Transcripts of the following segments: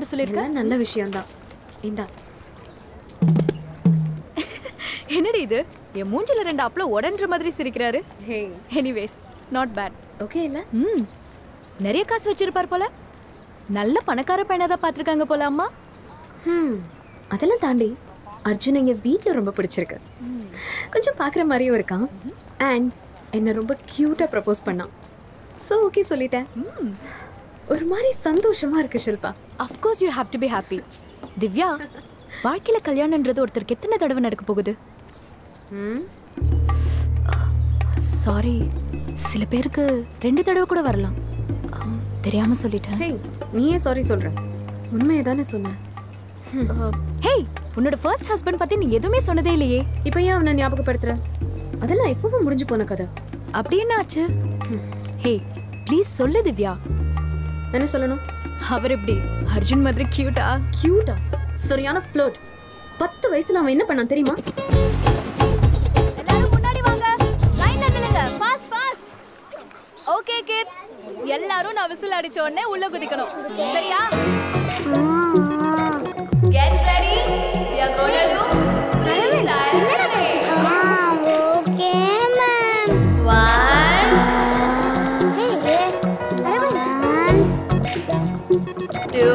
சொல்லிருக்க. நல்ல விஷயம் தான். இந்தா. என்னடி இது? என் மூஞ்சில 2 அப்பளம் உடன்ற மாதிரி சிரிக்கிறாரு. Hey, anyways not bad. Okay இல்ல? நிறைய காசு வச்சிருப்பார் போல. நல்ல பணக்கார பையனா தான் பாத்துருக்காங்க போல அம்மா. அதெல்லாம் தாண்டி அர்ஜுன் எங்க வீட்ல ரொம்ப பிடிச்சிருக்கு. கொஞ்சம் பார்க்குற மாதிரியும் இருக்கான். அண்ட் என்ன ரொம்ப கியூட்டா ப்ரப்போஸ் பண்ணான். ஸோ ஓகே சொல்லிட்டேன். ஒரு மாதிரி சந்தோஷமா இருக்கு Shilpa. Of course you have to be happy. Divya, வாழ்க்கையில கல்யாணம்ன்றது ஒருத்தருக்கு எத்தனை தடவை நடக்க போகுது? சாரி, சில பேருக்கு 2 தடவை கூட வரலாம். தெரியாம சொல்லிட்டேன். ஹே, நீயே சாரி சொல்ற. உண்மையை தானே சொன்ன. ஹே, உன்னோட ஃபர்ஸ்ட் ஹஸ்பண்ட் பத்தி நீ எதுவுமே சொன்னதே இல்லையே. இப்போ ஏன் அவனை ஞாபகப்படுத்துற? அதெல்லாம் எப்பவும் முடிஞ்சு போன கதை. அப்படி என்ன ஆச்சு? ஹே ப்ளீஸ் சொல்லு திவ்யா. என்ன சொல்லணும்? அவர் எப்படி அர்ஜுன் மாதிரி கியூட்டா? கியூட்டா? சரியான ஃப்ளோட். 10 வயசுல அவன் என்ன பண்ணான் தெரியுமா? எல்லாரும் முன்னாடி வாங்க, லைன்ல நில்லுங்க, ஃபாஸ்ட் ஃபாஸ்ட். ஓகே கிட்ஸ், எல்லாரும் நான் விசில் அடிச்ச உடனே உள்ள குதிக்கணும், சரியா? Get ready, we are going to do freestyle today. Okay ma'am. 1 2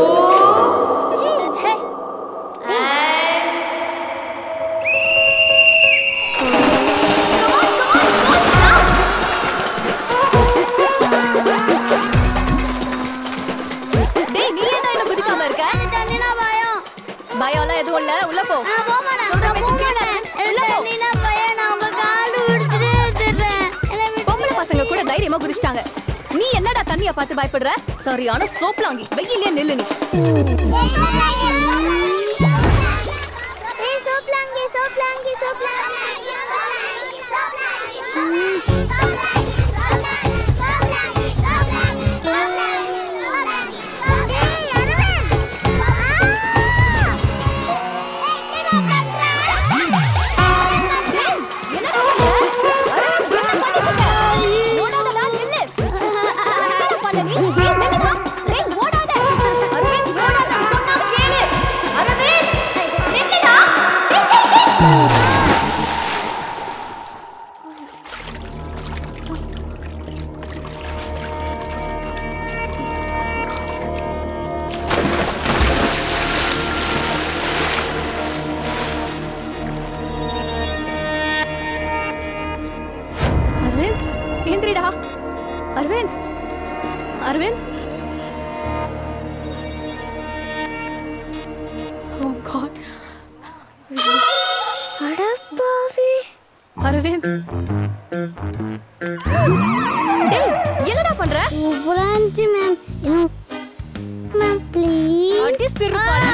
பயம்லாம் எதுவும் இல்ல, உள்ள போ. பொம்பளை பசங்க கூட தைரியமா குதிச்சிட்டாங்க. நீ என்னடா தண்ணிய பார்த்து பயப்படுற? சரியான சோப்லாங்கி, வெயிலே நில்லு நீ. அரவிந்த், அரவிந்த். Oh God. அடப்பாவி. அரவிந்த். டேய், என்னடா பண்ற? Branch ma'am. Ma'am please. அடி சிறுபாடா.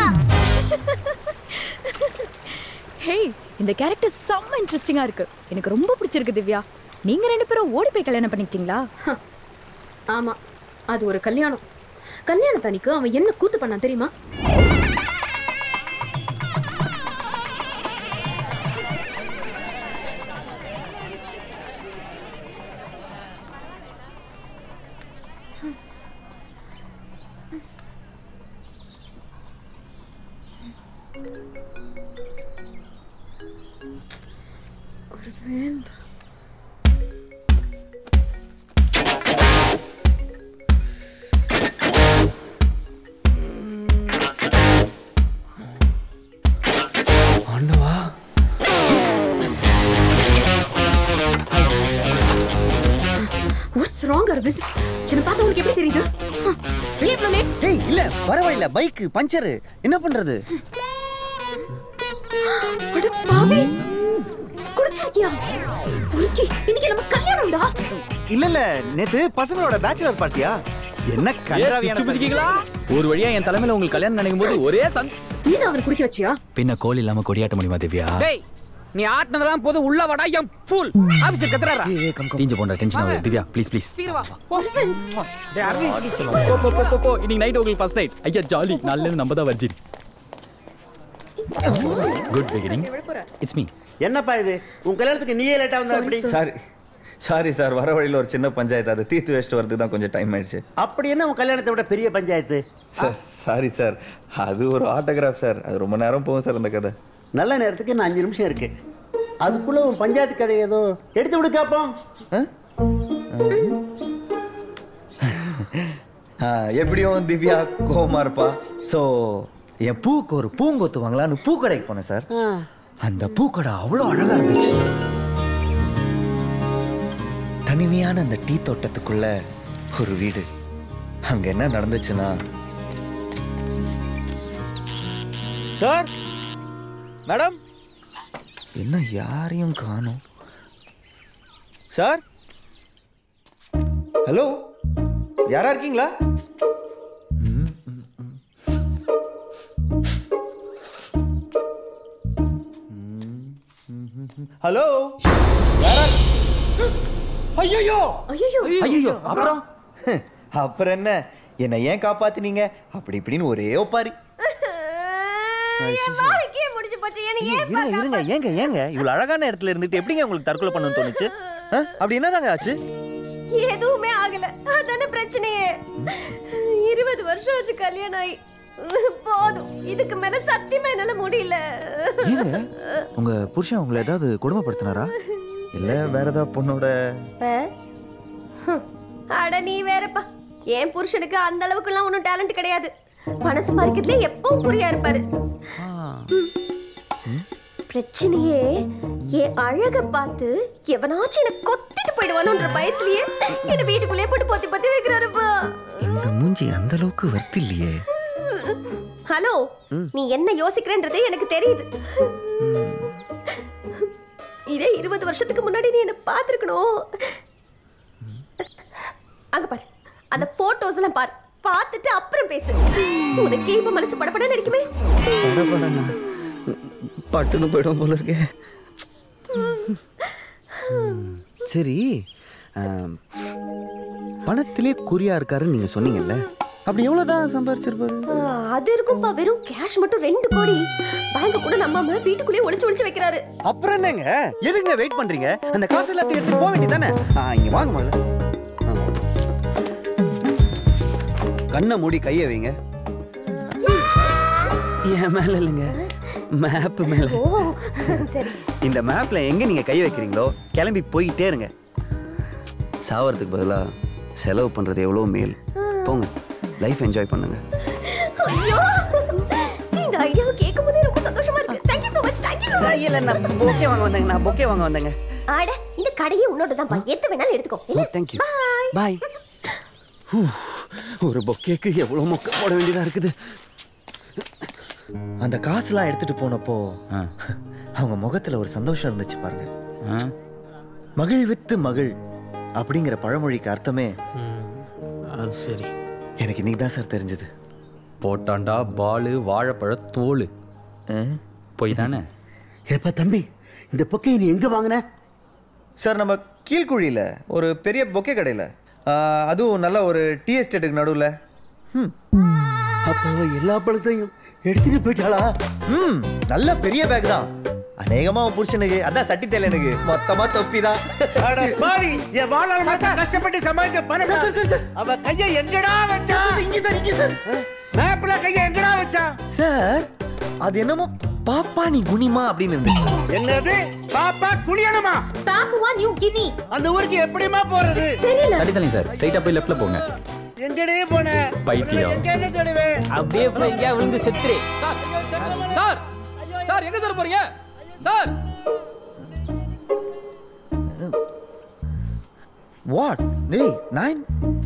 ஹேய், இந்த கேரக்டர் செம்ம இன்ட்ரெஸ்டிங்கா இருக்கு. எனக்கு ரொம்ப பிடிச்சிருக்கு திவ்யா. நீங்க 2 பேரும் ஓடி போய் கல்யாணம் பண்ணிட்டீங்களா? ஆமா, அது ஒரு கல்யாணம். கல்யாணத்தன்னைக்கு அவன் என்ன கூத்து பண்ணான் தெரியுமா? Aravind, what's wrong Aravind? என்ன பார்த்தா உனக்கு எப்படி தெரியுது? இவ்வளவு லேட்? ஏய் இல்ல பரவாயில்லை, பைக் பஞ்சர். என்ன பண்றது? அட பாவி, குடிச்சிருக்கியா? புரிக்கி, இன்னைக்கு நம்ம கல்யாணம்டா. இல்ல இல்ல, நேத்து பசங்களோட பேச்சுலர் பார்ட்டியா? என்ன கண்டராவியான புடிச்சிக்கீங்களா? ஒரு வழியா என் தலைமையில உங்களுக்கு கல்யாணம் நினைக்கும்போது ஒரே நீ தான் அவனை குடிக்க வச்சியா? பின்ன கோல் இல்லாம கொடியாட்ட முடியுமா திவ்யா? டேய், நீ ஆட்னதெல்லாம் போது உள்ள வாடா எம் ஃபூல். ஆபீஸ் கத்துறாரா? தீஞ்சு போன்ற டென்ஷன் ஆகுது திவ்யா, ப்ளீஸ் ப்ளீஸ். சீக்கிரம் வா. டேய் அரவிந்த், போ. இன்னைக்கு நைட் உங்களுக்கு ஃபர்ஸ்ட் நைட். ஐயா ஜாலி. நாளைல இருந்து நம்ம தான் virgin. Good beginning. It's me. என்னப்பா இது? உன் கல்யாணத்துக்கு நீயே லேட்டா வந்தா எப்படி? சாரி சாரி சார், வர வழியில் ஒரு சின்ன பஞ்சாயத்து, அதை தீர்த்து வச்சுட்டு வரதுக்கு தான் கொஞ்சம் டைம் ஆயிடுச்சு. அப்படி என்ன உன் கல்யாணத்தை விட பெரிய பஞ்சாயத்து? சார் சாரி சார், அது ஒரு ஆட்டோகிராஃப் சார், அது ரொம்ப நேரம் போகும் சார் அந்த கதை. நல்ல நேரத்துக்கு இன்னும் 5 நிமிஷம் இருக்கு. அதுக்குள்ள உன் பஞ்சாயத்து கதை ஏதோ எடுத்து விடு கேப்போம். எப்படியும் திவ்யா கோவமா இருப்பா. ஸோ என் பூக்கு ஒரு பூங்கொத்து வாங்கலான்னு பூக்கடைக்கு போனேன் சார். அந்த பூக்கடை அவ்வளோ அழகா இருந்துச்சு. தனிமையான அந்த டீ தோட்டத்துக்குள்ள ஒரு வீடு. அங்க என்ன நடந்துச்சுன்னா, சார் மேடம், என்ன யாரையும் காணோம் சார்? ஹலோ, யாரா இருக்கீங்களா? ஹலோ, ஐயோ ஐயோ, அப்புறம் அப்புறம் என்ன, என்னை ஏன் காப்பாத்தினீங்க அப்படி இப்படின்னு ஒரே ஒப்பாரி. இருங்க ஏங்க ஏங்க இவ்வளவு அழகான இடத்துல இருந்துட்டு எப்படிங்க உங்களுக்கு தற்கொலை பண்ணணும்னு தோணுச்சு? அப்படி என்னதாங்க ஆச்சு? எதுவுமே ஆகல, அதான பிரச்சனையே. 20 வருஷம் ஆச்சு கல்யாணம் ஆகி. போதும், இதுக்கு மேல சத்தியமா என்னால முடியல. ஏங்க உங்க புருஷன் உங்களை ஏதாவது கொடுமைப்படுத்தினாரா? இல்ல வேற ஏதாவது பொண்ணோட? அட நீ வேறப்பா, என் புருஷனுக்கு அந்த அளவுக்கு எல்லாம் ஒன்றும் டேலண்ட் கிடையாது. பணம் சம்பாதிக்கிறதுல எப்பவும் புரியா இருப்பாரு. பிரச்சனையே என் அழக பார்த்து எவனாச்சும் என்ன கொத்திட்டு போயிடுவானுன்ற பயத்திலேயே என்ன வீட்டுக்குள்ளே போட்டு பொத்தி பொத்தி வைக்கிறாருப்பா. இந்த மூஞ்சி அந்த அளவுக்கு வர்த்து இல்லையே. ஹலோ, நீ என்ன யோசிக்கிறேன்றது எனக்கு தெரியுது. இதே 20 வருஷத்துக்கு முன்னாடி நீ என்ன பார்த்திருக்கணும். அங்க பாரு, அந்த போட்டோஸ் எல்லாம் பாரு, பார்த்துட்டு அப்புறம் பேசு. உனக்கு இப்ப மனசு படபட நடிக்குமே. படபடனா பட்டுன்னு போயிடும் போல இருக்கே. சரி, பணத்திலே குறியா இருக்காருன்னு நீங்க சொன்னீங்கல்ல, அப்படி எவ்வளவுதான் சம்பாரிச்சிருப்பாரு? அது இருக்கும்பா, வெறும் கேஷ் மட்டும் 2 கோடி. பேங்க் கூட நம்பாம வீட்டுக்குள்ளே ஒளிச்சு வைக்கிறாரு. அப்புறம் என்னங்க, எதுங்க வெயிட் பண்றீங்க? அந்த காசு எல்லாத்தையும் எடுத்து போக வேண்டியதானே. இங்க வாங்க முதல்ல. கண்ணை மூடி கையை வைங்க. என் மேல இல்லைங்க, மேப் மேல. சரி, இந்த மேப்ல எங்க நீங்க கை வைக்கிறீங்களோ கிளம்பி போயிட்டே இருங்க. சாவறதுக்கு பதிலா செலவு பண்றது எவ்வளவு மேல். போங்க, லைஃப் என்ஜாய் பண்ணுங்க. ஐயோ, இந்த ஐடியாவை கேட்கும்போதே ரொம்ப சந்தோஷமா இருக்கு. Thank you so much. Thank you so much. இல்ல, நான் பொக்கே வாங்க வந்தேங்க. ஆட, இந்த கடையே உன்னோட தான் பா. எது வேணாலும் எடுத்துக்கோ. இல்ல, thank you. Bye. ஒரு பொக்கேக்கு எவ்வளவு மொக்க போட வேண்டியதா இருக்குது. அந்த காசுலாம் எடுத்துட்டு போனப்போ அவங்க முகத்துல ஒரு சந்தோஷம் இருந்துச்சு பாருங்க. மகிழ் வித்து மகிழ் அப்படிங்கிற பழமொழிக்கு அர்த்தமே அது சரி. எனக்கு இன்னைக்கு தான் சார் தெரிஞ்சது. போட்டாண்டா பாலு வாழைப்பழ தோல் போய் தானே. ஏப்பா தம்பி, இந்த பொக்கையை நீ எங்க வாங்கின? சார், நம்ம கீழ்குழியில் ஒரு பெரிய பொக்கே கடையில், அதுவும் நல்ல ஒரு டீ எஸ்டேட்டுக்கு நடுவில். அப்போ எல்லா பழத்தையும் எடுத்துட்டு போயிட்டாளா? நல்ல பெரிய பேக் தான். அநேகமா உன் புருஷனுக்கு அதான் சட்டி தேல, எனக்கு மொத்தமா தொப்பி தான். என் வாழ்நாள் மாசம் கஷ்டப்பட்டு சமாளிச்ச பணம் அவ கையை எங்கடா வச்சா? இங்க சார் மேப்ல கையை எங்கடா வச்சா? சார், அது என்னமோ பாப்பா நீ குனிமா அப்படின்னு இருந்துச்சு. என்னது பாப்பா குனியணுமா? Papua new Guinea. அந்த ஊருக்கு எப்படிமா போறது? தெரியல. சரி தானே சார், ஸ்ட்ரைட்டா போய் லெஃப்ட்ல போங்க. எங்கடே போன பைத்தியம். எங்க என்ன தேடுவேன்? அப்படியே போய் எங்க விழுந்து செத்துறே. சார் சார், எங்க சார் போறீங்க சார்? வாட்? டேய் 9.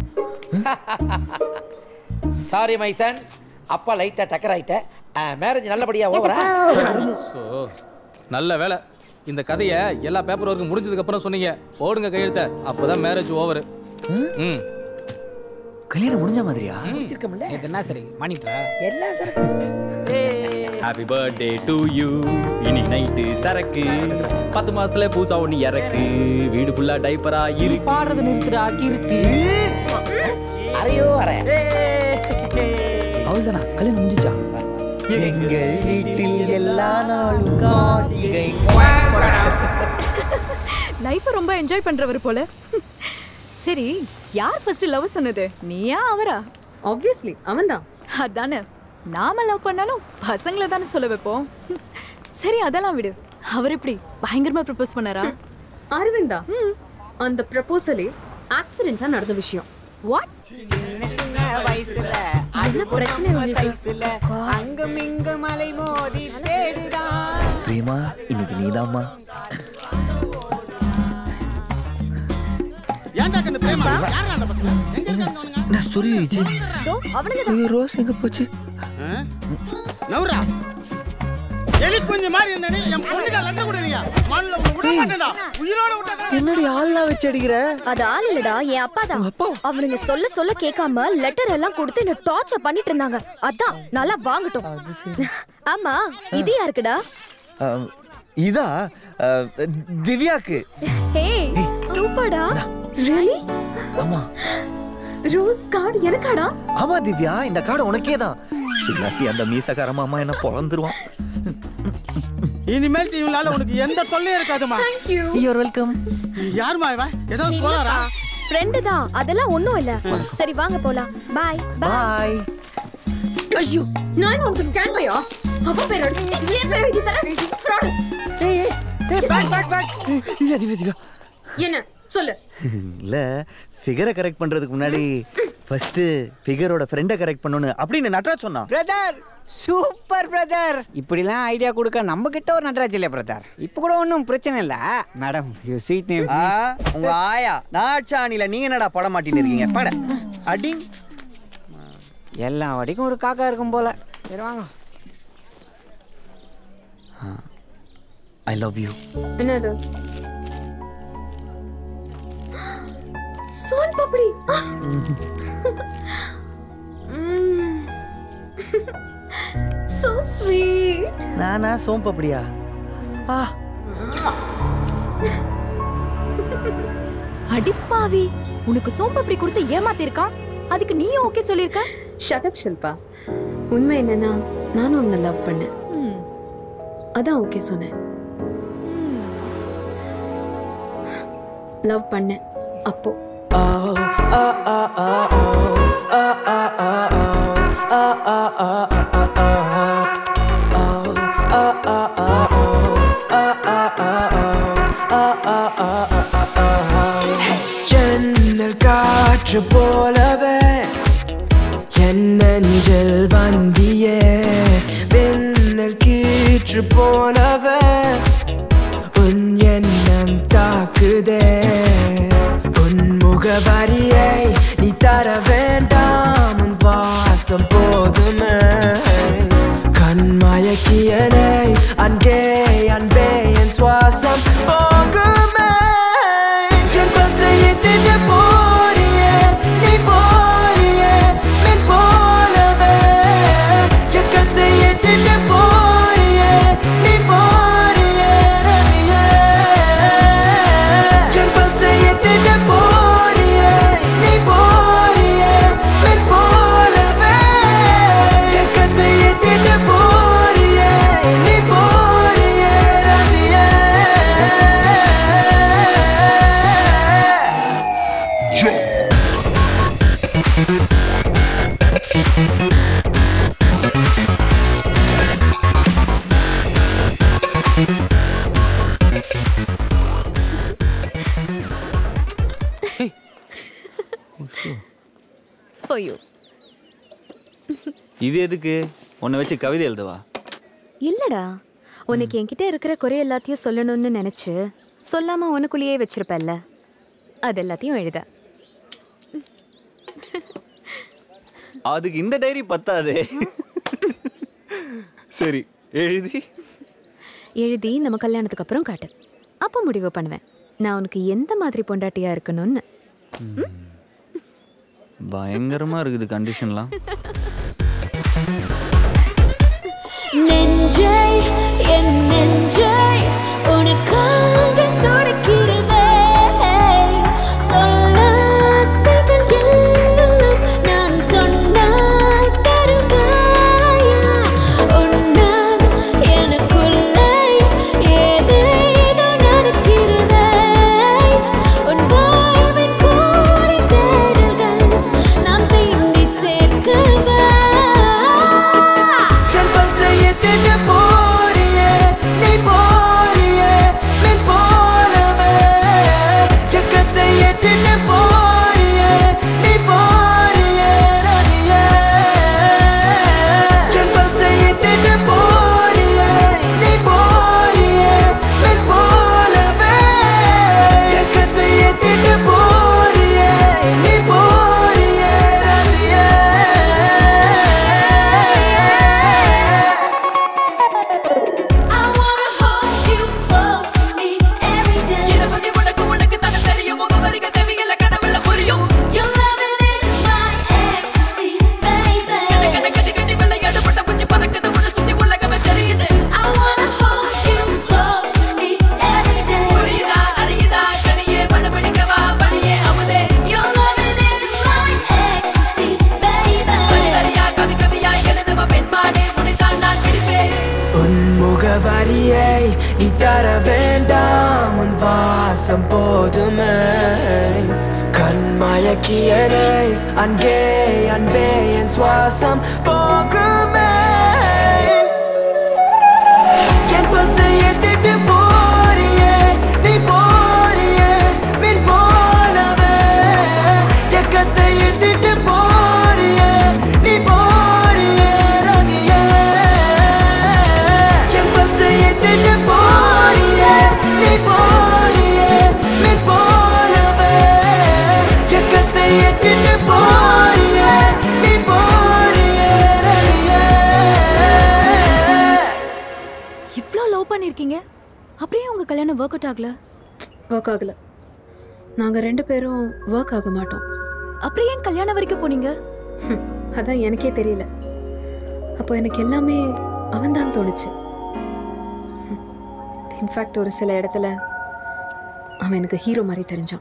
சாரி மை சன், அப்பா லைட்டா டக்கர் ஆயிட்ட. மேரேஜ் நல்லபடியா ஓவரா? நல்ல வேலை, இந்த கதையை எல்லா பேப்பர் ஒர்க்கும் முடிஞ்சதுக்கு அப்புறம் சொன்னீங்க. போடுங்க கையெழுத்த, அப்பதான் மேரேஜ் ஓவர். கல்யாணம் முடிஞ்ச மாதிரியா? முடிச்சிருக்கோம்ல. இது என்ன சரி மானிட்டரா? எல்லாம் சரி. Happy birthday to you. இன்னைக்கு நைட்டு சரக்கு 10 மாசத்துல பூசா ஒண்ணு இறக்கு. வீடு ஃபுல்லா டைப்பரா இருக்கு. பாடுறது நிறுத்துற ஆக்கி இருக்கு. அரையோ அரை. அவ்வளவுதானா? கல்யாணம் முடிஞ்சிச்சா? எங்கள் வீட்டில் எல்லா நாளும் கார்த்திகை. லைஃபை ரொம்ப என்ஜாய் பண்றவர் போல. சரி, யார் ஃபர்ஸ்ட் லவ் சொன்னது, நீயா அவரா? ஆப்வியஸ்லி அவன்தான். அதானே, நாம லவ் பண்ணாலும் பசங்களை தானே சொல்ல வைப்போம். சரி, அதெல்லாம் விடு. அவர் எப்படி பயங்கரமா ப்ரப்போஸ் பண்ணாரா? அரவிந்தா, அந்த ப்ரப்போசலே ஆக்சிடென்ட்டா நடந்த விஷயம். வாட்? சின்ன வயசுல என்ன பிரச்சனை உங்களுக்கு? அங்கும் இங்கும் மலை மோதி தேடுதான். பிரேமா, இன்னைக்கு நீதாம்மா. ஏன்டா கண்ணு பிரேமா? யாரா அந்த பசங்க? எங்க இருக்காங்க அவனுங்க? நான் சொரியிச்சு. அவனுங்க ரோஸ் எங்க போச்சு? நவுரா. எலி கொஞ்சம் மாதிரி இருந்தனே என் பொண்ணுக்கு லெட்டர் கொடுறீங்க. மான்ல விட மாட்டேன்டா. உயிரோட விட்டா. என்னடி ஆள்லாம் வச்சு அடிக்கிற? அது ஆள் இல்லடா, என் அப்பா தான். அவனுங்க சொல்ல கேட்காம லெட்டர் எல்லாம் கொடுத்து என்ன டார்ச்சர் பண்ணிட்டு இருந்தாங்க. அதான் நல்லா வாங்கட்டும். ஆமா, இது யாருக்குடா? இதா திவ்யாக்கு. ஹே, சூப்பர்டா. ரியலி? ஆமா. ரோஸ் கார்டு எனக்காடா? ஆமா திவ்யா, இந்த கார்டு உனக்கே தான். இல்லாட்டி அந்த மீசக்கார மாமா என்ன பொளந்துருவான். இனிமேல் இவளால உனக்கு எந்த தொல்லையும் இருக்காதுமா. Thank you. You're welcome. யாருமா இவ? ஏதோ கோளாரா? ஃப்ரெண்ட் தான், அதெல்லாம் ஒண்ணும் இல்ல. சரி வாங்க போலாம். Bye bye. ஐயோ, நான் உனக்கு ஸ்டாண்ட் பையா? அவ பேர் அடிச்சிட்டு ஏன் பேர் எழுதி தர? ஃப்ராட். ஏய் பேக். திவ்யா. என்ன சொல்லு? இல்ல, ஃபிகரை கரெக்ட் பண்றதுக்கு முன்னாடி ஃபர்ஸ்ட் ஃபிகரோட ஃப்ரெண்டை கரெக்ட் பண்ணனும் அப்படின்னு நட்ராஜ் சொன்னான். Brother, super brother. இப்படிலாம் ஐடியா கொடுக்க நம்ம கிட்ட ஒரு நட்ராஜ் இல்லையா பிரதர்? இப்போ கூட ஒன்றும் பிரச்சனை இல்லை. Madam, you sweet name. உங்க ஆயா நாச்சானில நீங்க என்னடா பட மாட்டின்னு இருக்கீங்க? பட அடி. எல்லா வடிக்கும் ஒரு காக்கா இருக்கும் போல. சரி வாங்க. I love you. என்னது? சோன் பப்படி. So sweet. நானா சோம் பப்படியா? அடிப்பாவி, உனக்கு சோம்பப்படி கொடுத்து ஏமாத்திருக்கான். அதுக்கு நீயும் ஓகே சொல்லிருக்க? Shut up Shilpa. உண்மை என்னன்னா, நானும் உன்னை லவ் பண்ணேன். அதான் ஓகே சொன்னேன். லவ் பண்ணேன் அப்போ. ஜன்னல் காற்று போலவே என் நெஞ்சில் வந்தியே, வெண்ணல் கீற்று போலவே உன் எண்ணம் தாக்குதே. உன் முகவரியை நீ தர வேண்டாம், உன் வாசம் போதுமே. கண்மயக்கியனை அங்கே அன்பே என் சுவாசம் போகுமே. என் பல்சையை திட்ட போறியே, நீ போறியே மென் போலவே. என் கத்தையை திட்ட போறியே, நீ போறியே ரவியே. என் பல்சையை திட்ட போறியே, நீ போறியே மென் போலவே. என் கத்தையை திட்ட போறியே, நீ போறியே ரவியே. For you. இது எதுக்கு? உன்னை வச்சு கவிதை எழுதவா? இல்லடா, உனக்கு என்கிட்ட இருக்கிற குறை எல்லாத்தையும் சொல்லணும்னு நினைச்சு சொல்லாம உனக்குள்ளேயே வச்சிருப்பல்ல, அது எல்லாத்தையும் எழுத. அதுக்கு இந்த டைரி பத்தாதே. சரி, எழுதி நம்ம கல்யாணத்துக்கு அப்புறம் காட்டு. அப்போ முடிவு பண்ணுவேன் நான் உனக்கு எந்த மாதிரி பொண்டாட்டியா இருக்கணும்னு. பயங்கரமா இருக்குது கண்டிஷன்லாம். நெஞ்சை என் நெஞ்சை உனக்காக துடிக்கிறதே. சொல்ல ஆசைகள் எல்லாம் நான் சொன்னால் தருவாயா? உன்னால் எனக்குள்ளே ஏதேதோ நடக்கிறதே. சுவாசம் போதுமே கண்மயக்கியனை அன்பே அன்பே என் சுவாசம் போகுமே என் பல்சை ஏத்திட்டு போறியே நீ போறியே மின் போலவே எக்கத்தை ஏத்திட்டு போறியே நீ போறியே ரதியே என் பல்சை ஏத்திட்டு போறியே நீ போறியே மின் போலவே எக்கத்தை ஏத்திட்டு போறியே நீ போறியே ரதியே இவ்ளோ லவ் பண்ணிருக்கீங்க அப்படியே உங்க கல்யாணம் ஒர்க் அவுட் ஆகல? ஒர்க் ஆகல. நாங்க 2 பேரும் ஒர்க் ஆக மாட்டோம். அப்படியே ஏன் கல்யாணம் வரைக்கும் போனீங்க? அதான் எனக்கே தெரியல. அப்போ எனக்கு எல்லாமே அவன்தான் தோணுச்சு. இன்ஃபேக்ட் ஒரு சில இடத்துல அவன் எனக்கு ஹீரோ மாதிரி தெரிஞ்சான்.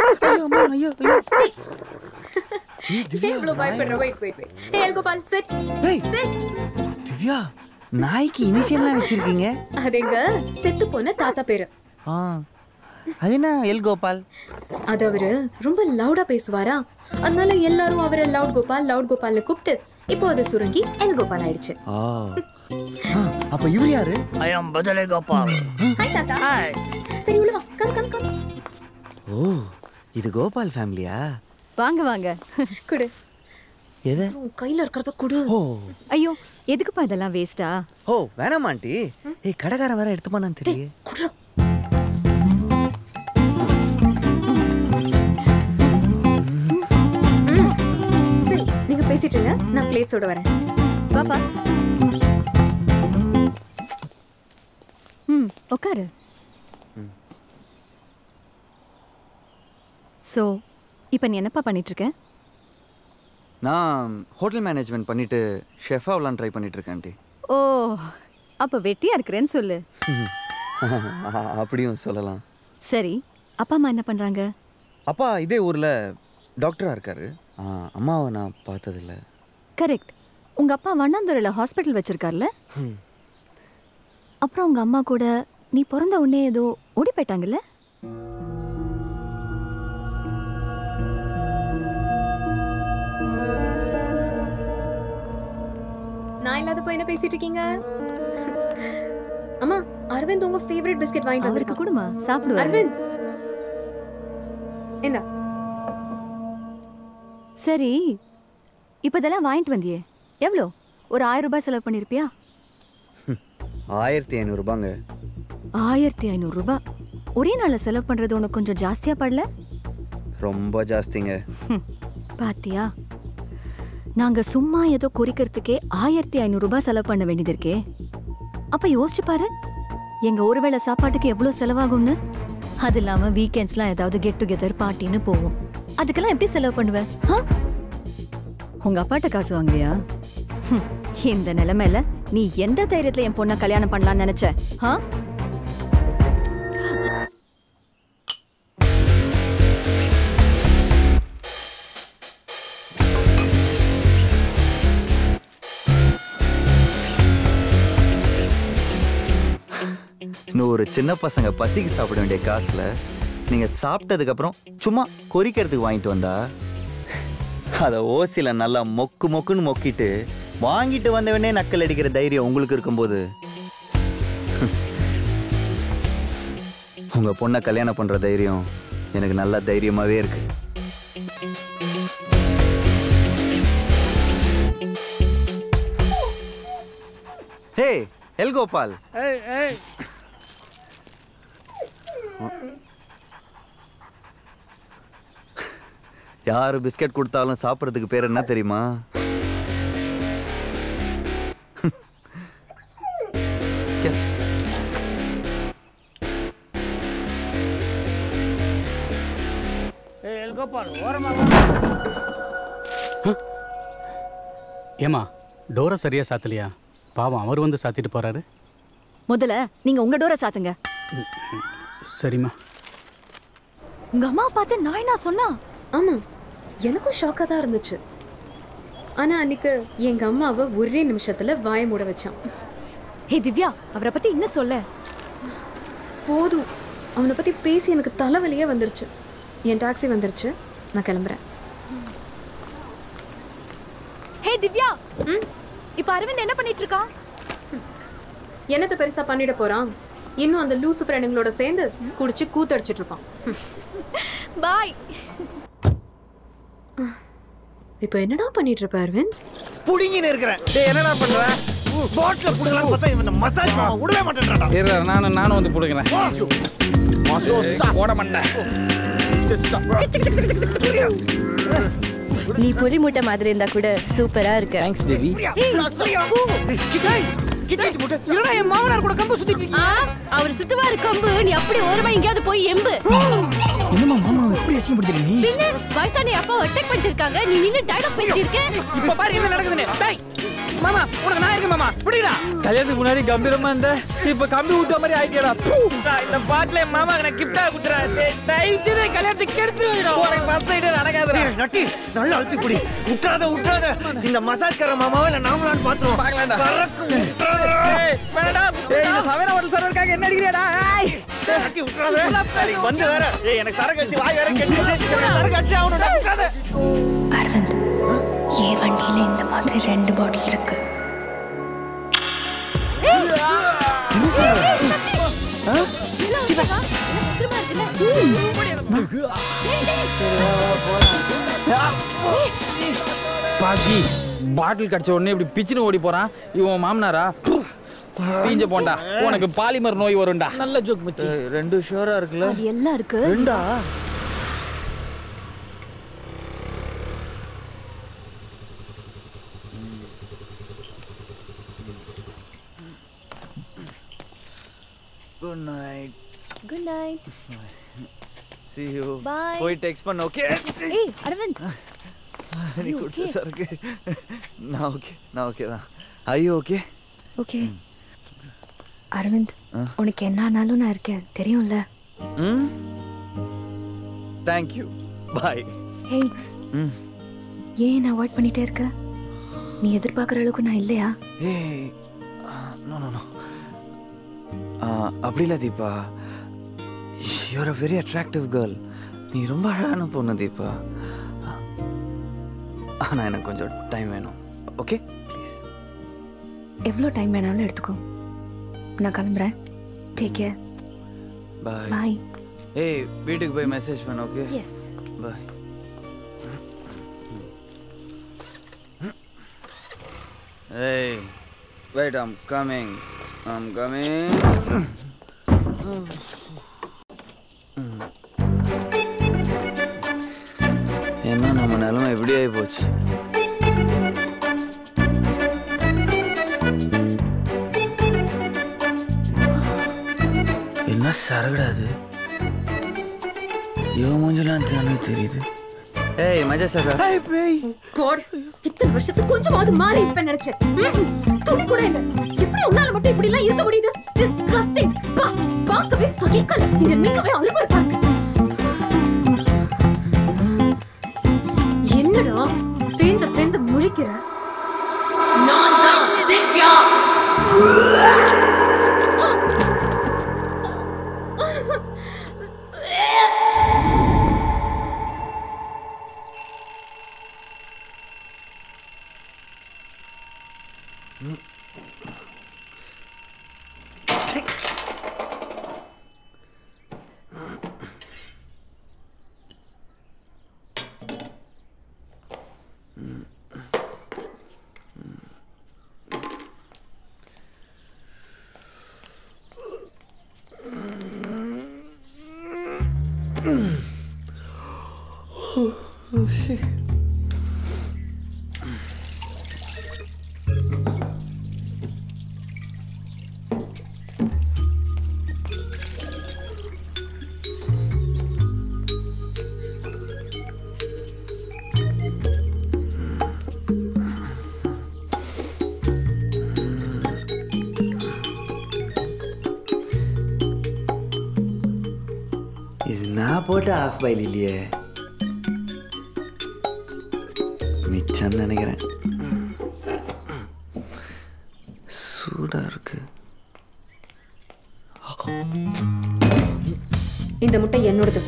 திவ்யா, நாய்க்கு இனிஷியல்லாம் வச்சிருக்கீங்க? அது எங்க செத்து போன தாத்தா பேரு. அது என்ன எல் கோபால்? அது அவரு ரொம்ப லவுடா பேசுவாரா, அதனால எல்லாரும் அவரை லவுட் கோபால்னு கூப்பிட்டு இப்போ அது சுருங்கி எல் கோபால் ஆயிடுச்சு. அப்ப இவர் யாரு? ஐ அம் பஜலே கோபால். ஹாய் தாத்தா. சரி உள்ள வா. கம். ஓ, இது கோபால் ஃபேமிலியா? வாங்க வாங்க. குடு. எது? கையில இருக்கிறத குடு. ஐயோ, எதுக்குப்பா இதெல்லாம் வேஸ்டா? ஓ, வேணாம் ஆண்டி. ஏய், கடைக்காரன் வேற எடுத்துமானான்னு தெரியல. குடு. சரி, நீங்க பேசிட்டு இருங்க, நான் பிளேட்ஸோட வரேன். பாப்பா. உட்காரு. சோ, இப்போ நீ என்னப்பா பண்ணிட்டு இருக்க? நான் ஹோட்டல் மேனேஜ்மெண்ட் பண்ணிட்டு ஷெஃப் ஆகலான்னு ட்ரை பண்ணிட்டு இருக்கேன் ஆண்டி. ஓ, அப்போ வெட்டியா இருக்கிறேன்னு சொல்லு. அப்படியும் சொல்லலாம். சரி, அப்பா அம்மா என்ன பண்றாங்க? அப்பா இதே ஊர்ல டாக்டரா இருக்காரு. அம்மாவை நான் பார்த்ததில்ல. கரெக்ட். உங்க அப்பா வண்ணாந்துறையில் ஹாஸ்பிட்டல் வச்சிருக்கார்ல? அப்புறம் உங்க அம்மா கூட நீ பிறந்த உடனே ஏதோ ஓடி போயிட்டாங்கல்ல? நான் இல்லாதப்போ என்ன பேசிட்டு இருக்கீங்க? அம்மா, அரவிந்த் உங்க ஃபேவரட் பிஸ்கட் வாங்கிட்டு அவருக்கு வந்திருக்கான். கொடுமா, சாப்பிடுவாரு. அரவிந்த், என்ன? சரி, இப்போ இதெல்லாம் வாங்கிட்டு வந்தியே, எவ்வளோ? ஒரு 1000 ரூபாய் செலவு பண்ணியிருப்பியா? 1500 ரூபாங்க. 1500 ரூபாய் ஒரே நாளில் செலவு பண்ணுறது உனக்கு கொஞ்சம் ஜாஸ்தியாக படல? ரொம்ப ஜாஸ்திங்க. பாத்தியா, நாங்கள் சும்மா ஏதோ குறிக்கிறதுக்கே 1500 ரூபாய் செலவு பண்ண வேண்டியது இருக்கே. அப்போ யோசிச்சு பாரு, எங்கள் ஒரு வேளை சாப்பாட்டுக்கு எவ்வளோ செலவாகும்னு. அது இல்லாமல் வீக்கெண்ட்ஸ்லாம் ஏதாவது கெட் டுகெதர் பார்ட்டின்னு போவோம். அதுக்கெல்லாம் எப்படி செலவு பண்ணுவேன்? உங்கள் அப்பாட்ட காசு வாங்குவியா? இந்த நிலைமையில நீ எந்த தைரியத்துல என் பொண்ணை கல்யாணம் பண்ணலாம்னு நினைச்ச? இன்னும் ஒரு சின்ன பசங்க பசிக்கு சாப்பிட வேண்டிய காசுல நீங்க சாப்பிட்டதுக்கு அப்புறம் சும்மா கொறிக்கிறதுக்கு வாங்கிட்டு வந்தா அதை ஓசில நல்லா மொக்கு மொக்குன்னு மொக்கிட்டு வாங்கிட்டு வந்தவனே நக்கல் அடிக்கிற தைரியம் உங்களுக்கு இருக்கும்போது உங்க பொண்ணை கல்யாணம் பண்ற தைரியம் எனக்கு நல்ல தைரியமாவே இருக்கு. ஹே எல் கோபால், யாரு பிஸ்கட் கொடுத்தாலும் சாப்பிட்றதுக்கு பேர் என்ன தெரியுமா? ஏமா டோரை சரியா சாத்தலையா? பாவம், அவர் வந்து சாத்திட்டு போறாரு. முதல்ல நீங்க உங்க டோரை சாத்துங்க. சரிம்மா. உங்க அம்மா பார்த்து நான் என்ன சொன்னா? ஆமா, எனக்கும் ஷாக்கா தான் இருந்துச்சு. ஆனா அன்னைக்கு எங்க அம்மாவை ஒரே நிமிஷத்துல வாய மூட வச்சான். ஹே திவ்யா, அவரை பத்தி என்ன சொல்ல? போதும், அவனை பற்றி பேசி எனக்கு தலைவலியே வந்துருச்சு. என் டாக்ஸி வந்துருச்சு, நான் கிளம்புறேன். ஹே திவ்யா, இப்போ அரவிந்த் என்ன பண்ணிட்டு இருக்கான்? என்னத்தை பெருசா பண்ணிட போறான்? இன்னும் அந்த லூசு ஃப்ரெண்டுங்களோட சேர்ந்து குடிச்சு கூத்தடிச்சிட்டு இருப்பான். பாய். இப்போ என்னடா பண்ணிட்டு இருப்ப அரவிந்த்? புடிங்கின்னு இருக்கிறேன். டேய் என்னடா பண்ற? பாட்ல புடுங்கலாம் பார்த்தா இந்த மசாஜ் மாமா விடவே மாட்டேன்டா. இரு நானும் வந்து புடுங்கறேன். மசோஸ்டா போட மாட்டேன். நீ பொரி மூட்டை மாதிரி இருந்தா கூட சூப்பரா இருக்கு. Thanks baby. கிச்சி முட்டை இல்லடா என் மாமனார் கூட கம்பு சுத்திட்டு இருக்கீங்க. அவர் சுத்துவாரு கம்பு, நீ அப்படியே ஓரமா எங்கயாவது போய் எம்பு. என்னம்மா மாமா எப்படி அசிங்கப்படுத்துறீங்க நீ? பின்ன வயசான அப்பா அட்டாக் பண்ணிட்டு இருக்காங்க, நீ நின்னு டயலாக் பேசிட்டு இருக்க. இப்ப பாரு என்ன நடக்குதுன்னு. டேய் மாமா உனக்கு நான் இருக்கேன் மாமா. புடிடா. கல்யாணத்துக்கு முன்னாடி கம்பீரமா இருந்த, இப்ப கம்பி விட்ட மாதிரி ஆயிட்டேடா. இந்த பாட்ல மாமா நான் கிஃப்டா குடுறேன். தயவு செய்து கல்யாணத்துக்கு கெடுத்துடா. உனக்கு ஃபர்ஸ்ட் நைட் நடக்காதடா. நட்டி நல்லா அழுத்தி குடி. விட்றாத. இந்த மசாஜ்கார மாமாவை இல்ல நாமளான்னு பாத்துறோம். பார்க்கலாம்டா. சரக்கு விட்றாத. ஏய் மேடம், ஏய் இந்த சவேரா ஹோட்டல் சர்வர்க்காக என்ன அடிக்கிறடா? ஏய் நட்டி விட்றாத. நாளைக்கு வந்து வேற. ஏய் எனக்கு சரக்கு அடிச்சு வாய் வேற கெட்டுச்சு. எனக்கு சரக்கு அடிச்சு அவனோட விட்றாத. அரவிந்த், ஏன் வண்டியில இந்த மாதிரி 2 பாட்டில் இருக்கு. பாக்கி பாட்டில் கடிச்ச உடனே இப்படி பிச்சுன்னு ஓடி போறான். இவன் மாமனாரா? பீஞ்ச போண்டா, உனக்கு பாலிமர் நோய் வரும்டா. நல்ல ஜோக் மச்சி. 2 ஷோரா இருக்குல்ல? அது எல்லாம் இருக்கு. 2ஆ? Good night. Good night. See you. Bye. போய் டெக்ஸ்ட் பண்ணு, ஓகே? ஏய் அரவிந்த், நீ கொடுத்த சரக்கு. நான் ஓகே தான். ஐயோ ஓகே. ஓகே அரவிந்த், உனக்கு என்ன ஆனாலும் நான் இருக்கேன், தெரியும்ல? Thank you. Bye. ஏய், ஏன் நான் அவாய்ட் பண்ணிட்டே இருக்க? நீ எதிர்பார்க்குற அளவுக்கு நான் இல்லையா? ஏய் நோ அப்படி இல்லை Deepa. You are a very attractive girl. நீ ரொம்ப அழகான பொண்ணு தீபா. ஆனால் எனக்கு கொஞ்சம் டைம் வேணும், ஓகே ப்ளீஸ்? எவ்வளோ டைம் வேணாலும் எடுத்துக்கோ, நான் கிளம்புறேன். Take care. பாய். பாய். ஏய் வீட்டுக்கு போய் மெசேஜ் பண்ணு, ஓகே? எஸ். பாய். ஏய் வெயிட், I'm coming. என்ன நம்ம நிலைமை எப்படி ஆகி போச்சு? என்ன சரகடாது? இவன் மூஞ்செல்லாம் தானே தெரியுது. ஏய் மஜா சகா. ஹாய் பேய். காட், இத்தனை வருஷத்துக்கு கொஞ்சமாவது மாறி இருப்பேன் நினைச்சேன். துணி கூட இல்ல. எப்படி உன்னால மட்டும் இப்படி எல்லாம் இருக்க முடியுது? டிஸ்கஸ்டிங். பாக்கவே சகிக்கல. இங்க நிக்கவே அலுவலா இருக்கு. என்னடா பேந்த முழிக்கிற? நான் தான் திவ்யா. போட்டு ஆஃப் பாயில் இல்லையே, மிச்சம்னு நினைக்கிறேன். சூடா இருக்கு. இந்த முட்டை என்னோடது.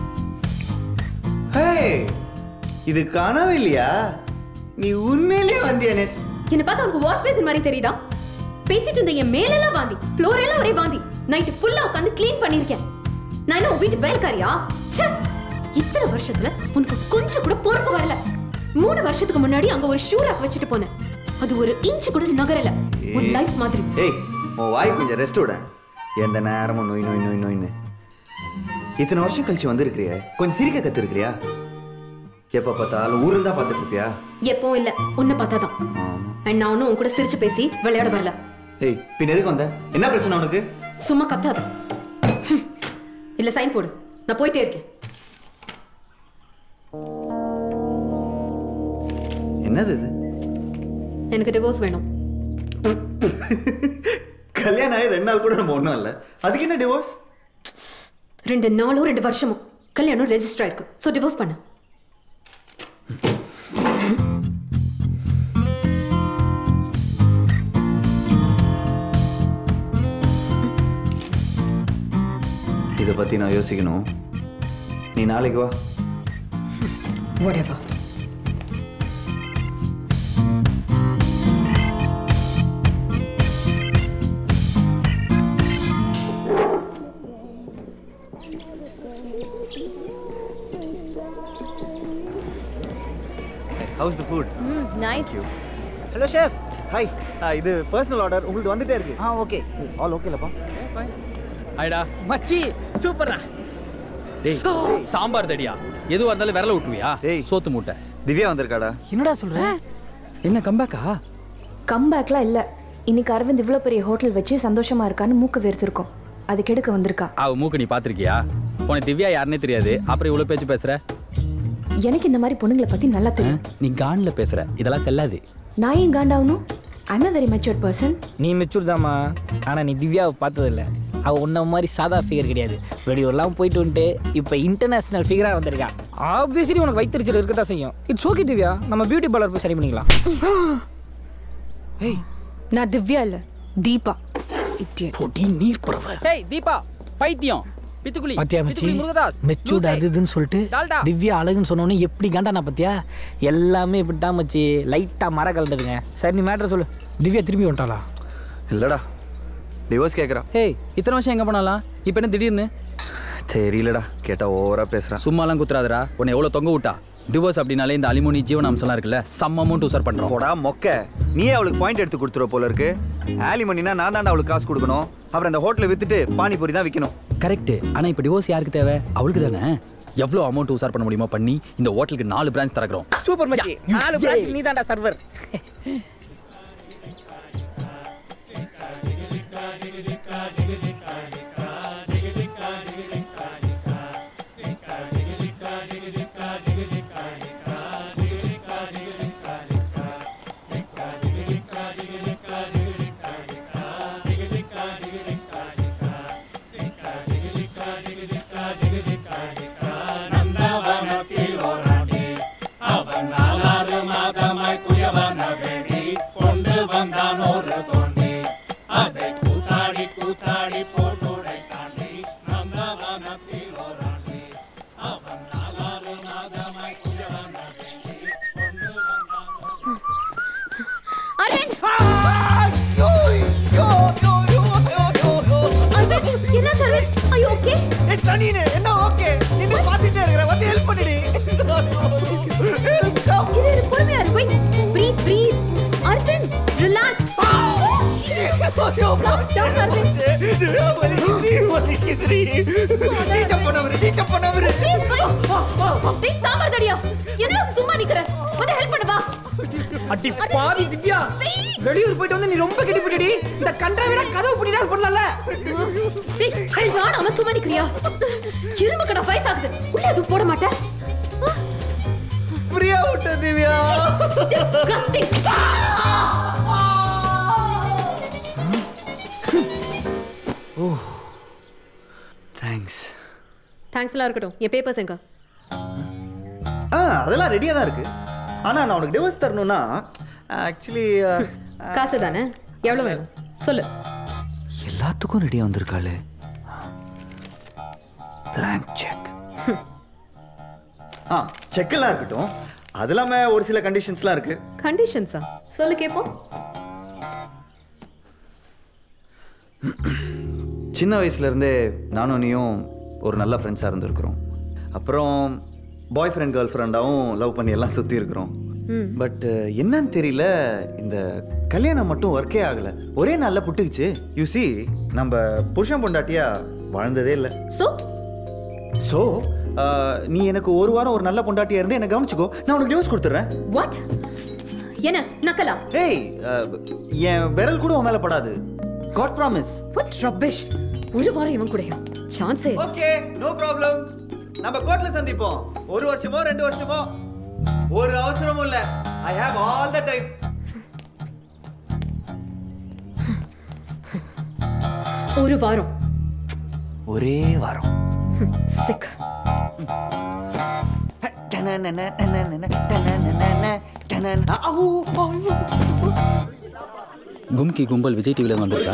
இது காணவே இல்லையா? நீ உண்மையிலேயே வந்தியானே? என்ன பார்த்தா உனக்கு வாஷ் பேசின் மாதிரி தெரியுதா? பேசிட்டு இருந்த என் மேலெல்லாம் வாந்தி, ஃப்ளோர் எல்லாம் ஒரே வாந்தி. நைட்டு ஃபுல்லா உட்காந்து க்ளீன் பண்ணிருக்கேன். நான் என்ன உன் வீட்டு வேலைக்காரியா? இத்தனை வருஷத்துல உனக்கு கொஞ்சம் கூட பொறுப்பு வரல. 3 வருஷத்துக்கு முன்னாடி அங்க ஒரு ஷூ ராக் வச்சுட்டு போனேன். அது ஒரு இன்ச் கூட நகரல. ஒரு லைஃப் மாதிரி. உன் வாய் கொஞ்சம் ரெஸ்ட் விட. எந்த நேரமும் நோய் நோய் நோய் நோய்னு. இத்தனை வருஷம் கழிச்சு வந்திருக்கிறிய, கொஞ்சம் சிரிக்க கத்துருக்கிறியா? எப்ப பார்த்தாலும் ஊருன்னு தான் பார்த்துட்டு இருப்பியா? எப்பவும் இல்ல, உன்னை பார்த்தாதான். நான் ஒன்னும் உன் கூட சிரிச்சு பேசி விளையாட வரல. பின் எதுக்கு வந்த? என்ன பிரச்சனை உனக்கு? சும்மா கத்தாத. இல்ல சைன் போடு, நான் போயிட்டே இருக்கேன். என்னது இது? எனக்கு டிவோர்ஸ் வேணும். கல்யாணம் ஆகி 2 நாள் கூட நம்ம ஒன்றும் இல்லை, அதுக்கு என்ன டிவோர்ஸ்? 2 நாளோ 2 வருஷமோ கல்யாணம் ரெஜிஸ்டர் ஆயிருக்கு. ஸோ டிவோர்ஸ் பண்ண. இதை பற்றி நான் யோசிக்கணும். நீ நாளைக்கு வா. Whatever. How's the food? Nice. Hello chef. Hi. இது பர்சனல் ஆர்டர் உங்களுக்கு வந்துட்டே இருக்கு. ஓகே. ஆல் ஓகேலப்பா. ஃபைன். ஹைடா மச்சி சூப்பர்ரா. டேய் சாம்பார் தடியா. எதுவா இருந்தாலும் விரல விட்டுவியா? சோத்து மூட்டை. திவ்யா வந்திருக்காடா. என்னடா சொல்ற? என்ன கம்பேக்கா? கம்பேக்லாம் இல்ல. இன்னைக்கு அரவிந்த் இவ்வளவு பெரிய ஹோட்டல் வச்சு சந்தோஷமா இருக்கான்னு மூக்கு வேர்த்திருக்கோம். அது கெடுக்க வந்திருக்கா. அவ மூக்கு நீ பாத்திருக்கியா? உனக்கு திவ்யா யாருன்னே தெரியாது, அப்புறம் இவ்வளவு பேச்சு பேசுற? எனக்கு இந்த மாதிரி பொண்ணுங்களை பத்தி நல்லா தெரியும். நீ கான்ல பேசுற, இதெல்லாம் செல்லாது. நான் ஏன் காண்டாவணும்? I am a very matured person. நீ மெச்சூர் தாமா, ஆனா நீ திவ்யாவை பார்த்ததில்ல. அவள் உன்ன மாதிரி சாதா ஃபிகர் கிடையாது. வெளியூர்லாம் போயிட்டு வந்துட்டு இப்போ இன்டர்நேஷனல் ஃபிகராக வந்திருக்கா. ஆப்வியஸ்லி உனக்கு வயிற்றுச்சல் இருக்க தான் செய்யும். இட்ஸ் ஓகே திவ்யா, நம்ம பியூட்டி பார்லர் போய் சரி பண்ணிக்கலாம். நான் திவ்யா இல்ல, தீபா. பொடி நீர் பறவை. டேய் தீபா, பைத்தியம். பித்துக்குளி. பாத்தியா மச்சி, மெச்சூர்ட் அதுன்னு சொல்லிட்டு திவ்யா அழகுன்னு சொன்னோன்னே எப்படி காண்டானா பாத்தியா? எல்லாமே இப்படி தான் மச்சி, லைட்டாக மர கலண்டுதுங்க. சரி நீ மேட்ரு சொல்லு. திவ்யா திரும்பி வந்துட்டாளா? இல்லடா, டிவோர்ஸ் கேட்குறா. ஏய் இத்தனை வருஷம் எங்கே போனாலாம், இப்போ என்ன திடீர்னு? தெரியலடா, கேட்டால் ஓவராக பேசுகிறேன். சும்மாலாம் குத்துறாதடா, உன்னை எவ்வளோ தொங்க விட்டா? டிவோர்ஸ் அப்படின்னாலே இந்த அலிமோனி ஜீவன அம்சம்லாம் இருக்குல்ல, சம் அமௌண்ட் உசார் பண்ணுறோம். போடா மொக்க, நீயே அவளுக்கு பாயிண்ட் எடுத்து கொடுத்துருவ போல இருக்கு. ஆலிமோனினா நான் தாண்டா அவளுக்கு காசு கொடுக்கணும், அப்புறம் அந்த ஹோட்டலை வித்துட்டு பானிபூரி தான் விற்கணும். கரெக்ட். ஆனால் இப்போ டிவோர்ஸ் யாருக்கு தேவை? அவளுக்கு தானே. எவ்வளோ அமௌண்ட் உசார் பண்ண முடியுமோ பண்ணி இந்த ஹோட்டலுக்கு 4 பிரான்ச் திறக்கிறோம். சூப்பர் மச்சி, 4 பிரான்ச் நீ தான்டா சர்வர். அடி பாவி திவ்யா, வெளியூர் போயிட்டு வந்து நீ ரொம்ப கெட்டி போயிட்டடி. இந்த கண்டரவிட கதவு பூட்டிட்டா பண்ணலாம்ல. டேய் ஜான், அவன் சும்மா நிக்கறியா? இரும கடை வயசாகுது, உள்ள அது போட மாட்டே. பிரியா விட்ட திவ்யா. Disgusting. Oh thanks. தேங்க்ஸ்லாம் இருக்கட்டும், என் பேப்பர்ஸ் எங்க? அதெல்லாம் ரெடியாக தான் இருக்கு. ஆனால் நான் உனக்கு டிவோர்ஸ் தரணும்னா ஆக்சுவலி காசு தானே? எவ்வளோ வேணும் சொல்லு. எல்லாத்துக்கும் ரெடியாக வந்திருக்காளே. blank check. செக்கெல்லாம் இருக்கட்டும். அது இல்லாம ஒரு சில கண்டிஷன்ஸ்லாம் இருக்கு. கண்டிஷன்ஸா? சொல்லு கேப்போம். சின்ன வயசுல இருந்தே நானும் நீயும் ஒரு நல்ல ஃப்ரெண்ட்ஸாக இருந்திருக்கிறோம். அப்புறம் பாய் ஃப்ரெண்ட் கேர்ள் ஃப்ரெண்டாகவும் லவ் பண்ணி எல்லாம் சுற்றி இருக்கிறோம். பட் என்னன்னு தெரியல, இந்த கல்யாணம் மட்டும் ஒர்க்கே ஆகலை. ஒரே நாளில் புட்டுக்குச்சு. யூசி நம்ம புருஷன் பொண்டாட்டியா வாழ்ந்ததே இல்லை. ஸோ நீ எனக்கு ஒரு வாரம் ஒரு நல்ல பொண்டாட்டியா இருந்து என்ன கவனிச்சுக்கோ, நான் உனக்கு டிவோர்ஸ் கொடுத்துட்றேன். வாட்? என்ன நக்கலா? ஏய், என் விரல் கூட உன் மேலே படாது. God promise. What rubbish. ஒரு வாரம் இவன் கூடயா? சான்ஸே. Okay, no problem. நம்ம கோர்ட்ல சந்திப்போம். ஒரு வருஷமோ 2 வருஷமோ ஒரு அவசரமும் இல்ல. I have all the time. ஒரு வாரம். ஒரே வாரம். சிக். கும்கி கும்பல் விஜய் டிவில வந்துச்சா?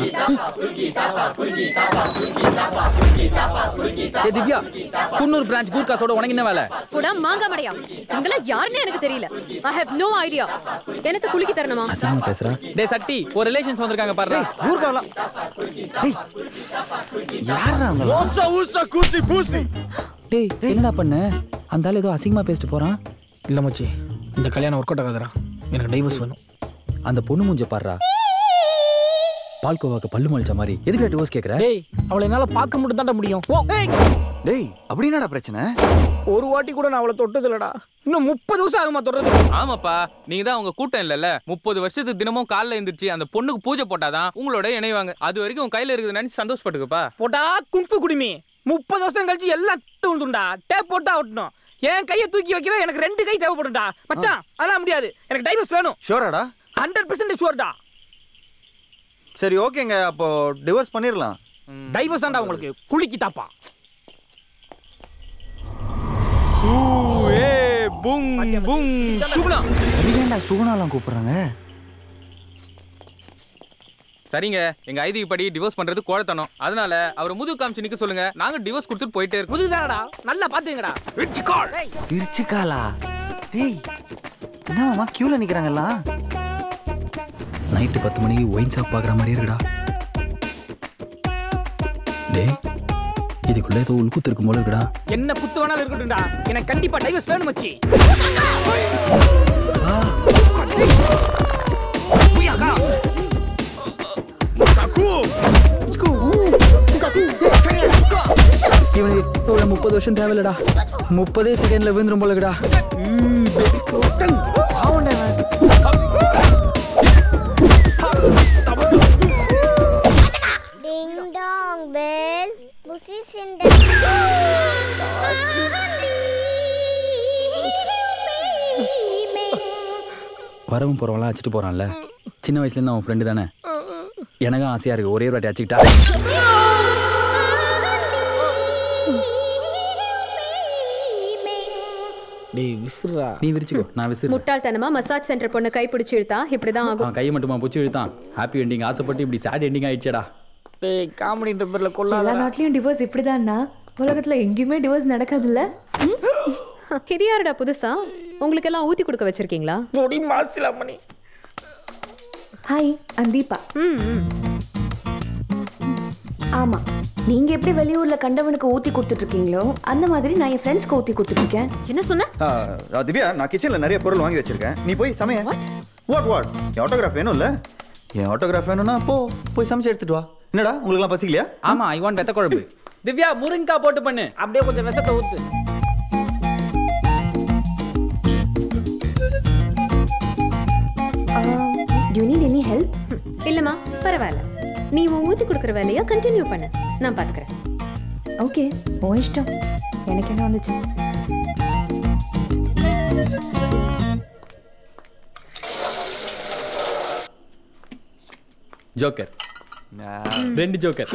ஏ திவ்யா, குன்னூர் பிரான்ச் கூர்காஸோட உனக்கு என்ன வேலை? போடா மாங்கா மடையா. நீங்கள யாருன்னு எனக்கு தெரியல. I have no idea. எனக்கு குளிக்கி தரணுமா? அசமா பேசுறா. டேய் சட்டி, ஒரு ரிலேஷன்ஸ் வந்திருக்காங்க பாருடா. கூர்கால. டேய். யாரா அவங்க? ஓசா ஊசா கூசி பூசி. டேய், என்னடா பண்ண? அந்த ஆளு ஏதோ அசிங்கமா பேசிட்டு போறான். இல்ல மச்சி, இந்த கல்யாணம் ஒர்க் அவுட் ஆகாதடா. எனக்கு டைவர்ஸ் வேணும். அந்த பொண்ணு மூஞ்ச பாருடா. பால்கோவாக்கு பல்லு மொழிச்ச மாதிரி எதுக்கு டிவோர்ஸ் கேக்குற? டேய், அவளை என்னால பார்க்க மட்டும் தான்டா முடியும். ஓ டேய், அப்படி என்னடா பிரச்சனை? ஒரு வாட்டி கூட நான் அவளை தொட்டது இல்லடா. இன்னும் 30 வருஷம் ஆகுமா தொடுறது? ஆமாப்பா, நீங்க தான் உங்க கூட்டம் இல்லல்ல. 30 வருஷத்துக்கு தினமும் காலைல எந்திரிச்சு அந்த பொண்ணுக்கு பூஜை போட்டாதான் உங்களோட இணைவாங்க. அது வரைக்கும் உன் கையில இருக்குது நினைச்சு சந்தோஷப்பட்டுக்கப்பா. போட்டா கும்பு குடிமி. 30 வருஷம் கழிச்சு எல்லாம் விழுந்துண்டா. டேப் போட்டா ஒட்டணும். என் கையை தூக்கி வைக்கவே எனக்கு 2 கை தேவைப்படும்டா. மச்சான், அதெல்லாம் முடியாது. எனக்கு டைவர்ஸ் வேணும். ஷூராடா? 100% ஷூர்டா. சரி ஓகேங்க, அப்போ டிவோர்ஸ் பண்ணிரலாம். டைவர்ஸ் ஆண்டா உங்களுக்கு குளிக்கி தாப்பா. சூஏ புங் புங் சுகுணா. அதுக்கேண்டா சுகுணாலாம் கூப்பிடுறாங்க? சரிங்க, எங்க ஐதிக்கு படி டிவோர்ஸ் பண்றது கோழத்தனம். அதனால அவர் முதுகு காமிச்சு நிக்க சொல்லுங்க. நாங்க டிவோர்ஸ் கொடுத்துட்டு போயிட்டே இருக்கோம். முதுகுதானடா, நல்லா பாத்துங்கடா. திருச்சிக்காலா? டேய், என்ன மாமா கியூல நிக்கிறாங்கலாம்? நைட்டு 10 மணிக்கு ஒயின் ஷாப் பார்க்குற மாதிரி இருக்குடா. டேய், இதுக்குள்ள ஏதோ உள்குத்து இருக்கும் போல இருக்குடா. என்ன குத்து வேணாலும் இருக்கட்டும்டா. எனக்கு கண்டிப்பா டைவர்ஸ் வேணும் மச்சி. இவனுக்கு ஒரு 30 வருஷம் தேவையில்லடா. 30 செகண்ட்ல விழுந்துரும் போல இருக்குடா. Ding dong bell, pussy in the வரவும் போறவங்களாம் அடிச்சுட்டு போறான்ல. சின்ன வயசுல இருந்து அவன் ஃப்ரெண்டு தானே. எனக்கும் ஆசையா இருக்கு ஒரே ஒரு வாட்டி அடிச்சுக்கிட்டா. டேய் விசுறா. நீ விரிச்சுக்கோ, நான் விசுறேன். முட்டாள்தனமா மசாஜ் சென்டர் பொண்ணு கை பிடிச்சு இழுத்தா இப்படிதான் ஆகும். அவன் கையை மட்டுமா பிடிச்சி இழுத்தான். ஹாப்பி எண்டிங் ஆசைப்பட்டு இப்படி சேட் எண்டிங் ஆயிடுச்சேடா. டேய், காமெடின்ற பேர்ல கொல்லாத. எல்லா நாட்டிலயும் டிவோர்ஸ் இப்படிதான்னா உலகத்துல எங்கேயுமே டிவோர்ஸ் நடக்காதுல்ல. இது யாருடா புதுசா? உங்களுக்கு எல்லாம் ஊத்தி கொடுக்க வச்சிருக்கீங்களா? பொடி மாசிலாமணி. Hi, I'm Deepa. ஆமா, நீங்க எப்படி வெளியூர்ல கண்டவனுக்கு ஊத்தி கொடுத்துட்டு இருக்கீங்களோ அந்த மாதிரி நான் என் ஃப்ரெண்ட்ஸ்க்கு ஊத்தி கொடுத்துட்டு இருக்கேன். என்ன சொன்ன? திவ்யா, நான் கிச்சன்ல நிறைய பொருள் வாங்கி வச்சிருக்கேன். நீ போய் சமைய. வாட் என் ஆட்டோகிராஃப் வேணும்ல? என் ஆட்டோகிராஃப் வேணும்னா போய் சமைச்சு எடுத்துட்டு வா. என்னடா உங்களுக்குலாம் பசிக்கலையா? ஆமா, ஐ வாண்ட் வெத்த குழம்பு. திவ்யா, முருங்கக்காய் போட்டு பண்ணு. அப்படியே கொஞ்சம் விஷத்தை ஊத்து. Do you need any help? இல்லம்மா, பரவாயில்ல. நீ உன் ஊத்தி கொடுக்குற வேலையை கண்டினியூ பண்ணு, நான் பார்த்துக்கிறேன். ஓகே, உன் இஷ்டம். எனக்கு என்ன வந்துச்சு? ஜோக்கர். 2 ஜோக்கர்.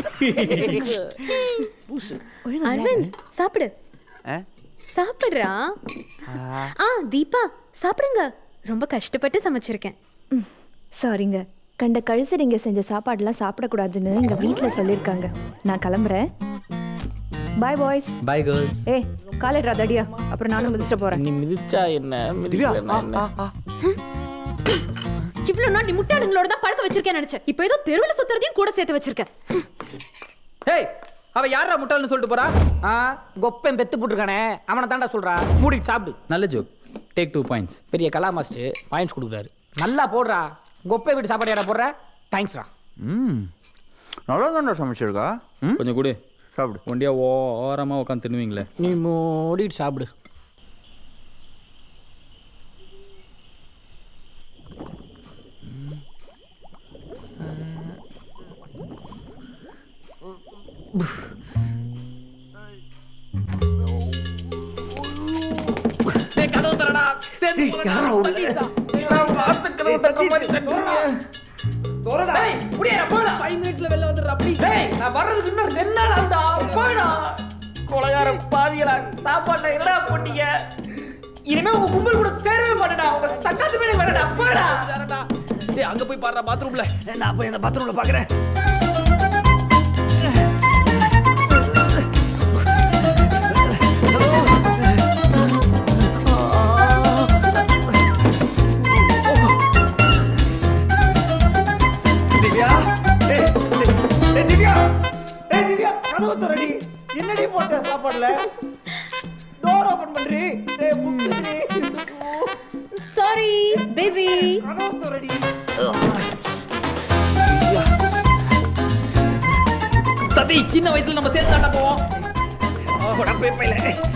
அரவிந்த், சாப்பிடு. சாப்பிடுறா. தீபா சாப்பிடுங்க. ரொம்ப கஷ்டப்பட்டு சமைச்சிருக்கேன். சாரிங்க, கண்ட கழுசரிங்க செஞ்ச சாப்பாடுலாம் சாப்பிடக்கூடாதுன்னு எங்க வீட்டில் சொல்லியிருக்காங்க. நான் கிளம்புறேன். Bye boys. Bye girls. ஏய் காலேட்ரா தடியா, அப்புறம் நானும் மிதிச்சிட்டு போறேன். நீ மிதிச்சா என்ன மிதிக்கலனா என்ன? இவ்வளவு நாள் நீ முட்டாளுங்களோட தான் பழக்க வச்சிருக்கேன்னு நினைச்சேன். இப்போ ஏதோ தெருவுல சுத்துறதையும் கூட சேர்த்து வச்சிருக்க. ஏய் அவ யாரா முட்டாள்னு சொல்லிட்டு போறா? கொப்பன் பெத்து போட்டுருக்கானே அவனை தாண்டா சொல்றா. மூடிட்டு சாப்பிடு. நல்ல ஜோக். Take 2 points. பெரிய கலா மாஸ்டர் பாயிண்ட்ஸ் கொடுக்குறாரு. நல்லா போடுறா. கொப்பை வீட்டு சாப்பாடு யாரா போடுற? தேங்க்ஸ்ரா. நல்லா தான்டா சமைச்சிருக்கா. கொஞ்சம் கொடு சாப்பிடு. ஒண்டியா ஓரமாக உட்காந்து தின்னுவீங்களே. நீ மூடிட்டு சாப்பிடு. கதவு தரடா. சேர்ந்து யாரா உள்ள? தோரடா. டேய் புடியடா போடா. 5 மினிட்ஸ்ல வெளில வந்துறா ப்ளீஸ். டேய் நான் வர்றதுக்கு இன்னும் 2 நாள் ஆகும்டா. போடா. கொலகார பாவிகளா சாப்பாடுல என்னடா போட்டீங்க? இனிமே உங்க கும்பல் கூட சேரவே மாட்டேடா. உங்க சங்கத்து மேல வரடா. போடா. டேய் அங்க போய் பாருடா பாத்ரூம்ல. நான் போய் அந்த பாத்ரூம்ல பாக்குறேன். என்னடி போட்ட சாப்பாடுல? டோர் ஓபன் பண்றீ. டேய் முட்டுடி. Sorry busy. சதி சின்ன வயசுல நம்ம சேர்ந்து தாண்ட போவோம். ஓட பேப்பையில.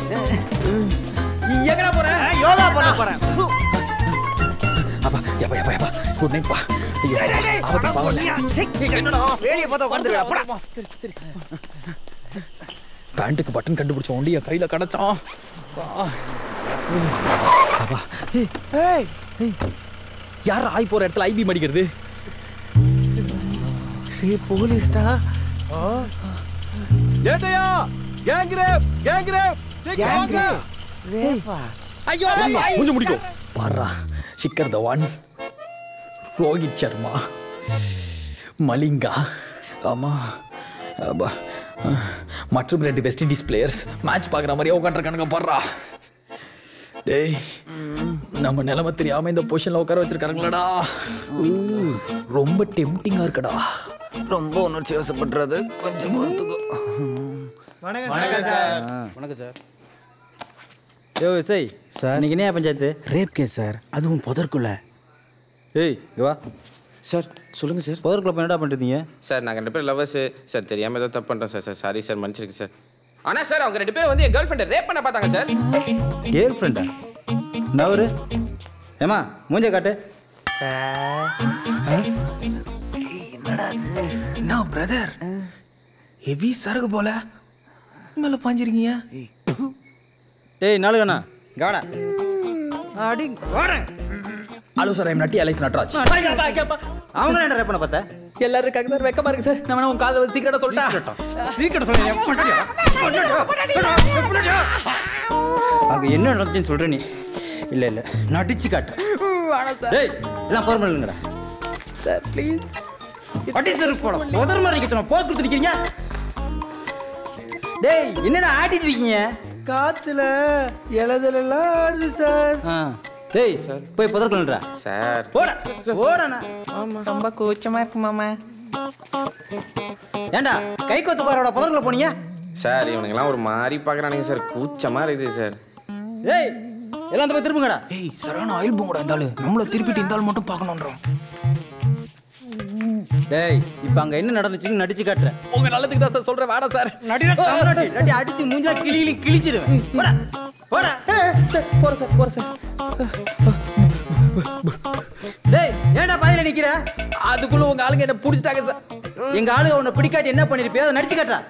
எங்கடா போற? யோகா பண்ண போறேன். அப்பா யப்பா யப்பா யப்பா குட் நைட் பா. அவட்ட பாவல. என்னடா வேலைய பார்த்தா உட்கார்ந்துடா. போடா. சரி. பேண்ட்டுக்கு பட்டன் கண்டுபிடிச்ச ஒண்டிய கையில கடச்சான். அப்பா ஏய் யார் ஆய் போற இடத்துல ஐபி மடிக்கிறது? ஏய் போலீஸ்டா. ஏட்டையா கேங் ரேப் கேங் ரேப்பா. ஐயோ கொஞ்சம் முடிக்கும். பாரா சிக்கர் தவான், ரோஹித் சர்மா, மலிங்கா, ஆமா அப்பா மற்றும் 2 வெஸ்ட் இண்டீஸ் பிளேயர்ஸ் மேட்ச் பார்க்குற மாதிரியே உட்காந்துருக்கானுங்க. பாடுறா டேய் நம்ம நிலைமை தெரியாம இந்த பொசிஷன்ல உட்கார வச்சிருக்கானுங்களடா. ரொம்ப டெம்டிங்கா இருக்கடா. ரொம்ப உணர்ச்சி வசப்படுறது கொஞ்சம் பொறுத்துக்கோ. வணக்கம் சார். வணக்கம் சார். யோ இசை சார், இன்னைக்கு என்ன பஞ்சாயத்து? ரேப் கேஸ் சார், அதுவும் புதற்குள்ள. ஏய் இங்க வா. சார் சொல்லுங்கள் சார். புதற்குள்ள போய் என்னடா பண்ணிருந்தீங்க? சார் நாங்கள் 2 பேரும் லவ்வர்ஸு சார். தெரியாமல் ஏதோ தப்பு பண்ணுறோம் சார். சாரி சார், மன்னிச்சிருக்கு சார். ஆனால் சார் அவங்க 2 பேரும் வந்து என் கேர்ள் ஃப்ரெண்டை ரேப் பண்ண பார்த்தாங்க சார். கேர்ள் ஃப்ரெண்டா? நவரு ஏமா மூஞ்ச காட்டு. என்னடா அது? என்ன பிரதர் ஹெவி சரகு போல மேலே பாஞ்சிருக்கீங்க. ஏய் நாளுகண்ணா கவன அடி வரேன். Hello sir, I'm Natty alias Natraj. அவங்க என்ன ரேப் பண்ண பார்த்தா? எல்லாரும் இருக்காங்க சார். வெக்கமா இருக்கு சார். நான் உங்க காதை வந்து சீக்கிரட்டா சொல்லிட்டேன். சீக்கிரம் சொல்லுங்க. அங்க என்ன நடந்துச்சுன்னு சொல்ற நீ? இல்ல இல்ல நடிச்சு காட்டுறேன். டேய் எல்லாம் ஃபார்மல் இல்லங்கடா சார். ப்ளீஸ் அடி சார் போட முதல் மாதிரி நிக்க சொன்னா போஸ் கொடுத்து நிக்கிறீங்க. டேய் என்னடா ஆடிட்டு இருக்கீங்க? காத்துல இலதெல்லாம் ஆடுது சார். டேய் போய் புதற்குள்ளடா சார். போடா போடா. ஆமா ரொம்ப கூச்சமா இருக்கு மாமா. ஏண்டா கை கொத்துக்காரோட புதற்குள்ள போனீங்க? சார் இவனுங்கெல்லாம் ஒரு மாதிரி பார்க்குறானுங்க சார். கூச்சமாக இருக்குது சார். ஏய் எல்லாம் அந்த போய் திரும்புங்கடா. ஏய் சரியான ஆயில் பூங்கடா இருந்தாலும் நம்மள திருப்பிட்டு இந்த ஆள் மட்டும் பார்க்கணுன்றோம். டேய் இப்போ அங்க என்ன நடந்துச்சுன்னு நடிச்சு காட்டுறேன். உங்க நல்லதுக்கு தான் சார் சொல்றேன். வாடா சார். நடி அடிச்சு மூஞ்சா கிழிச்சிடுவேன். போடா போடா. சார் போறேன் சார். டேய் ஏன்டா பாதியில நிக்கிற? அதுக்குள்ள உங்க ஆளுங்க என்ன புடிச்சிட்டாங்க சார். எங்க ஆளுங்க உன்னை பிடிக்காட்டி என்ன பண்ணிருப்பியோ அதை நடிச்சு காட்டுறா.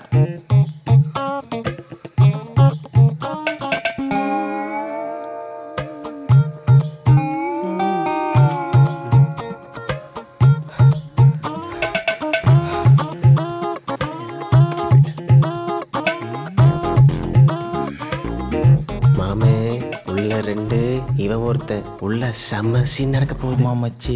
மாமே உள்ள 2 இவன் ஒருத்தன் உள்ள செம்ம சீன் நடக்க போகுது மாமச்சி.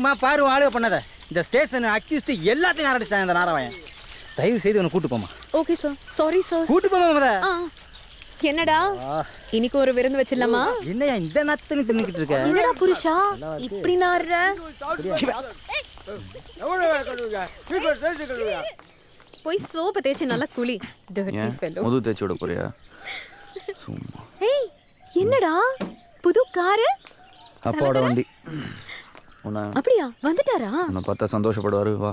பாருமா பாரு ஆளுக பண்ணத. இந்த ஸ்டேஷன் அக்யூஸ்ட் எல்லாத்தையும் ஆரம்பிச்சாங்க இந்த நாராயணன். தயவு செய்து உன்னை கூட்டு போமா. Okay sir. Sorry sir. கூட்டு போமா முத. என்னடா இன்னைக்கு ஒரு விருந்து வச்சிடலாமா? என்னையா இந்த நத்தனி தின்னுக்கிட்டு இருக்க? என்னடா புருஷா இப்படி நாறுற? போய் சோப்பு தேய்ச்சி நல்லா குளி. dirty fellow. முது தேய்ச்சி விட போறியா? சும்மா. ஏய் என்னடா புது காரு? அப்பாவோட வண்டி. அப்படியா வந்துட்டாரா? உன்னை பார்த்தா சந்தோஷப்படுவாரு. வா.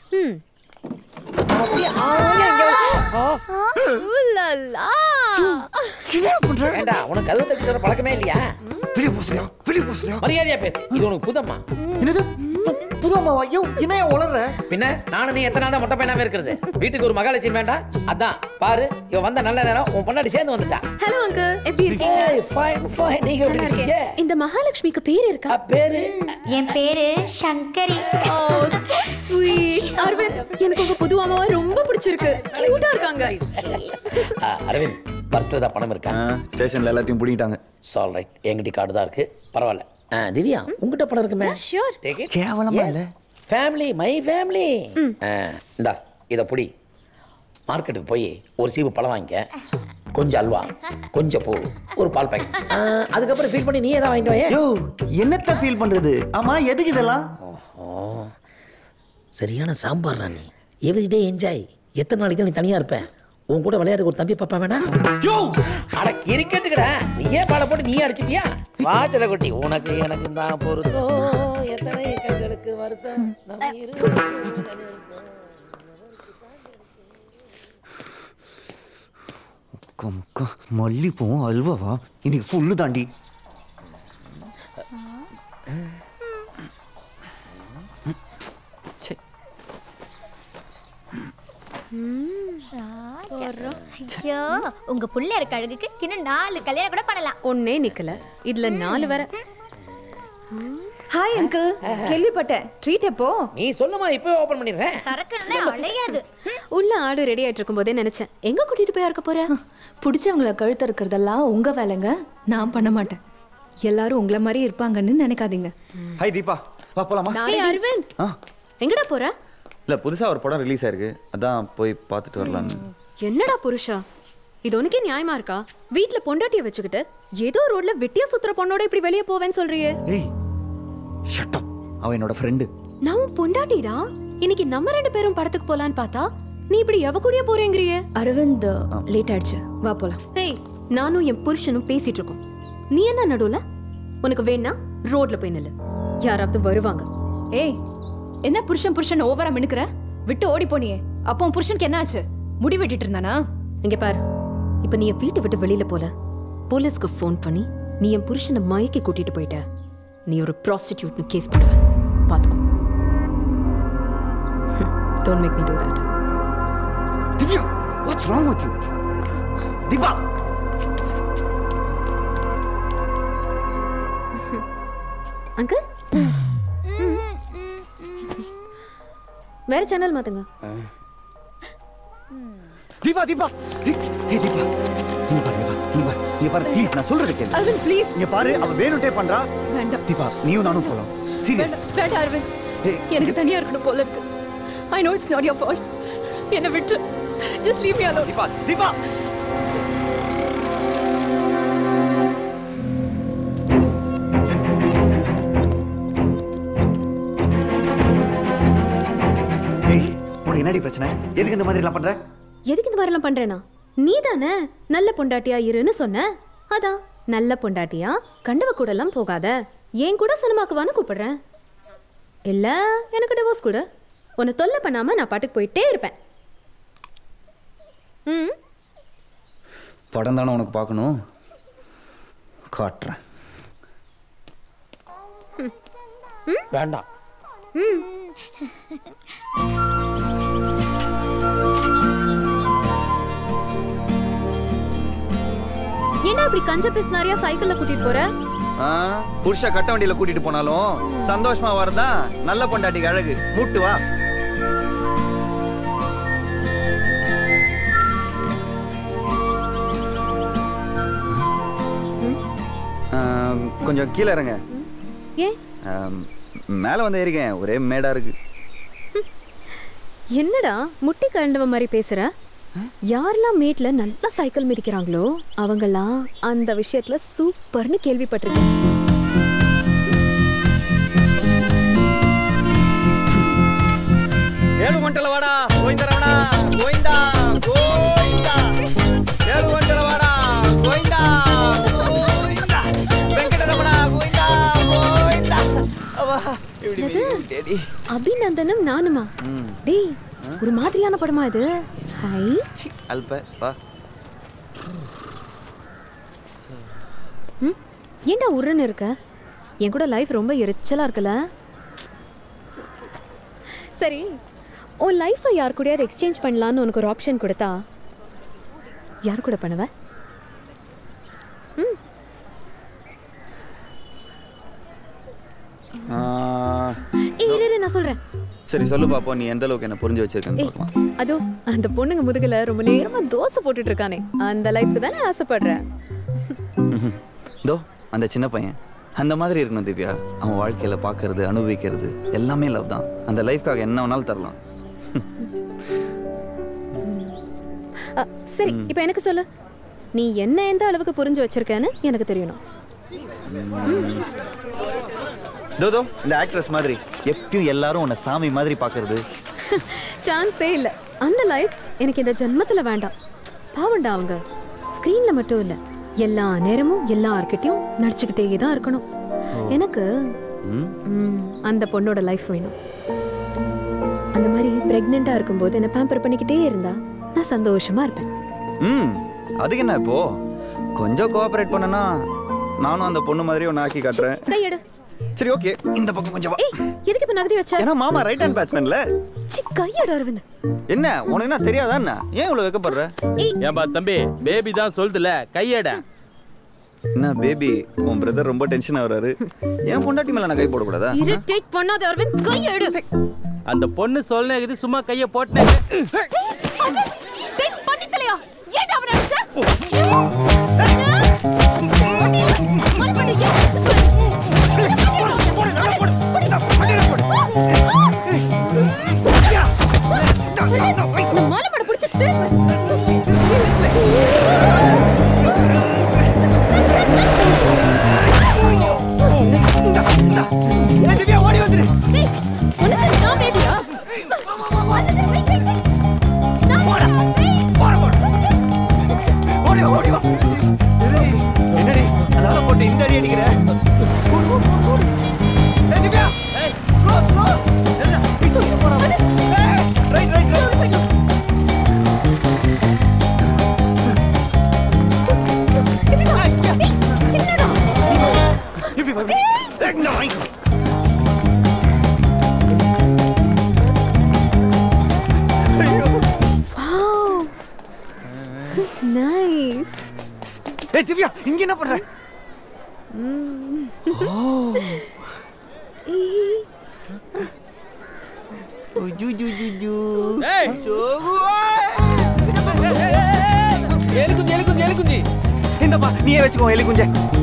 ஏண்டா உனக்கு கதவு தட்டுற பழக்கமே இல்லையா? மரியாதையா பேசு. இது உனக்கு புதம்மா. என்னது புதம்மா? ஐயோ என்னையா உளற? பின்ன நானும் நீ எத்தனை நாள் தான் மொட்டை பையனாவே இருக்கிறது? வீட்டுக்கு ஒரு மகாலட்சுமி வேண்டாம்? அதான் பாரு இவ வந்த நல்ல நேரம் உன் பொண்டாட்டி சேர்ந்து வந்துட்டா. ஹலோ அங்கிள் எப்படி இருக்கீங்க? Fine fine. நீங்க எப்படி இருக்கீங்க? இந்த மகாலட்சுமிக்கு பேர் இருக்கா? பேரு என் பேரு சங்கரி. ஓ so sweet. அரவிந்த் எனக்கு உங்க புது அம்மாவை ரொம்ப பிடிச்சிருக்கு. கியூட்டா இருக்காங்க. அரவிந்த் பர்ஸ்ல தான் பணம் இருக்கா? ஸ்டேஷன்ல எல்லாத்தையும் புடிட்டாங்க. சால் ரைட். என்கிட்ட கார்டு தான் இருக்கு. பரவாயில்ல. திவ்யா உங்ககிட்ட பணம் இருக்குமே? ஷூர். கேவலமா இல்ல. Family my family. இந்தா இத புடி. மார்க்கெட்டுக்கு போய் ஒரு சீப்பு பழம் வாங்கிக்க, கொஞ்சம் அல்வா, கொஞ்சம் பூ, ஒரு பால் பாக்கெட். அதுக்கப்புறம் ஃபீல் பண்ணி நீ ஏதாவது வாங்கிட்டு வாயே. யோ என்னத்த ஃபீல் பண்றது? ஆமா எதுக்கு இதெல்லாம்? சரியான சாம்பார் ராணி. Everyday enjoy. எத்தனை நாளைக்கு நீ தனியா இருப்பேன்? உன் கூட விளையாடுற ஒரு தம்பி பாப்பா வேணா? யோ அட கிரிக்கெட்டுக்குடா. நீயே பால போட்டு நீயே அடிச்சுப்பியா? வாச்சல குட்டி உனக்கு எனக்கு தான் பொறுத்தோ எத்தனை கண்களுக்கு வருத்தம் நம்ம இரு. முக்கா மல்லிப்பூவும் அல்வாவா? இன்னைக்கு ஃபுல்லு தாண்டி. உங்க புள்ள இருக்க அழகுக்கு இன்னும் 4 கல்யாணம் கூட பண்ணலாம். ஒன்னே நிக்கல, இதுல 4 வர. ஹாய் அங்கிள், கேள்விப்பட்டேன். ட்ரீட் எப்போ? நீ சொல்லுமா, இப்போ ஓபன் பண்ணிடுறேன். சரக்குன்னா அலையாது. உள்ள ஆடு ரெடி ஆயிட்டு இருக்கும் போதே நினைச்சேன் எங்க கூட்டிட்டு போய் இருக்க போற? பிடிச்சவங்கள கழுத்த இருக்கிறதெல்லாம் உங்க வேலைங்க, நான் பண்ண மாட்டேன். எல்லாரும் உங்களை மாதிரி இருப்பாங்கன்னு நினைக்காதீங்க. ஹாய் தீபா, வா போலாமா? ஹாய் அரவிந்த், எங்கடா போற? இல்ல புதுசா ஒரு படம் ரிலீஸ் ஆயிருக்கு, அதான் போய் பார்த்துட்டு வரலாம்னு. என்னடா புருஷா, இது உனக்கே நியாயமா இருக்கா? வீட்ல பொண்டாட்டிய வச்சுக்கிட்டு ஏதோ ரோட்ல வெட்டியா சுத்துற பொண்ணோட இப்படி வெளியே போவேன்னு சொல்றியே? ஏய் ஷட் அப், அவ என்னோட ஃப்ரெண்ட். நான் பொண்டாட்டிடா. இன்னைக்கு நம்ம 2 பேரும் படத்துக்கு போலான்னு பார்த்தா நீ இப்படி எவ கூடயே போறேங்கறியே? அரவிந்த் லேட் ஆயிடுச்சு, வா போலாம். ஏய் நானும் என் புருஷனும் பேசிட்டு இருக்கோம், நீ என்ன நடுவுல? உனக்கு வேணா ரோட்ல போய் நில்லு, யாராவது வருவாங்க. ஏய் என்ன புருஷன் ஓவரா மினுக்குற? விட்டு ஓடி போனியே, அப்போ உன் புருஷனுக்கு என்ன ஆச்சு? முடி வெட்டிட்டு இருந்தானா? இங்க பாரு, இப்ப நீ என் வீட்டை விட்டு வெளியில போல, போலீஸ்க்கு ஃபோன் பண்ணி நீ என் புருஷனை மயக்கி கூட்டிட்டு போயிட்ட, நீ ஒரு ப்ராஸ்டிடியூட்னு கேஸ் போடுவேன், பாத்துக்கோ. Don't make me do that. Divya, what's wrong with you? Diva! Uncle? வேற சேனல் மாத்துங்க. தீபா தீபா, ஏய் தீபா, நீ பாரு ப்ளீஸ், நான் சொல்றது கேளு. அரவிந்த் ப்ளீஸ். நீ பாரு, அவ வேணுட்டே பண்றா. வேண்டாம் தீபா, நீயும் நானும் போலாம். சீரியஸ். வேண்டாம் அரவிந்த், எனக்கு தனியா இருக்கணும் போல இருக்கு. I know it's not your fault. என்ன விட்டு just leave me alone. Deepa Deepa. என்னடி பிரச்சனை? எதுக்கு இந்த மாதிரி எல்லாம் பண்ற? எதுக்கு இந்த மாதிரி எல்லாம் பண்றேனா? நீ தானே நல்ல பொண்டாட்டியா இருன்னு சொன்ன, அதான் நல்ல பொண்டாட்டியா கண்டவ கூட எல்லாம் போகாத, ஏன் கூட சினிமாக்கு வான்னு கூப்பிடுறேன். இல்ல எனக்கு டிவோர்ஸ் கூட, உன்னை தொல்லை பண்ணாம நான் பாட்டுக்கு போயிட்டே இருப்பேன். படம் தானே உனக்கு பார்க்கணும், காட்டுறேன். வேண்டாம். என்ன இப்படி கஞ்ச பேசினாரியா சைக்கிள்ல கூட்டிட்டு போற? புருஷ கட்ட வண்டியில கூட்டிட்டு போனாலும் சந்தோஷமா வரதான் நல்ல பொண்டாட்டிக்கு அழகு. மூட்டு வா. கொஞ்சம் கீழே இறங்க. மேலே வந்து இருக்கேன், ஒரே மேடா இருக்கு. என்னடா முட்டி கண்டவ மாதிரி பேசுற? யாரெல்லாம் மேட்ல நல்லா சைக்கிள் மிதிக்கிறாங்களோ அவங்கெல்லாம் அந்த விஷயத்துல சூப்பர்னு கேள்விப்பட்டிருக்கேன். ஏழு மண்டல வாடா கோயிந்தரவனா கோயிந்தா கோயிந்தா ஏழு மண்டல வாடா கோயிந்தா கோயிந்தா வெங்கடரமணா கோயிந்தா கோயிந்தா அவா என்னது? அபிநந்தனம் நானுமா? டேய் ஒரு மாதிரியான படமா இது? ஹை அல்ப வா. ஏண்டா உருன்னு இருக்க? என் கூட லைஃப் ரொம்ப எரிச்சலா இருக்குல்ல? சரி, உன் லைஃபை யார் கூடயாவது எக்ஸ்சேஞ்ச் பண்ணலான்னு உனக்கு ஒரு ஆப்ஷன் கொடுத்தா யார் கூட பண்ணுவ? நான் சொல்றேன். சரி சொல்லு பாப்போம், நீ எந்த அளவுக்கு என்ன புரிஞ்சு வச்சிருக்கேன்னு பார்க்கலாம். அதோ அந்த பொண்ணுங்க முதுகுல ரொம்ப நேரமா தோசை போட்டுட்டு இருக்கானே, அந்த லைஃப்க்கு தானே ஆசைப்படுறேன். தோ அந்த சின்ன பையன் அந்த மாதிரி இருக்கணும் திவ்யா. அவன் வாழ்க்கையில பார்க்கறது அனுபவிக்கிறது எல்லாமே லவ் தான். அந்த லைஃப்காக என்ன வேணாலும் தரலாம். சரி, இப்போ எனக்கு சொல்லு, நீ என்ன எந்த அளவுக்கு புரிஞ்சு வச்சிருக்கேன்னு எனக்கு தெரியணும். தோ இந்த ஆக்ட்ரஸ் மாதிரி எப்பயும் எல்லாரும் உன்னை சாமி மாதிரி பார்க்கறது சான்ஸே இல்லை. அந்த லைஃப் எனக்கு இந்த ஜென்மத்தில் வேண்டாம். பாவண்டா அவங்க ஸ்க்ரீனில் மட்டும் இல்லை, எல்லா நேரமும் எல்லார்கிட்டையும் நடிச்சுக்கிட்டே தான் இருக்கணும். எனக்கு அந்த பொண்ணோட லைஃப் வேணும். அந்த மாதிரி பிரெக்னெண்ட்டாக இருக்கும்போது என்னை பேம்பர் பண்ணிக்கிட்டே இருந்தா நான் சந்தோஷமா இருப்பேன். அதுக்கு என்ன இப்போ கொஞ்சம் கோஆபரேட் பண்ணனா நானும் அந்த பொண்ணு மாதிரி ஒன்று ஆக்கி காட்டுறேன். கையெடு. சரி ஓகே, இந்த பக்கம் கொஞ்சம் வா. எதுக்கு இப்ப நகதி வச்ச? ஏன்னா மாமா ரைட் ஹேண்ட் பேட்ஸ்மேன்ல. சி கையெடு அரவிந்த். என்ன உனக்கு என்ன தெரியாதா என்ன? ஏன் இவ்வளவு வெக்கப்படுற? ஏன்பா தம்பி, பேபி தான் சொல்லுதுல, கையேட. என்ன பேபி, உன் பிரதர் ரொம்ப டென்ஷன் ஆவறாரு. ஏன் பொண்டாட்டி மேல நான் கை போட கூடாதா? இரிட்டேட் பண்ணாத அரவிந்த், கையெடு. அந்த பொண்ணு சொல்னேக்குது, சும்மா கைய போட்டேன். டேய் பண்ணிட்டலையா? ஏன்டா அவன அடிச்ச? மாலமட புடிச்சு திவ்யா ஓடி வந்துரு. நான் பேபியா? ஓடி வா. என்னடி அதால போட்டு இந்த அடி அடிக்கிற? ஏய் திவ்யா, ஏய் ஸ்லோ என்ன பிட்டு போறா? ஏய் ரைட் இப்படி பாபி என்ன வாங்கி நைஸ். ஏய் திவ்யா, இங்க என்ன பண்ற? எலிக்குஞ்சி இந்தப்பா நீயே வச்சுக்கோ எலிக்குஞ்சே.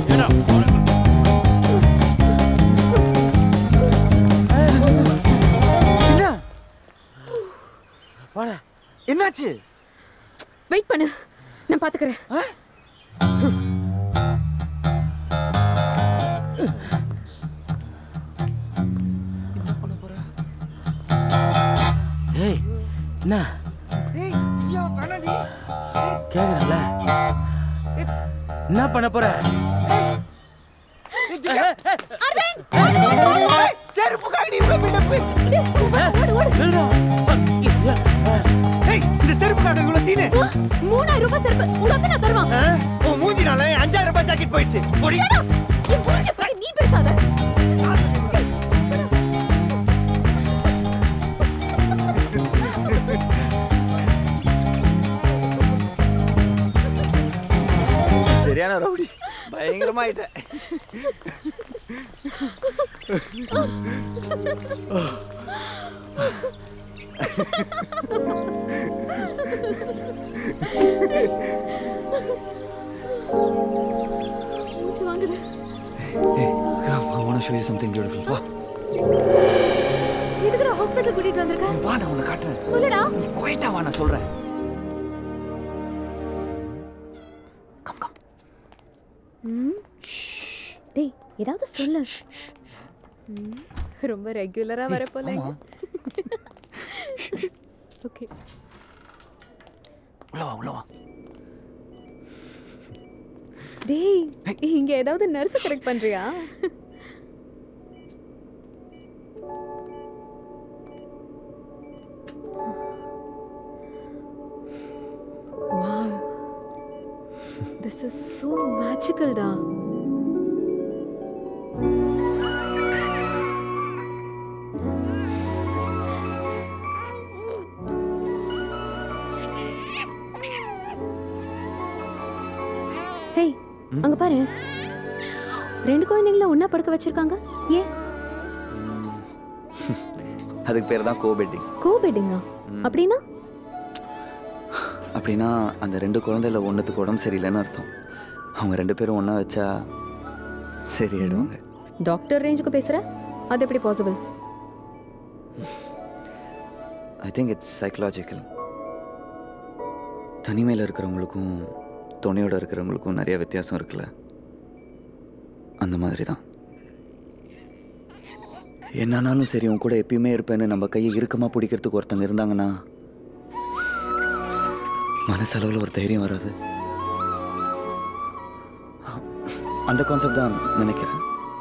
என்னாச்சு? வெயிட் பண்ணு, நான் பாத்துக்கிறேன். ஏய் என்ன கேக்குறல, என்ன பண்ண போற? செருப்பு காடி இவ்வளவு பில்டப். இந்த செருப்பு காடி இவ்வளவு சீனு. 3000 ரூபாய் செருப்பு உங்க அப்பா நான் தருவான். உன் மூஞ்சினால 5000 ரூபாய் ஜாக்கெட் போயிடுச்சு. போடி. என் மூஞ்சி பத்தி நீ பேசாத. சரியான ரவுடி, பயங்கரமா ஆயிட்ட. வாங்குது. Hey, come, I want to show you something beautiful. வா. எதுக்குடா ஹாஸ்பிடல் கூட்டிட்டு வந்திருக்க? வா நான் உன்னை காட்டுறேன். சொல்லுடா. நீ குவைட்டா வா நான் சொல்றேன். Come come. டேய் ஏதாவது சொல்லு. ரொம்ப ரெகுலரா வர போல. ஓகே. உள்ள வா. டேய் இங்க ஏதாவது நர்ஸ் கரெக்ட் பண்றியா? Wow. This is so magical da. Hey, அங்க பாரு. ரெண்டு குழந்தைகளை ஒண்ணா படுக்க வச்சிருக்காங்க. ஏன்? அதுக்கு பேர் தான் கோபெட்டிங். கோபெட்டிங்கா? அப்படினா? அப்படினா அந்த ரெண்டு குழந்தையில ஒண்ணுத்துக்கு உடம்பு சரியில்லைன்னு அர்த்தம். அவங்க ரெண்டு பேரும் ஒண்ணா வச்சா சரியாயிடுவாங்க. டாக்டர் ரேஞ்சுக்கு பேசுற? அது எப்படி possible? I think it's psychological. தனிமையில் இருக்கிறவங்களுக்கும் துணையோட இருக்கிறவங்களுக்கும் நிறைய வித்தியாசம் இருக்குல்ல, அந்த மாதிரி தான். என்னானாலும் சரி உன் கூட எப்பயுமே இருப்பேன்னு நம்ம கையை இறுக்கமாக பிடிக்கிறதுக்கு ஒருத்தங்க இருந்தாங்கன்னா மனசளவில் ஒரு தைரியம் வராது. அந்த கான்செப்ட் தான் நினைக்கிறேன்.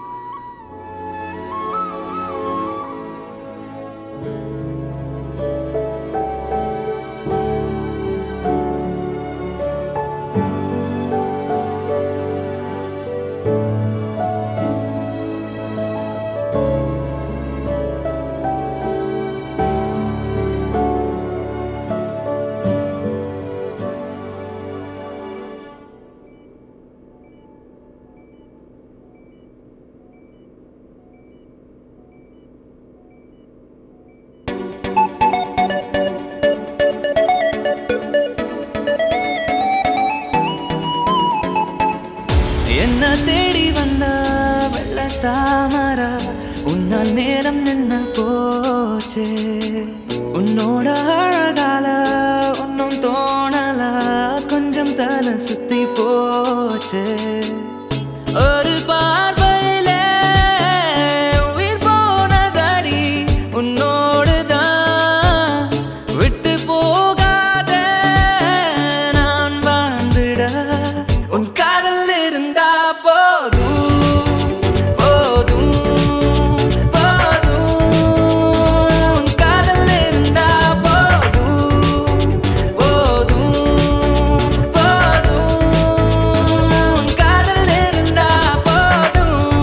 என்ன தேடி வந்த வெள்ள தாமரா உன்னால் நேரம் நின்ன போச்சே. உன்னோட அழகால ஒன்னும் தோணல, கொஞ்சம் தலை சுத்தி போச்சே. ஒரு பார்வையில உயிர் போனதடி உன்னோடுதான், விட்டு போகாத நான் வாழ்ந்திட உன் காதல் இருந்தா போதும் போதும் போதும். உன் காதல் இருந்தா போதும் போதும் போதும். உன் காதல் இருந்தா போதும்.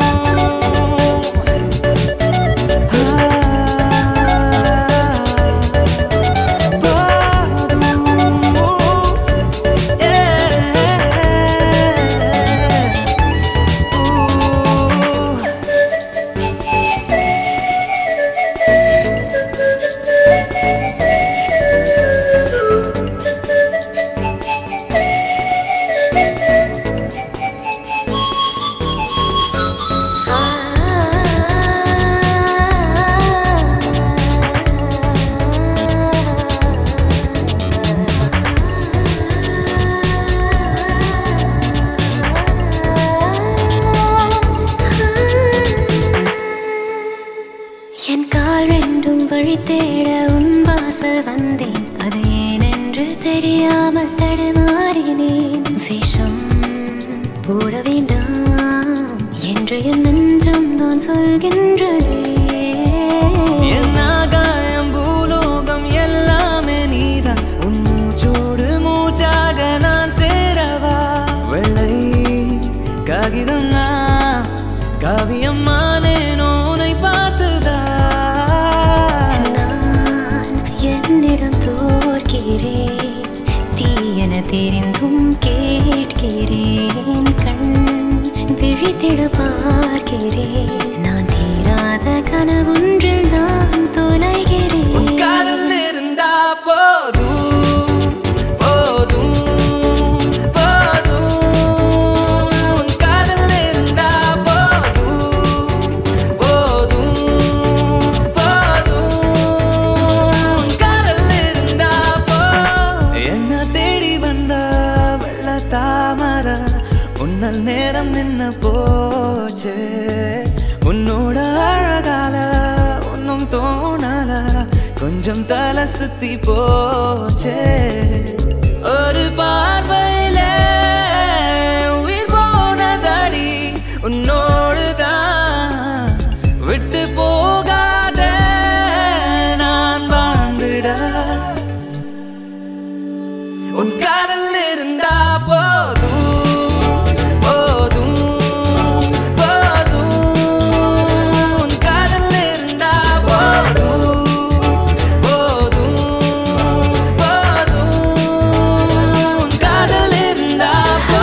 என் கால் ரெண்டும் வழி தேட உன் வாசல் வந்தேன், அது ஏனென்று தெரியாமல் தடுமாறினேன். விஷம் போட வேண்டாம் என்று என் நெஞ்சம் தான் சொல்கின்றதே. என் ஆகாயம் பூலோகம் எல்லாமே நீதான், உன் மூச்சோடு மூச்சாக நான் சேரவா. வெள்ளை காகிதம் நான் காவியம்மானேனோ உன்னை பார்த்துதான். என்னிடம் தோற்கிறேன், தீயென தெரிந்தும் கேட்கிறேன். கண் விழித்திட பார்க்கிறேன், நான் தீராத கனவொன்றில் நான் தொலைகிறேன். உன் காதல் இருந்தா போதும் போதும் போதும். உன் காதல் இருந்தா போதும் போதும் தாமர உன்னல் நேரம் நின்னு போச்சு உன்னோட அழகால ஒன்னும் தோணல கொஞ்சம் தலை சுத்தி போச்சு ஒரு பார்வையில உயிர் போனதடி உன்னோடு தான் விட்டு போகாத நான் வாழ்ந்திட உன் காதல் இருந்தா போதும் போதும் போதும் உன் காதல் இருந்தா போதும் போதும் போதும் உன் காதல் இருந்தா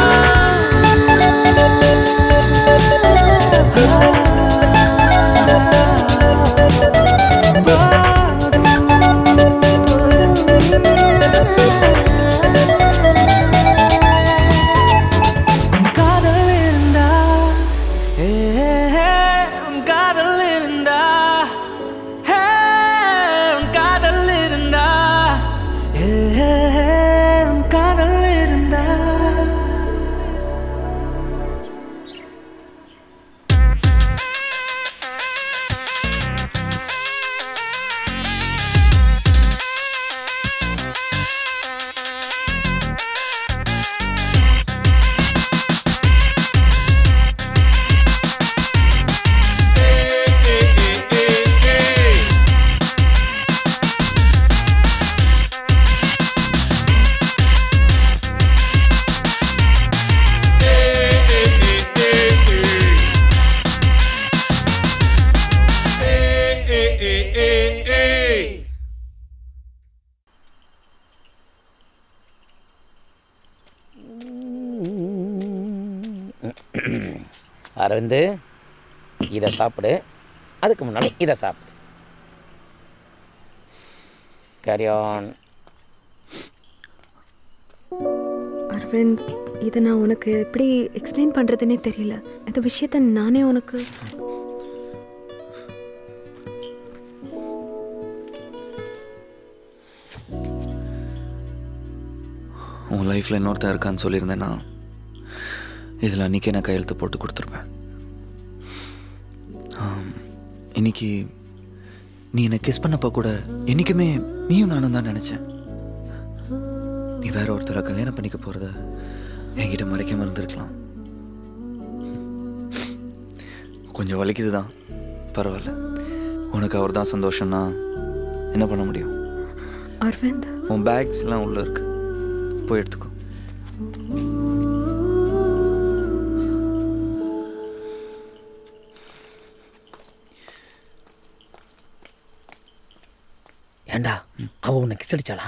அரவிந்த் இதை சாப்பிடு அதுக்கு முன்னாடி இதை சாப்பிடு கரியான் அரவிந்த் இதை நான் உனக்கு எப்படி எக்ஸ்பிளைன் பண்ணுறதுனே தெரியல இந்த விஷயத்த நானே உனக்கு உன் லைஃப்பில் இன்னொருத்தன் இருக்கான்னு சொல்லியிருந்தேன்னா இதில் அன்றைக்கே நான் கையெழுத்து போட்டு கொடுத்துருப்பேன். இன்னைக்கு நீ என்னை கிஸ் பண்ணப்போ கூட என்றைக்குமே நீயும் நானும் தான் நினச்சேன். நீ வேற ஒருத்தரை கல்யாணம் பண்ணிக்க போகிறத என்கிட்ட மறைக்காம இருந்திருக்கலாம். கொஞ்சம் வலிக்குது தான், பரவாயில்ல. உனக்கு அவர் தான் சந்தோஷம்னா என்ன பண்ண முடியும்? அரவிந்த், உன் பேக்ஸ்லாம் உள்ளே இருக்கு, போய் எடுத்துக்கோ. ஏண்டா அவ உன்னை கிஸ் அடிச்சாளா?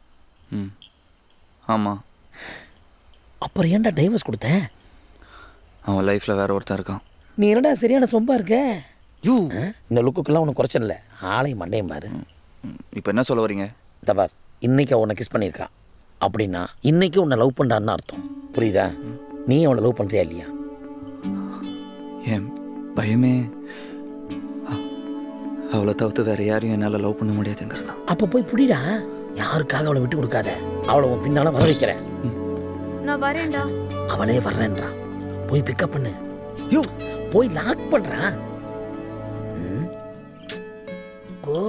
ஆமாம். அப்புறம் ஏன்டா டைவர்ஸ் கொடுத்தேன்? அவன் லைஃப்பில் வேற ஒருத்தன் இருக்கான். நீ என்னடா சரியான சொம்பா இருக்க? இந்த லுக்குக்கெல்லாம் உனக்கு குறைச்சல் இல்லை, ஆளையும் மண்டையும் பாரு. இப்போ என்ன சொல்ல வரீங்க? தபார், இன்னைக்கு அவனை கிஸ் பண்ணியிருக்கா அப்படின்னா இன்னைக்கு உன்னை லவ் பண்ணுறான்னு அர்த்தம். புரியுதா? நீ அவனை லவ் பண்ணுறியா இல்லையா? ஏன் பயமே அவளை தவிர்த்து வேற யாரையும் என்னால் லவ் பண்ண முடியாதுங்கிறது. அப்போ போய் புடிடா, யாருக்காக அவளை விட்டு கொடுக்காத. அவளை உன் பின்னால வர வைக்கிறேன். நான் வரேன்டா. அவளே வர்றேன்றா, போய் பிக்கப் பண்ணு. யோ, போய் லாக் பண்றா. கோ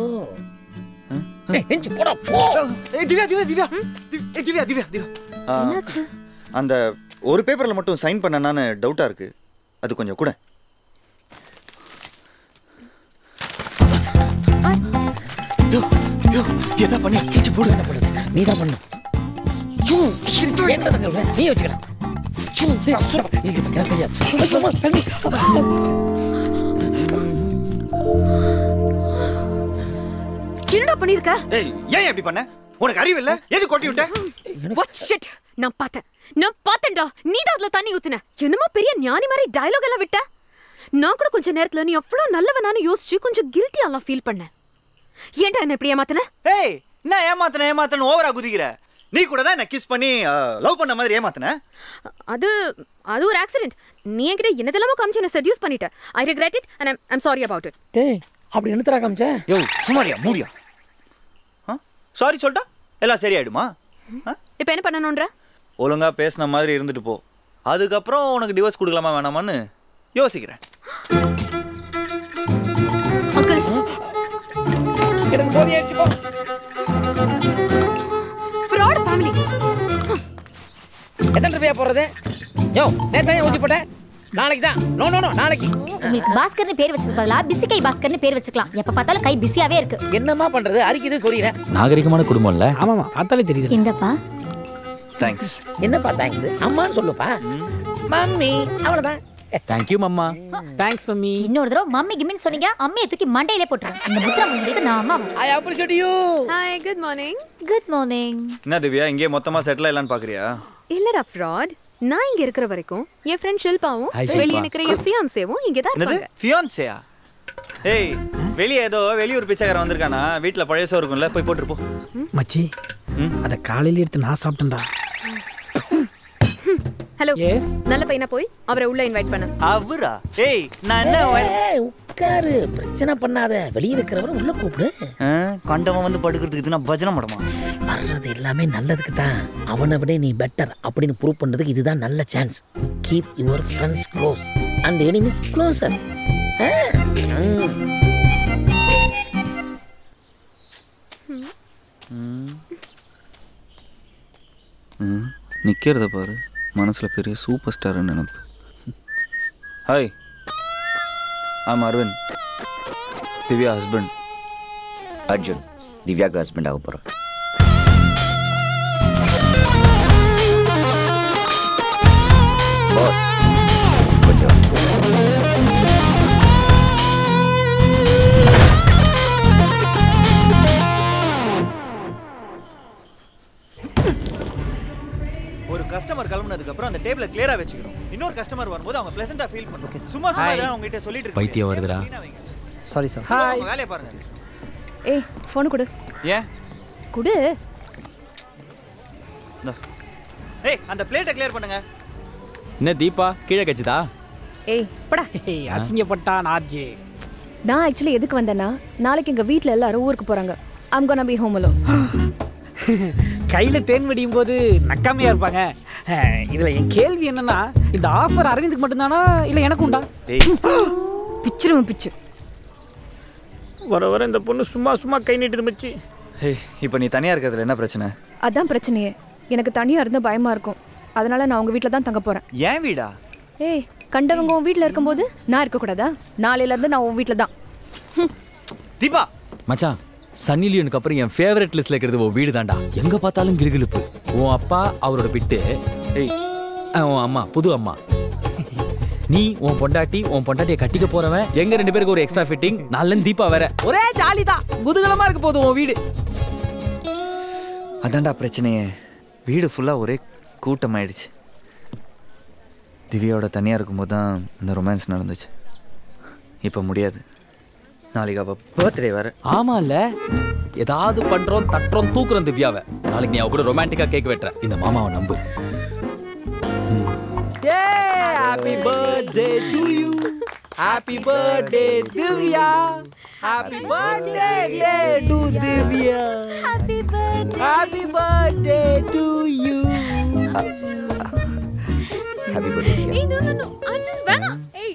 போடா போ. திவ்யா திவ்யா திவ்யா திவ்யா திவ்யா திவ்யா என்னாச்சு? அந்த ஒரு பேப்பரில் மட்டும் சைன் பண்ணனான்னு டவுட்டாக இருக்கு, அது கொஞ்சம் கூட. என்ன பண்ணி கிச்சு போடு. என்ன பண்ணுது? நீ தான் பண்ணு. நீ வச்சுக்கடா. என்னடா பண்ணிருக்க? ஏன் எப்படி பண்ண? உனக்கு அறிவு இல்ல? எது கொட்டி விட்ட? What shit? நான் பார்த்தேன்டா. நீ தான் அதுல தண்ணி ஊத்துன. என்னமோ பெரிய ஞானி மாதிரி டயலாக் எல்லாம் விட்ட. நான் கூட கொஞ்ச நேரத்துல நீ அவ்வளவு நல்லவனானு யோசிச்சு கொஞ்சம் கில்ட்டியாலாம் ஃபீல் பண்ணேன். ஏன்டா என்ன இப்படி ஏமாத்துன? ஏய், நான் ஏமாத்தன ஓவரா குதிக்கிற. நீ கூட தான் என்ன கிஸ் பண்ணி லவ் பண்ண மாதிரி ஏமாத்துன. அது ஒரு ஆக்சிடென்ட். நீ என்கிட்ட என்னதெல்லாமோ காமிச்சு என்ன செட்யூஸ் பண்ணிட்ட. I regret it and I'm sorry about it. டேய், அப்படி என்னத்தரா காமிச்ச? யோ, சுமாரியா மூடியா? சாரி சொல்லிட்டா எல்லாம் சரியாயிடுமா? இப்போ என்ன பண்ணணும்ன்ற? ஒழுங்காக பேசின மாதிரி இருந்துட்டு போ. அதுக்கப்புறம் உனக்கு டிவோர்ஸ் கொடுக்கலாமா வேணாமான்னு யோசிக்கிறேன். எனக்கு போதியாச்சு போ. Fraud family. எத்தனை ரூபாய் போறது? யோ நேத்து ஊசி போட்டேன். நாளைக்கு தான். நோ நோ நோ நாளைக்கு. உங்களுக்கு பாஸ்கர்னு பேர் வச்சது பதிலா பிஸி கை பாஸ்கர்னு பேர் வச்சுக்கலாம். எப்ப பார்த்தாலும் கை பிஸியாவே இருக்கு. என்னமா பண்றது? அரிக்குது சொல்லிறேன். நாகரிகமான குடும்பம் இல்ல? ஆமாமா பார்த்தாலே தெரியுது. இந்தப்பா. தேங்க்ஸ். என்னப்பா தேங்க்ஸ்? அம்மான்னு சொல்லுப்பா. மம்மி அவ்வளவுதான். Thank you mamma. Thanks mummy. இன்னொரு தடவை மம்மி கிம்மின்னு சொன்னீங்க அம்மையை தூக்கி மண்டையிலே போட்டுறேன். அந்த முத்திர முந்திரிக்கு நான் அம்மா. I appreciate you. Hi good morning. Good morning. என்ன திவ்யா இங்கே மொத்தமாக செட்டில் ஆகலான்னு பார்க்குறியா? இல்லடா ஃப்ராட். நான் இங்க இருக்கிற வரைக்கும் என் ஃப்ரெண்ட் ஷில்பாவும் வெளியே நிக்கிற என் ஃபியான்சேவும் இங்க தான் இருப்பாங்க. ஃபியான்சேயா? ஏய் வெளியே ஏதோ வெளியூர் பிச்சைக்காரன் வந்திருக்கானா? வீட்டில் பழைய சோறு இருக்கும்ல, போய் போட்டுரு போ. மச்சி அத காலையில எடுத்து நான் சாப்பிட்டேன்டா. ஹலோ நல்ல பையனா போய் அவரை உள்ள இன்வைட் பண்ண. அவரா? ஏய் நான் என்ன உட்காரு, பிரச்சனை பண்ணாத. வெளிய இருக்கிறவரை உள்ள கூப்பிடு. கண்டவன் வந்து படுக்கிறதுக்கு இது நான் பஜனை படமா? வர்றது எல்லாமே நல்லதுக்கு தான். அவனை விட நீ பெட்டர் அப்படின்னு ப்ரூவ் பண்றதுக்கு இதுதான் நல்ல chance. Keep your friends close and enemies closer. நிக்கிறத பாரு, மனசுல பெரிய சூப்பர் ஸ்டார்னு நினைப்பு. Hi, I'm Aravind, Divya husband. Arjun, திவ்யாக்கு ஹஸ்பண்ட் ஆக போகிறேன். பாஸ் கொஞ்சம் ஒரு கஸ்டமர் கிளம்புனதுக்கு அப்புறம் அந்த டேபிளை கிளியரா வச்சுக்கணும். இன்னொரு கஸ்டமர் வரும்போது அவங்க ப்ளசன்ட்டா ஃபீல் பண்ணுவாங்க. சும்மா தான் அவங்க கிட்ட சொல்லிட்டு இருக்கேன். பைத்தியம் வருதுடா. Sorry sir. ஹாய், வேலைய பாருங்க. ஏய் ஃபோன் கொடு. ஏன் கொடு. ஏய் அந்த பிளேட்டை கிளியர் பண்ணுங்க. என்ன தீபா கீழே கச்சிதா? ஏய் படா. அசிங்கப்பட்டா நாஜி. நான் एक्चुअली எதுக்கு வந்தேன்னா நாளைக்கு எங்க வீட்ல எல்லாரும் ஊருக்கு போறாங்க. I'm gonna be home alone. கையில தேன் வடியும் போது நக்காமையா இருப்பாங்க. இதுல என் கேள்வி என்னன்னா, இந்த ஆஃபர் அரவிந்துக்கு மட்டும்தானா இல்ல எனக்கு உண்டா? பிச்சிரும் பிச்சு. வர வர இந்த பொண்ணு சும்மா சும்மா கை நீட்டு மச்சி. ஏய் இப்போ நீ தனியா இருக்கிறதுல என்ன பிரச்சனை? அதான் பிரச்சனையே. எனக்கு தனியா இருந்தா பயமா இருக்கும். அதனால நான் உங்க வீட்ல தான் தங்க போறேன். ஏன் வீடா? ஏய் கண்டவங்க உன் வீட்ல இருக்கும்போது நான் இருக்க கூடாதா? நாளையில இருந்து நான் உன் வீட்ல தான். தீபா மச்சான், சன்னி லியோனுக்கு அப்புறம் என் ஃபேவரட் லிஸ்ட்ல இருக்கிறது உன் வீடு தான்டா. எங்க பார்த்தாலும் கிருகிழுப்பு. உன் அப்பா அவரோட பிட்டு, உன் அம்மா புது அம்மா, நீ உன் பொண்டாட்டியை கட்டிக்க போறவன், எங்க ரெண்டு பேருக்கு ஒரு எக்ஸ்ட்ரா ஃபிட்டிங், நல்ல தீபா வேற. ஒரே ஜாலி தான், குதூகலமா இருக்க போதும் உன் வீடு. அதான்டா பிரச்சனையே. வீடு ஃபுல்லா ஒரே கூட்டமாயிடுச்சு. திவ்யாவோட தனியா இருக்கும்போது தான் இந்த ரொமான்ஸ் நடந்துச்சு. இப்போ முடியாது. நாளைக்கு அவ பர்த்டே வேற. ஆமா இல்ல, ஏதாவது பண்றோம் தட்டுறோம் தூக்குறோம் திவ்யாவை. நாளைக்கு நீ அவ கூட ரொமான்டிக்கா கேக் வெட்டுற. இந்த மாமாவை நம்பு. Happy birthday to you. Happy birthday Divya. Happy birthday to Divya. Happy birthday. Happy birthday to you. Happy birthday. ஏய் no அர்ஜுன் வேணாம். ஏய்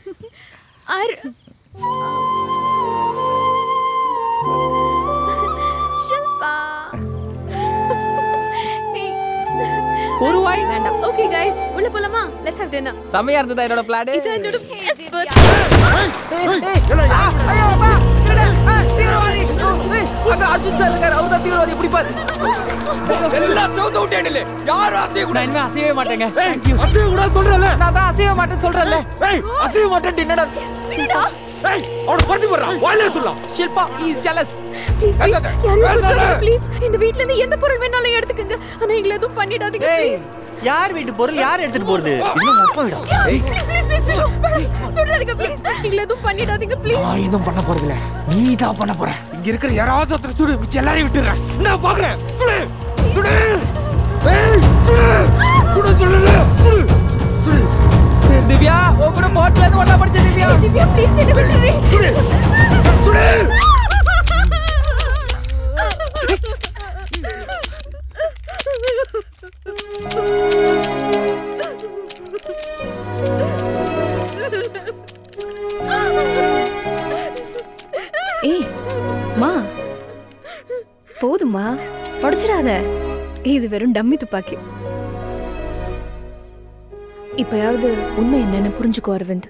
ஷில்பா. ஒரு வாய் வேண்டாம். ஓகே गाइस உள்ள போலாமா? Let's have dinner. செமையா இருந்ததா என்னோட பிளான்? இது என்னோட பெஸ்ட் பர்த்டே. ஐயோ அப்பா தீவிரவாதி. அங்க அர்ஜுன் சார் இருக்காரு. அவர் தான் தீவிரவாதி. எப்படி பாரு எல்லாம் சவுண்ட் அவுட் ஏண்டல. யார் அசைய கூட நான் அசையவே மாட்டேங்க. Thank you. அசைய கூட சொல்றல. நான் தான் அசையவே மாட்டேன்னு சொல்றல. ஏய் அசைய மாட்டேன்னு என்னடா? ஏய் அவன பத்தி போறா. வாயில சொல்லலாம். Shilpa is jealous. ப்ளீஸ் யாரையும் சுத்தாதீங்க ப்ளீஸ். இந்த வீட்ல இருந்து எந்த பொருள் வேணாலும் எடுத்துக்கங்க. ஆனா எங்களை எதுவும் பண்ணிடாதீங்க ப்ளீஸ். யார் வீட்டு பொருள் யார் எடுத்துட்டு போறது? இன்னும் அப்பா வீடா? ஏய் ப்ளீஸ் சுடாதீங்க ப்ளீஸ். எங்களை எதுவும் பண்ணிடாதீங்க ப்ளீஸ். நான் எதுவும் பண்ண போறது இல்ல. நீ தான் பண்ண போற. இங்க இருக்கிற யாராவது ஒருத்தர் சுடு. மிச்ச எல்லாரையும் விட்டுறேன். நான் பாக்குறேன். சுடு சுடு. ஏய் சுடு சுடு சுடு சுடு சுடு. திவ்யா உன் கூட போட்ல இருந்து ஒண்ணா படிச்ச திவ்யா. திவ்யா ப்ளீஸ் என்ன விட்டுரு. சுடு சுடு. இது வெறும் டம்மி துப்பாக்கி. இப்பயாவது உண்மை என்னன்னு புரிஞ்சுக்கோ அரவிந்த்.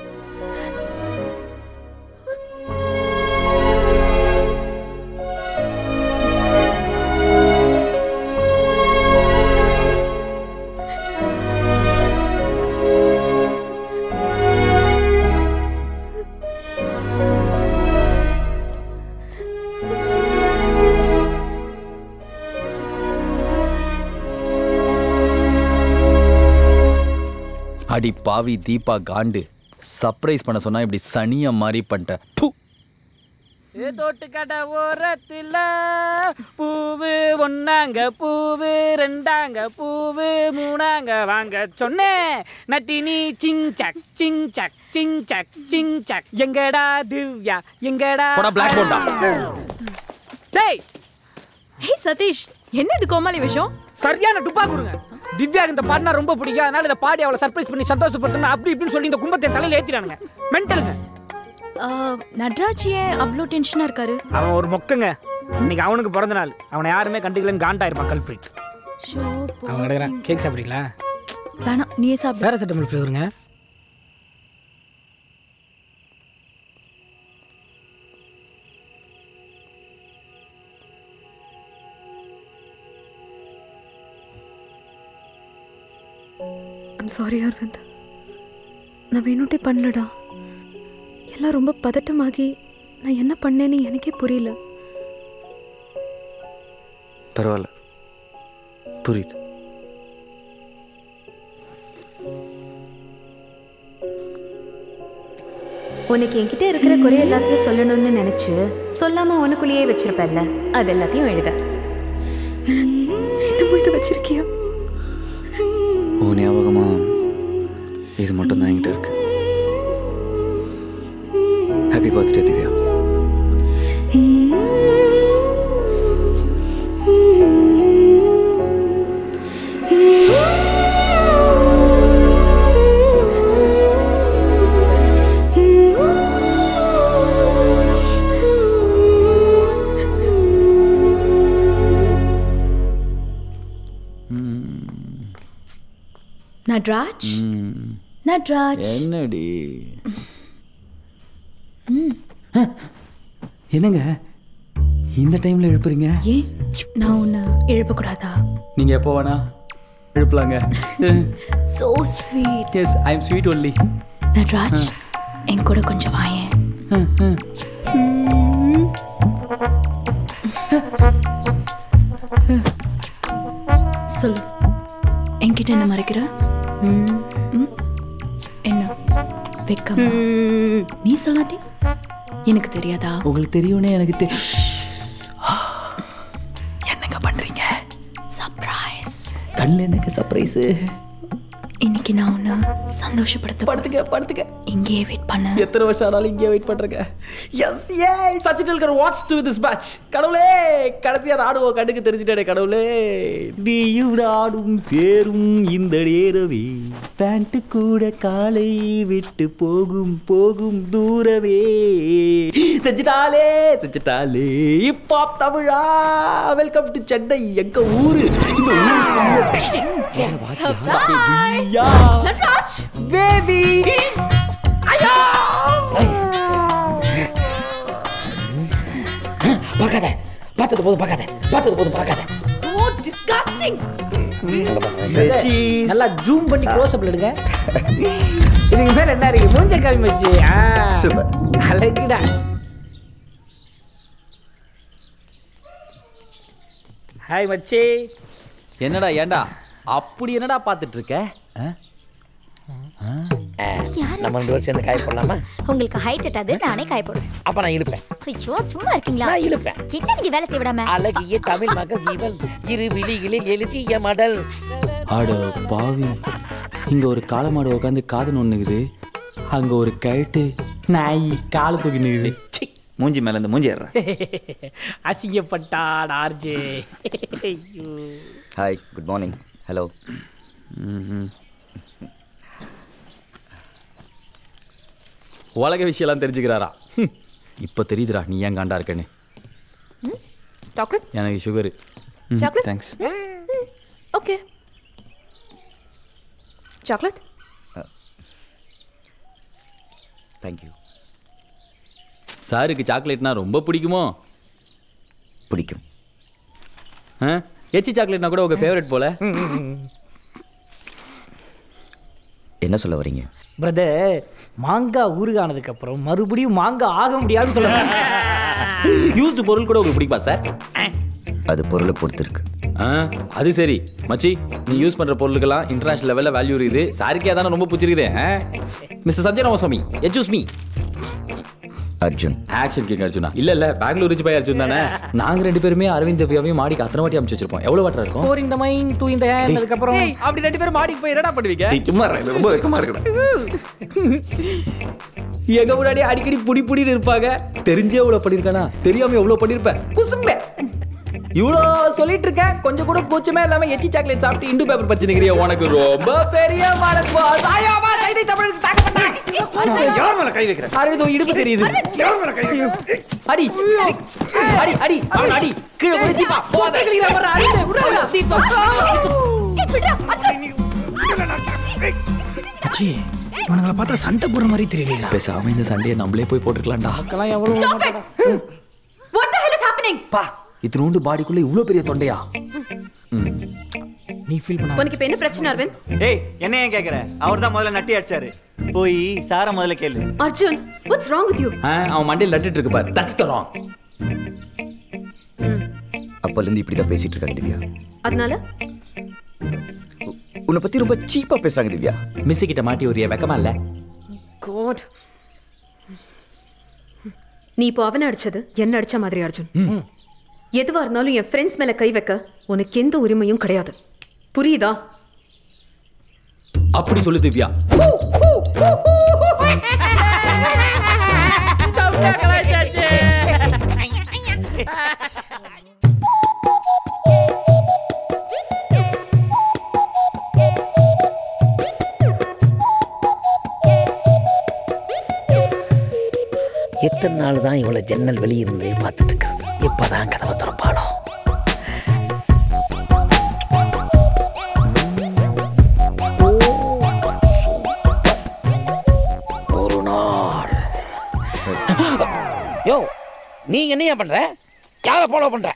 அடி பாவி தீபா காண்டு, சர்ப்ரைஸ் பண்ண சொன்னா இப்படி சனிய மாதிரி பண்ணிட்டேன். தோட்டுக்கட ஓரத்தில் பூவு ஒன்னாங்க பூவு ரெண்டாங்க பூவு மூணாங்க வாங்க சொன்னேன் நட்டினி சிங் சக் சிங் சக் சிங் சக் சிங் சக். எங்கடா திவ்யா எங்கடா பிளாக் போர்டா. டேய் ஹே சதீஷ், என்ன இது கோமாளி விஷயம்? சரியான டுப்பா கொடுங்க. திவ்யா இந்த பாட்டுனா ரொம்ப பிடிக்கும், அதனால இந்த பாடி அவளை சர்ப்ரைஸ் பண்ணி சந்தோஷப்படுத்தணும் அப்படி இப்படின்னு சொல்லி இந்த கும்பத்தை தலையில ஏத்திட்டானுங்க. மென்டலுங்க. நட்ராஜ் ஏன் அவ்வளோ டென்ஷனா இருக்காரு? அவன் ஒரு மொக்கங்க. இன்னைக்கு அவனுக்கு பிறந்த நாள், அவனை யாருமே கண்டுக்கலன்னு காண்டாயிருப்பான் கல்பிரிட். அவன் கிடைக்கிறான். கேக் சாப்பிட்றீங்களா? வேணாம், நீயே சாப்பிடு. பேராசிட்டமால் ஃப்ளேவருங்க. ஐம் சாரி அரவிந்த், நான் வேணுட்டே பண்ணலடா. எல்லாம் ரொம்ப பதட்டமாகி நான் என்ன பண்ணேன்னு எனக்கே புரியல. பரவாயில்ல, புரியுது. உனக்கு என்கிட்ட இருக்கிற குறை எல்லாத்தையும் சொல்லணும்னு நினைச்சு சொல்லாம உனக்குள்ளேயே வச்சிருப்பல்ல, அது எல்லாத்தையும் எழுத. என்னமோ இதை வச்சிருக்கியா? ஓ ஞாபகமா இது மட்டும் தான் என்கிட்ட இருக்கு. Happy birthday Divya. நட்ராஜ், நட்ராஜ். என்னடி என்னங்க இந்த டைம்ல எழுப்புறீங்க? ஏன் நான் உன்னை எழுப்பக்கூடாதா? நீங்க எப்போ வேணா எழுப்பலாங்க. So sweet. Yes, I am sweet only. Natraj, என் கூட கொஞ்சம் வாயேன். சொல்லு, என்கிட்ட என்ன மறைக்கிற? என்ன வெக்கமா? நீ சொல்லாட்டி எனக்கு தெரியாதா? உங்களுக்கு தெரியும்னே எனக்கு என்னங்க பண்றீங்க? சர்ப்ரைஸ். கண்ணில் என்னங்க சர்ப்ரைஸ்? இன்னைக்கு நான் உன்னை சந்தோஷப்படுத்துங்க. இங்கேயே வெயிட் பண்ண. எத்தனை வருஷம் ஆனாலும் இங்கே வெயிட் பண்றேங்க. எஸ் ஏய் Sachin Tendulkar what's to this match. கடவுளே, கடைசியா ஆடுவோம் கண்ணுக்கு தெரிஞ்சிட்டே. கடவுளே, நீயும் ஆடும் சேரும் இந்த நேரவே, பேண்ட் கூட காலை விட்டு போகும் போகும் தூரவே. செஞ்சிட்டாலே இப்போ தமிழா. வெல்கம் டு சென்னை, எங்க ஊரு. நட்ராஜ் பேபி. ஐயோ பார்க்காத, பார்த்தது போதும் பார்க்காத. Oh, disgusting. நல்லா ஜூம் பண்ணி க்ளோஸ் அப்ல எடுங்க. இதுக்கு மேல என்ன இருக்கு? மூஞ்ச காமி மச்சி. சூப்பர், அழகுடா. ஹாய் மச்சி. என்னடா ஏண்டா அப்படி என்னடா பார்த்துட்டு இருக்க? நம்ம 2 பேரும் சேர்ந்து காய போடலாமா? உங்களுக்கு ஹைட் எட்டாது, நானே காய போடுறேன். அப்ப நான் இழுப்பேன். ஐயோ, சும்மா இருக்கீங்களா? நான் இழுப்பேன். என்ன நீங்க வேலை செய்ய விடாம? அழகிய தமிழ் மகள் இவள், இரு விழிகளில் எழுதிய மடல். ஆட பாவி, இங்க ஒரு காளமாடு உட்காந்து காது நொண்ணுக்குது, அங்க ஒரு கழட்டு நாய் காலை தூக்கி நிக்குது. மூஞ்சி மேல இந்த மூஞ்சி ஏறா. அசிங்கப்பட்டான் RJ. Hi, good morning. Hello. உலக விஷயம்லாம் தெரிஞ்சுக்கிறாரா? இப்போ தெரியுதுடா நீ ஏன் காண்டா இருக்கேன்னு. சாக்லேட்? எனக்கு sugar. Chocolate? Thanks. Chocolate? Thank you. சாருக்கு சாக்லேட்னா ரொம்ப பிடிக்குமோ? பிடிக்கும். எச்சி சாக்லேட்னா கூட உங்க ஃபேவரட் போல. என்ன சொல்ல வரீங்க? பிரதர், மாங்காய் ஊறுகானதுக்கு அப்புறம் மறுபடியும் மாங்காய் ஆக முடியாதுன்னு சொல்லுவாங்க. யூஸ்டு பொருள் கூட உங்களுக்கு பிடிக்குமா சார்? அது பொருளை பொறுத்து இருக்கு. அது சரி மச்சி, நீ யூஸ் பண்ற பொருளுக்கெல்லாம் இன்டர்நேஷனல் லெவல்ல வேல்யூ இருக்குது. சாருக்கே அதான ரொம்ப பிடிச்சிருக்குது. Mister Sanjay Ramasamy, excuse me. Arjun. Action king அர்ஜுனா? இல்ல பெங்களூர் ரிச் பை அர்ஜுன் தானே. நாங்க 2 பேருமே அரவிந்த் திவ்யாவையும் மாடிக்கு அத்தனை வாட்டி அமைச்சு வச்சிருப்போம். எவ்வளவு வாட்டர் இருக்கும்? 4 in the mind, 2 in the hand. அதுக்கு அப்புறம் அப்படி 2 பேரும் மாடிக்கு போய் என்னடா பண்ணுவீங்க? சும்மா ரொம்ப வெக்கமா இருக்கு. எங்க முன்னாடி அடிக்கடி புடி புடின்னு இருப்பாங்க. தெரிஞ்சே எவ்வளவு பண்ணிருக்கானா, தெரியாம எவ்வளவு பண்ணிருப்பேன். குசும்பே இவ்வளோ சொல்லிட்டு இருக்கேன், கொஞ்சம் கூட கூச்சமே இல்லாம எச்சி சாக்லேட் சாப்பிட்டு இண்டு பேப்பர் பச்சு நிக்கிறிய. உனக்கு ரொம்ப பெரிய மனசு. கை வைக்கிறேன். அரவிந்த் இடுப்பு தெரியுது. அடி அடி அடி அவன் அடி கீழே போய் தீபா போதேகளில வர அடிடே விடுடா தீபா. அச்சி, இவனுங்களை பார்த்தா சண்டை போடுற மாதிரி தெரியல. பேசாம இந்த சண்டையை நம்மளே போய் போட்டுக்கலாம்டா. மக்களாம் எவ்வளவு What the hell is happening? பா, இத்தனோண்டு பாடிக்குள்ள இவ்ளோ பெரிய தொண்டையா? நீ ஃபீல் பண்ணா. உனக்கு இப்ப என்ன பிரச்சனை அரவிந்த்? ஏய், என்ன ஏன் கேக்குற? அவர்தான் முதல்ல நட்டி அடிச்சாரு. போய் சார முதல்ல கேளு. Arjun, what's wrong with you? அவன் மண்டையில் நட்டுட்டு இருக்கு பாரு. That's the wrong. அப்பல இருந்து இப்படி தான் பேசிட்டு இருக்காங்க திவ்யா. அதனால உன்னை பத்தி ரொம்ப சீப்பா பேசுறாங்க திவ்யா. மிஸ் கிட்ட மாட்டி ஒரு வெக்கமா இல்ல? God. நீ இப்போ அவனை அடிச்சது என்ன அடிச்ச மாதிரி அர்ஜுன். எதுவா இருந்தாலும் என் ஃப்ரெண்ட்ஸ் மேல கை வைக்க உனக்கு எந்த உரிமையும் கிடையாது. புரியுதா? அப்படி சொல்லு திவ்யா. எத்தனை நாள் தான் இவளை ஜன்னல் வெளியிருந்து பார்த்துட்டு இருக்கிறது? இப்பதான் கதவை திறப்பாளோ? ஒரு நாள் யோ, நீ என்னையா பண்ற? யாரை ஃபாலோ பண்ற?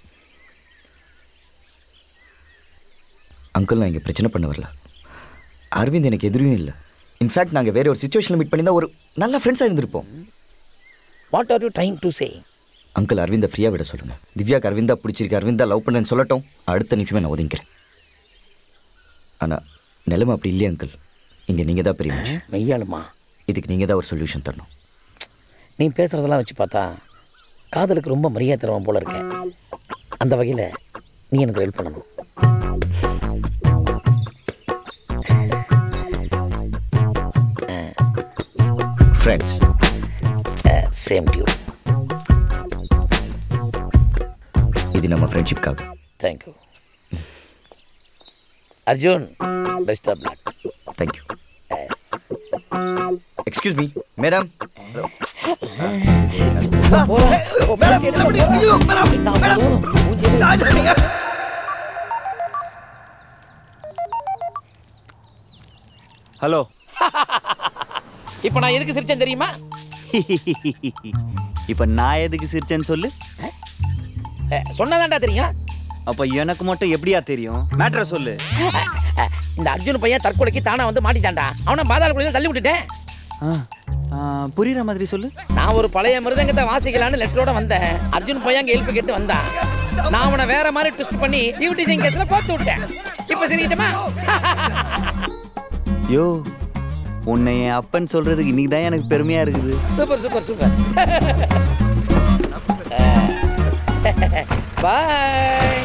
அங்கிள், நான் இங்கே பிரச்சனை பண்ண வரல. அரவிந்த் எனக்கு எதிரும் இல்லை. இன்ஃபேக்ட் நாங்கள் வேற ஒரு சுச்சுவேஷனில் மீட் பண்ணி தான் ஒரு நல்ல ஃப்ரெண்ட்ஸாக இருந்திருப்போம். What are you trying to say? Uncle, அரவிந்தை ஃப்ரீயாக விட சொல்லுங்கள். திவ்யாக்கு அரவிந்தா பிடிச்சிருக்கு, அரவிந்தா லவ் பண்ணுறேன்னு சொல்லட்டும். அடுத்த நிமிஷமே நான் ஒதுங்கிறேன். ஆனால் நிலைமை அப்படி இல்லையா அங்கிள்? இங்கே நீங்கள் தான் பெரிய மனுஷன். மெய்யாளுமா? இதுக்கு நீங்கள் தான் ஒரு சொல்யூஷன் தரணும். நீ பேசுகிறதெல்லாம் வச்சு பார்த்தா காதலுக்கு ரொம்ப மரியாதை தருவான் போல இருக்கேன். அந்த வகையில் நீ எனக்கு ஹெல்ப் பண்ணணும். ஃப்ரெண்ட்ஸ். Same to you. இது நம்ம ஃப்ரெண்ட்ஷிப்காக. Thank you Arjun. Best of luck. Thank you. Excuse me madam. Hello. இப்போ நான் எதுக்கு சிரிச்சேன் தெரியுமா? இப்போ நான் எதுக்கு சிரிச்சேன்னு சொல்லு. சொன்னதாண்டா தெரியும். அப்போ எனக்கு மட்டும் எப்படியா தெரியும்? மேட்ரை சொல்லு. இந்த அர்ஜுன் பையன் தற்கொலைக்கு தானா வந்து மாட்டிட்டான்டா. அவனை பாதாள குழியில தள்ளி விட்டுட்டேன். புரியுற மாதிரி சொல்லு. நான் ஒரு பழைய மிருதங்கத்தை வாசிக்கலான்னு லெட்டரோட வந்தேன். அர்ஜுன் பையன் அங்கே ஹெல்ப் கேட்டு வந்தான். நான் அவனை வேற மாதிரி ட்விஸ்ட் பண்ணி ஈவ்டீசிங் கேஸ்ல கோத்து விட்டேன். இப்போ சரிட்டமா? யோ, உன்னை என் அப்பன் சொல்றதுக்கு இன்னைக்கு தான் எனக்கு பெருமையா இருக்குது. Super super super. பாய்.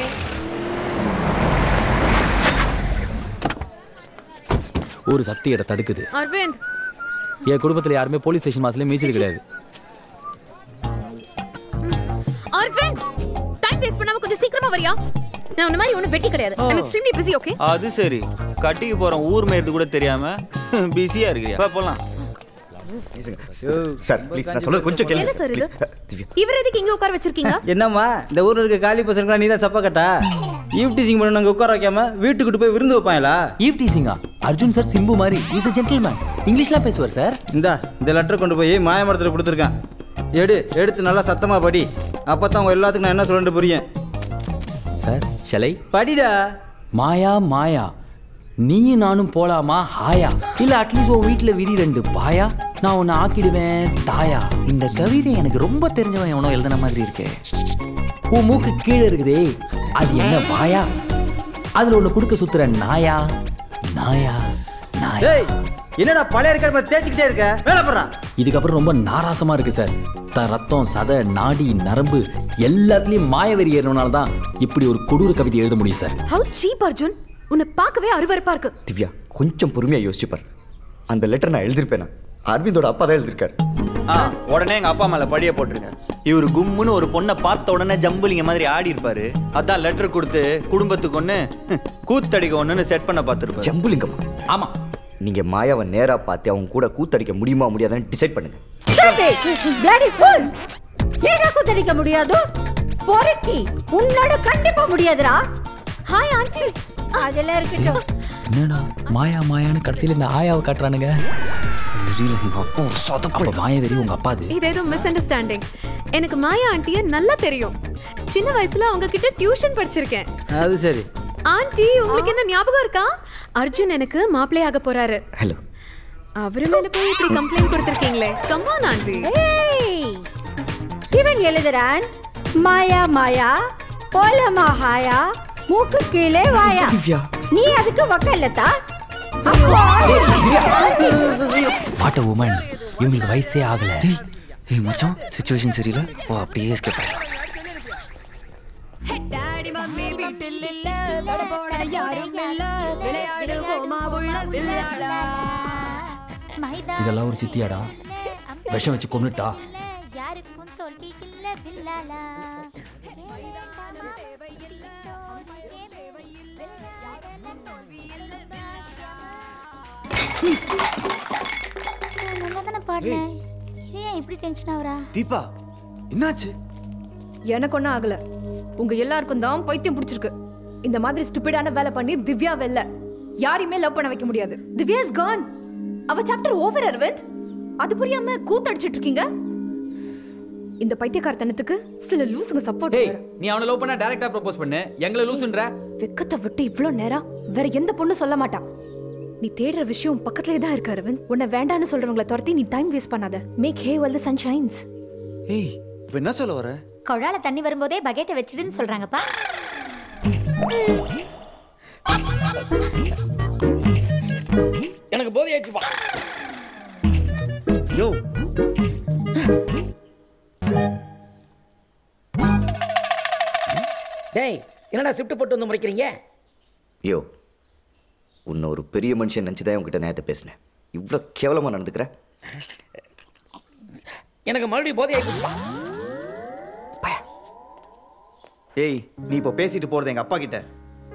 ஒரு சக்தி இட தடுக்குது. அரவிந்த், என் குடும்பத்தில் யாருமே போலீஸ் ஸ்டேஷன் மாசத்துல மீச்சல் கிடையாது. அரவிந்த், டைம் வேஸ்ட் பண்ணாம கொஞ்சம் சீக்கிரமா வரியா? நான் உன்ன மாதிரி ஒண்ணு வெட்டி கிடையாது. I am extremely busy. Okay, அது சரி. கட்டிக்கு போறோம் ஊர் மேயறது கூட தெரியாம பிஸியா இருக்கறியா? போலாம். சார் ப்ளீஸ் நான் சொல்றது கொஞ்சம் என்ன சார் இது திவ்யா இவர் எதுக்கு இங்க உட்கார வச்சிருக்கீங்க என்னம்மா இந்த ஊர்ல இருக்க காலி பசங்களா நீ தான் சப்பா கட்டா ஈவ் டீசிங் பண்ண நாங்க உட்கார வைக்காம வீட்டுக்கு போய் விருந்து வைப்பாங்களா? ஈவ் டீசிங்கா? அர்ஜுன் சார் சிம்பு மாதிரி இஸ் a gentleman. இங்கிலீஷ்லாம் பேசுவார் சார். இந்த லெட்டர் கொண்டு போய் மாயமரத்தில் கொடுத்துருக்கேன். எடுத்து நல்லா சத்தமா படி. அப்பதான் உங்க எல்லாத்துக்கும் நான் என்ன சொல்லிட்டு புரியும். சார் ஷலை படிடா. மாயா மாயா நீயும் நானும் போலாமா ஹாயா, இல்ல அட்லீஸ்ட் உன் வீட்டுல விரி 2 பாயா, நான் உன்னை ஆக்கிடுவேன் தாயா. இந்த கவிதை எனக்கு ரொம்ப தெரிஞ்சவன் எவனோ எழுதின மாதிரி இருக்கே. உன் மூக்கு கீழே இருக்குதே அது என்ன வாயா, அதுல ஒண்ணு குடுக்க சுத்துற நாயா நாயா நாயா. என்னடா பழைய இருக்க தேய்ச்சிக்கிட்டே இருக்க, வேலை போடுறான். இதுக்கப்புறம் ரொம்ப நாராசமா இருக்கு சார். ரத்தம் சதை நாடி நரம்பு எல்லாத்துலயும் மாயவெறி ஏறனால தான் இப்படி ஒரு கொடூர கவிதை எழுத முடியும் சார். How cheap அர்ஜுன், உன்னை பார்க்கவே அருவருப்பா இருக்கு. திவ்யா கொஞ்சம் பொறுமையா யோசிச்சு பாரு. அந்த லெட்டர் நான் எழுதிருப்பேனா? அரவிந்தோட அப்பா தான் எழுதிருக்காரு. உடனே எங்க அப்பா மேல படிய போட்டுருங்க. இவரு கும்முன்னு ஒரு பொண்ணை பார்த்த உடனே ஜம்புலிங்க மாதிரி ஆடி இருப்பாரு. அதான் லெட்டர் கொடுத்து குடும்பத்துக்கு ஒண்ணு கூத்தடிக்க ஒண்ணுன்னு செட் பண்ண பார்த்துருப்பாரு. ஜம்புலிங்கம்மா? ஆமா. நீங்க மாயாவை நேரா பார்த்து அவங்க கூட கூத்தடிக்க முடியுமா முடியாதான்னு டிசைட் பண்ணுங்க. bloody fools, ஏடா கூத்தடிக்க முடியாது? பொறுக்கி உன்னோட கண்டிப்பா முடியாதுடா. Hi aunty. அதெல்லாம் இருக்கட்டும். என்னடா மாயா மாயான்னு கடைசியில் இந்த ஆயாவை காட்டுறானுங்க. மாயவெறி உங்க அப்பா. இது ஏதோ மிஸ் அண்டர்ஸ்டாண்டிங். எனக்கு மாயா ஆண்டியை நல்லா தெரியும். சின்ன வயசுல அவங்க கிட்ட டியூஷன் படிச்சிருக்கேன். அது சரி. ஆண்டி உங்களுக்கு என்ன ஞாபகம் இருக்கா? அர்ஜுன் எனக்கு மாப்பிள்ளை ஆக போறாரு. ஹலோ. அவரு மேல போய் இப்படி கம்ப்ளைண்ட் கொடுத்திருக்கீங்களே. Come on aunty. இவன் எழுதுறான் மாயா மாயா போலமா ஹாயா மூக்கு கீழே வாயா. நீ அதுக்கு வக்கல்லதா? What a woman. இவங்களுக்கு வயசே ஆகல. ஏய் மச்சான் சிச்சுவேஷன் சரியில்லை. அப்படியே எஸ்கேப் ஆயிடலாம். டாடி மம்மி வீட்டில் இல்ல, வட போட யாரும் இல்ல, விளையாடுவோமா உள்ள விளையாடா. இதெல்லாம் ஒரு சித்தியாடா, விஷம் வச்சு கொன்னுட்டா. யாருக்கும் தோல்வி இல்ல பில்லாலா. நல்லதானே பாடுனேன். ஏன் இப்படி டென்ஷன் ஆகுறா? தீபா என்னாச்சு? எனக்கு ஒன்றும் ஆகல. உங்க எல்லாருக்கும் தான் பைத்தியம் பிடிச்சிருக்கு. இந்த மாதிரி ஸ்டூபிடான வேலை பண்ணி திவ்யா வெல்ல யாரையுமே லவ் பண்ண வைக்க முடியாது. Divya is gone. அவ சாப்டர் ஓவர் அரவிந்த். அது புரியாம கூத்தடிச்சிட்டு இருக்கீங்க. இந்த பைத்தியக்காரத்தனத்துக்கு சில லூசுங்க சப்போர்ட். ஏய் நீ அவனை லவ் பண்ணா டைரக்டா ப்ரோபோஸ் பண்ணு, எங்களை லூசுன்ற. வெக்கத்தை விட்டு இவ்ளோ நேரம் வேற எந்த பொண்ணு சொல்ல மாட்டா. நீ தேடுற விஷயம் பக்கத்துலயே தான் இருக்கு அரவிந்த். உன்னை வேண்டான்னு சொல்றவங்கள துரத்தி நீ டைம் வேஸ்ட் பண்ணாத. Make hay while the sun shines. ஏய் இப்போ என்ன சொல்ல வர? குழால தண்ணி வரும்போதே பக்கெட்டை வச்சிடுன்னு சொல்றாங்கப்பா. எனக்கு போதை ஆயிடுச்சுப்பா. யோ டேய் என்னடா ஷிஃப்ட் போட்டு வந்து முடிக்கிறீங்க? யோ உன்னை ஒரு பெரிய மனுஷன் நினச்சிதான் உங்ககிட்ட நேரத்தை பேசினேன். இவ்வளோ கேவலமாக நடந்துக்கிற. எனக்கு மறுபடியும் போதை ஆயிடுச்சுப்பா. ஏய் நீ இப்போ பேசிட்டு போறது எங்க அப்பா கிட்ட.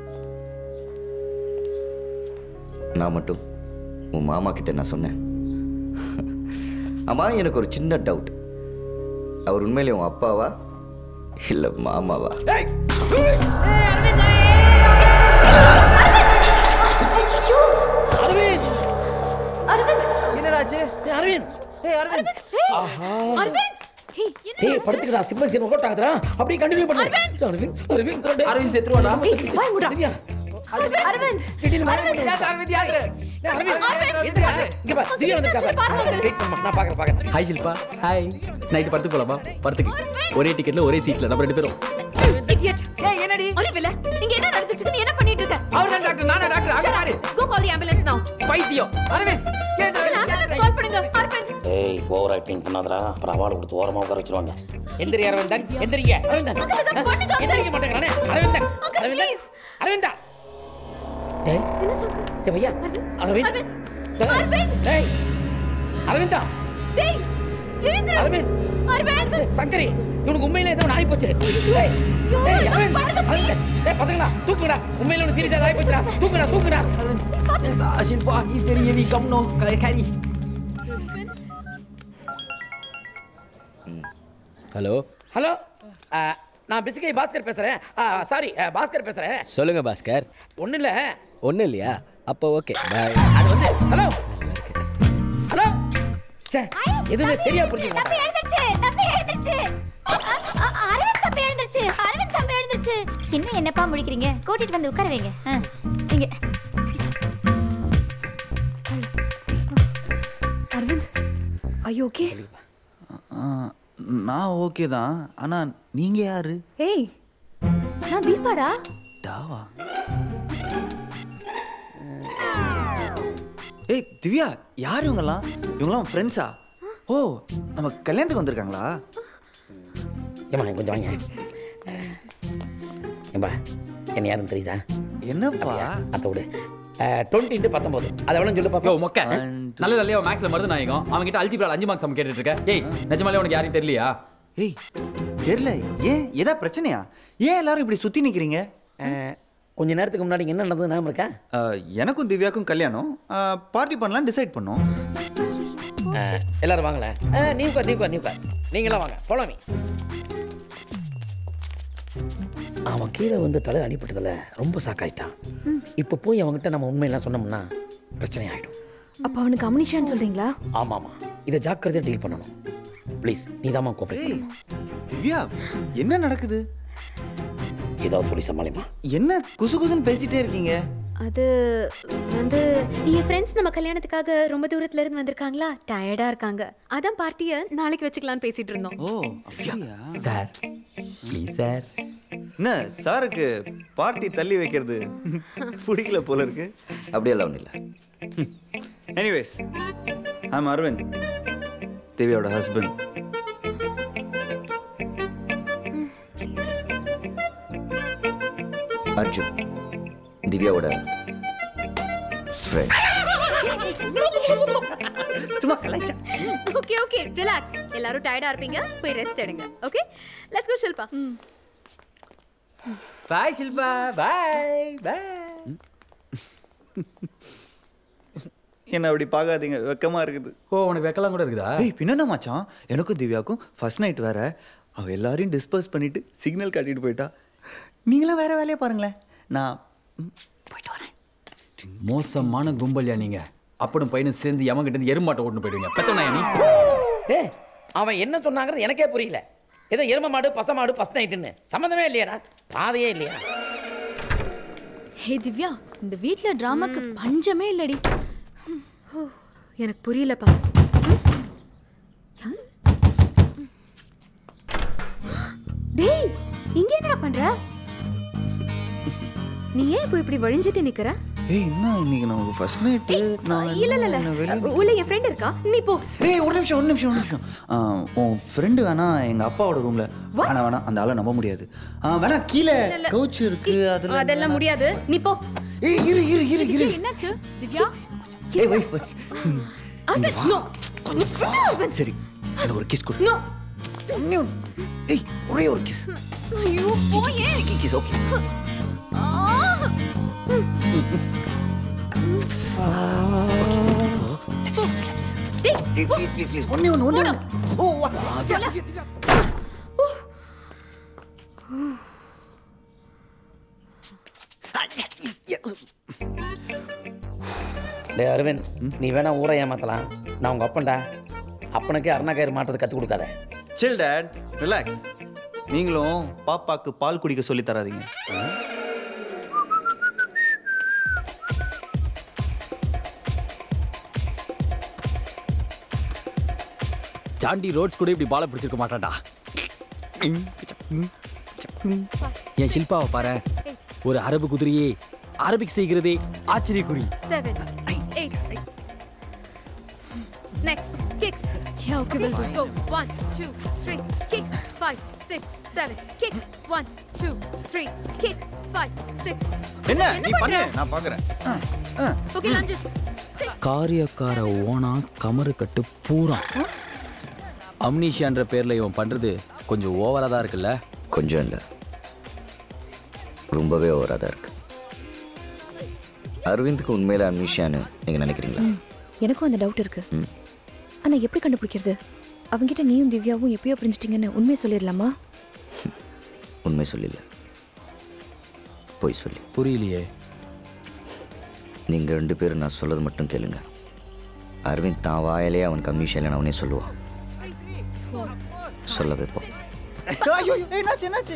நான் மட்டும் உன் மாமா கிட்ட நான் சொன்னேன். அம்மா எனக்கு ஒரு சின்ன டவுட். அவர் உண்மையிலே உன் அப்பாவா இல்லை மாமாவா? என்னடாச்சு அரவிந்த்? ஏய் படுத்துக்கடா, சிம்பல்சின் ஒர்க் அவுட் ஆகுதுடா. அப்படியே கண்டினியூ பண்ணு. அரவிந்த் செத்துருவாடா. வாய் மூடா. அரவிந்த் திடீர்னு அரவிந்த் யாரு? இங்க பா, திவ்யா வந்திருக்கா. வெயிட் பண்ணு, நான் பாக்குறேன். ஹாய் ஷில்பா. ஹாய். நைட் படுத்து போலாமா? படுத்துக்கு. ஒரே டிக்கெட்ல ஒரே சீட்ல நம்ம 2 பேரும். இடியட். ஏய் என்னடி? ஒருவேளை இங்க என்ன நடந்துட்டு இருக்கு? நீ என்ன பண்ணிட்டு இருக்க? அவர்தான் டாக்டர், நானா டாக்டர்? அங்க பாரு. Go call the ambulance now. பைத்தியம். அரவிந்த் ambulance கால் பண்ணுங்க. அரவிந்த். ஏய் ஓவர் ஆக்டிங் பண்ணாதடா. அப்புறம் அவார்ட் கொடுத்து ஓரமா உட்கார வச்சிருவாங்க. எந்திரி அரவிந்தன், எந்திரிங்க. அரவிந்தன். எந்திரிக்க மாட்டேங்க நானே. அரவிந்தன். அரவிந்தன். அரவிந்தா. டேய் என்ன சொல்ற? டேய் பையா. அரவிந்த். அரவிந்த். டேய். அரவிந்தா. டேய். எழுந்துரு. அரவிந்த். அரவிந்த். சங்கரி, இவனுக்கு உண்மையிலே ஏதோ நாய் போச்சு. டேய். டேய் அரவிந்த். டேய் பசங்களா தூக்குடா. உண்மையிலே ஒரு சீரியஸா நாய் போச்சுடா. தூக்குடா. Shilpa is very heavy. Come no carry. Hello hello நான் பிசிகை பாஸ்கர் பேசுகிறேன். சாரி பாஸ்கர் பேசுகிறேன். சொல்லுங்க பாஸ்கர். ஒன்றும் இல்லை. ஒன்றும் இல்லையா? அப்போ ஓகே பாய். அது வந்து ஹலோ ஹலோ சே எதுவுமே சரியா புரிஞ்சுக்க தம்பி எழுந்திருச்சு. தம்பி எழுந்திருச்சு. அரவிந்த் தம்பி எழுந்திருச்சு. அரவிந்த் தம்பி எழுந்திருச்சு. இன்னும் என்னப்பா முடிக்கிறீங்க? கூட்டிட்டு வந்து உட்கார வைங்க. இங்க அரவிந்த் ஐயோ ஓகே. நான் ஓகே தான். ஆனா நீங்க யாரு? ஏய் நான் தீபாடா. டாவா? ஏய் திவ்யா, யார் இவங்கலாம்? இவங்கலாம் ஃப்ரெண்ட்ஸா? ஓ, நம்ம கல்யாணத்துக்கு வந்திருக்காங்களா? ஏமா கொஞ்சம் வாங்க. ஏம்பா என்ன யாருன்னு தெரியுதா? என்னப்பா? அத்தை விடு. 20×19 அது எவ்வளோன்னு சொல்லு பாப்பா. மொக்க நல்ல நல்ல மேக்ஸ்ல மருந்து நாயகம் அவன் கிட்ட அல்ஜிப்ரால 5 மார்க்ஸ் கேட்டுட்டு இருக்க. ஏய் நிஜமாலே உனக்கு யாரையும் தெரியலையா? ஏய் தெரியல. ஏன் ஏதா பிரச்சனையா? ஏன் எல்லாரும் இப்படி சுத்தி நிக்கிறீங்க? கொஞ்ச நேரத்துக்கு முன்னாடி என்ன நடந்தது ஞாபகம் இருக்கா? எனக்கும் திவ்யாக்கும் கல்யாணம். பார்ட்டி பண்ணலாம் டிசைட் பண்ணோம். எல்லாரும் வாங்கல. நீ உட்கார். நீங்களாம் வாங்க. Follow me. அவன் கீழே வந்து தலை அடிப்பட்டதில் ரொம்ப சாக்காயிட்டான். இப்போ போய் அவங்ககிட்ட நம்ம உண்மையெல்லாம் சொன்னோம்னா பிரச்சனை ஆகிடும். அப்போ அவனுக்கு அம்னிஷான்னு சொல்கிறீங்களா? ஆமாம் இதை ஜாக்கிரதையாக டீல் பண்ணணும். ப்ளீஸ் நீ தான் கோஆப்ரேட் பண்ணணும். திவ்யா என்ன நடக்குது? ஏதாவது சொல்லி சமாளிமா. என்ன குசு குசுன்னு பேசிட்டே இருக்கீங்க? அது வந்து என் ஃப்ரெண்ட்ஸ் நம்ம கல்யாணத்துக்காக ரொம்ப தூரத்துல இருந்து வந்திருக்காங்களா, டயர்டா இருக்காங்க. அதான் பார்ட்டியை நாளைக்கு வச்சுக்கலாம்னு பேசிட்டு இருந்தோம். ஓ அப்படியா? Sir please sir. என்ன சாருக்கு பார்ட்டி தள்ளி வைக்கிறது பிடிக்கல போல இருக்கு? அப்படியெல்லாம் ஒன்றும் இல்லை. எனிவேஸ் ஐம் அரவிந்த், திவ்யாவோட ஹஸ்பண்ட். அர்ஜுன், திவ்யாவோட ஃப்ரெண்ட். சும்மா கலாய்ச்சா. Okay okay relax. எல்லாரும் டயர்டா இருப்பீங்க, போய் ரெஸ்ட் எடுங்க. Okay let's go Shilpa. Bye Shilpa. Bye bye. என்ன அப்படி பார்க்காதீங்க, வெக்கமா இருக்குது. ஓ உனக்கு வெக்கலாம் கூட இருக்குதா? ஏய் பின்னா மச்சான், எனக்கும் திவ்யாவுக்கும் ஃபர்ஸ்ட் நைட் வேற. அவ எல்லாரையும் டிஸ்பர்ஸ் பண்ணிட்டு சிக்னல் காட்டிட்டு போயிட்டா. நீங்களாம் வேற வேலையை பாருங்களேன், நான் போயிட்டு வரேன். மோசமான கும்பல்யா நீங்க. அப்படும் பையனும் சேர்ந்து எவங்கிட்ட இருந்து எருமாட்டை ஓட்டுன்னு போயிடுவீங்க. பெத்தனா நீ? ஏய் அவன் என்ன சொன்னாங்கிறது எனக்கே புரியல. ஏதோ எரும மாடு பச மாடு ஃபர்ஸ்ட் நைட்டுன்னு சம்மந்தமே இல்லையாடா, பாதையே இல்லையா? ஹே திவ்யா, இந்த வீட்ல டிராமாக்கு பஞ்சமே இல்லடி. எனக்கு புரியலப்பா. யாரு? டேய் இங்க என்னடா பண்ற? நீ ஏன் இப்போ இப்படி வழிஞ்சிட்டு நிக்கிற? ஏய் என்ன இன்னைக்கு நமக்கு ஃபர்ஸ்ட் நைட். நான் இல்ல உள்ள என் ஃப்ரெண்ட் இருக்கா, நீ போ. ஏய் ஒரு நிமிஷம். உன் ஃப்ரெண்டு வேணா எங்க அப்பாவோட ரூம்ல. வேணா அந்த ஆளை நம்ப முடியாது. வேணா கீழே கவுச் இருக்கு, அதெல்லாம் முடியாது, நீ போ. ஏய் இரு. என்னாச்சு திவ்யா? ஏய் வை. நோ சரி எனக்கு ஒரு கிஸ் கொடு. நோ ஏய் ஒரே ஒரு கிஸ். ஐயோ போயே. Kiss okay. Please. One. Oh, டே அரவிந்த், நீ வேணா ஊரை ஏமாத்தலாம். நான் உங்க அப்பன்டா. அப்பனுக்கே அருணா கயிறு மாட்டுறது கற்றுக் கொடுக்காத. Chill dad, relax. நீங்களும் பாப்பாக்கு பால் குடிக்க சொல்லி தராதீங்க. சாண்டி ரோட்ஸ் கூட இப்படி பாலை பிடிச்சிருக்க மாட்டான்டா. என் ஷில்பாவை பாரு, ஒரு அரபு குதிரையே அரபிக் செய்கிறதே ஆச்சரியக்குறி. 7 8 Next kicks. Yeah, okay, we'll go. 1 2 3 kick 5 6 7 kick 1 2 3 kick 5 6. என்ன நீ பண்ணு, நான் பார்க்கறேன். Okay, lunges. காரியக்கார ஓனா கமரு கட்டு பூரா. அம்னீஷியான்ற பேர்ல இவன் பண்றது கொஞ்சம் ஓவரா தான் இருக்குல்ல? கொஞ்சம் இல்லை, ரொம்பவே ஓவராக தான் இருக்கு. அரவிந்துக்கு உண்மையில அம்னீஷியான்னு நீங்க நினைக்கிறீங்களா? எனக்கும் அந்த டவுட் இருக்கு. ஆனா எப்படி கண்டுபிடிக்கிறது? அவங்கிட்ட நீயும் திவ்யாவும் எப்பயோ பிரிஞ்சிட்டீங்கன்னு உண்மையை சொல்லிடலாமா? உண்மை சொல்லிடல, பொய் சொல்லி. புரியலையே. நீங்கள் 2 பேரும் நான் சொல்றது மட்டும் கேளுங்க. அரவிந்த் தான் வாயிலே அவன் கம்யூனிஷன் அவனே சொல்லுவான். சொல்ல வைப்போம். ஐயோ என்னாச்சு என்னாச்சு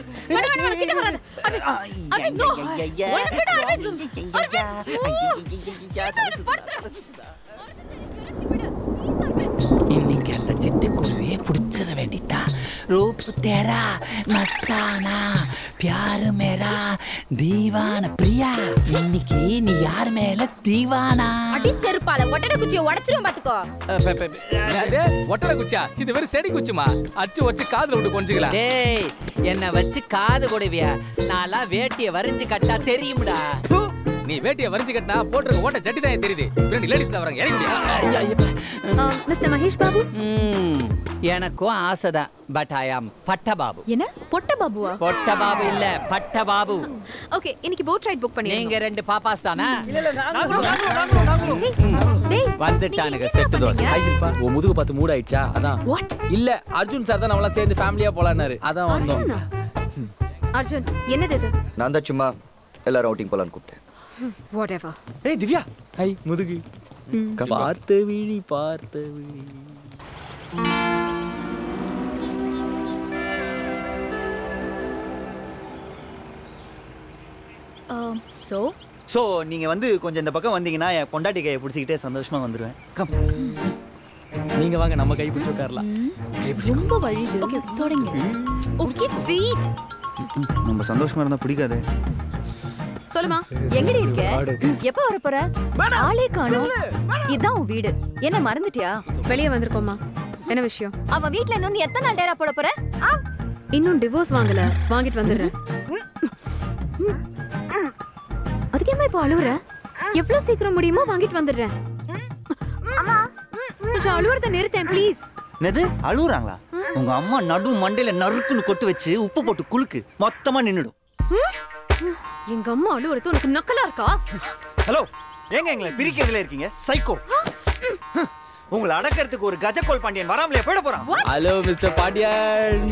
இன்னைக்கு அந்த சிட்டுக்குருவியை பிடிச்சிட வேண்டித்தா. रूप तेरा मस्ताना प्यार मेरा दीवाना प्रिया. இன்னைக்கு நீ யார் மேல தீவானா? அடி செருப்பால ஒட்டட குச்சியை உடைச்சிரும் பாத்துக்கோ. ஒட்டட குச்சா? இது வெறும் செடி குச்சுமா. அச்சு வச்சு காதுல விட்டு கொஞ்சிக்கலாம். டேய் என்ன வச்சு காது கொடைவியா? நான்லாம் வேட்டியை வரிஞ்சு கட்டா தெரியும்டா. நீ வேட்டியை வரிஞ்சு கட்டினா போட்டுருக்க ஓட்ட ஜட்டி தான் தெரியுது. ரெண்டு லேடிஸ்ல வராங்க, இறங்கி. மிஸ்டர் மகேஷ் பாபு, எனக்கும் ஆசைதான். பட் ஐ ஆம் பட்ட பாபு. என்ன பொட்ட பாபுவா? பொட்ட பாபு இல்ல, பட்ட பாபு. ஓகே, இன்னைக்கு போட் ரைட் புக் பண்ணி. நீங்க 2 பாப்பாஸ் தானா? இல்ல நாங்களும் வந்துட்டானுங்க செட்டு தோசை. ஹாய் ஷில்பா, உன் முதுகு பார்த்து மூட் ஆயிடுச்சா? அதான். இல்ல அர்ஜுன் சார் தான் நம்மள சேர்ந்து ஃபேமிலியா போலாம்னாரு. அதான் வந்தோம். அர்ஜுன், என்னது இது? நான் தான் சும்மா எல்லாரும் அவுட்டிங் போலான்னு கூப்பிட்டேன். Whatever. ஏய் திவ்யா, ஹாய் முதுகு. பார்த்த விழி பார்த்த விழி. சோ நீங்க வந்து கொஞ்சம் இந்த பக்கம் வந்தீங்கன்னா என் பொண்டாட்டி கையை பிடிச்சிக்கிட்டே சந்தோஷமா வந்துருவேன். கம். நீங்க வாங்க, நம்ம கை பிடிச்சு உட்காரலாம். ரொம்ப வலிது. ஓகே தொடங்க. Okay wait. நம்ம சந்தோஷமா இருந்தா பிடிக்காதே. சொல்லுமா, எங்கடி இருக்க? எப்ப வர போற? ஆளே காணோம். இதான் உன் வீடு. என்ன மறந்துட்டியா? வெளியே வந்திருக்கோமா? என்ன விஷயம்? அவன் வீட்ல இன்னும் எத்தனை நாள் டேரா போட போற? இன்னும் டிவோர்ஸ் வாங்கல, வாங்கிட்டு வந்துடுறேன். அதுக்கேமா இப்போ அழுவுற? எவ்வளவு சீக்கிரம் முடியுமோ வாங்கிட்டு வந்துடுறேன். கொஞ்சம் அழுவுறத நிறுத்தேன் ப்ளீஸ். என்னது அழுவுறாங்களா? உங்க அம்மா நடு மண்டையில நறுக்குன்னு கொட்டு வச்சு உப்பு போட்டு குலுக்கு, மொத்தமா நின்னுடும். எங்க அம்மா அழுவுறது உனக்கு நக்கலா இருக்கா? ஹலோ, ஏங்க எங்களை பிரிக்கிறதுல இருக்கீங்க? சைக்கோ. உங்களை அடக்கிறதுக்கு ஒரு கஜக்கோல் பாண்டியன் வராமலே போயிட போறான். Hello mister Pandiyan.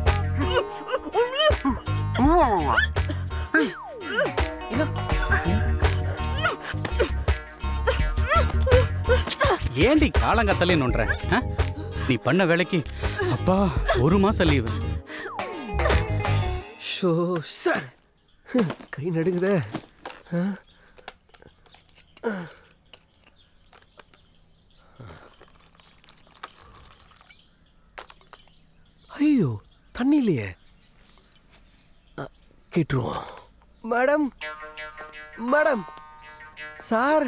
ஏண்டி காலங்கத்தலே நோன்ற? நீ பண்ண வேலைக்கு அப்பா 1 மாசம் லீவு. ஷோ சார், கை நடுங்குதே. ஐயோ தண்ணி இல்லையே. கேட்டுருவோம். Madam madam sir,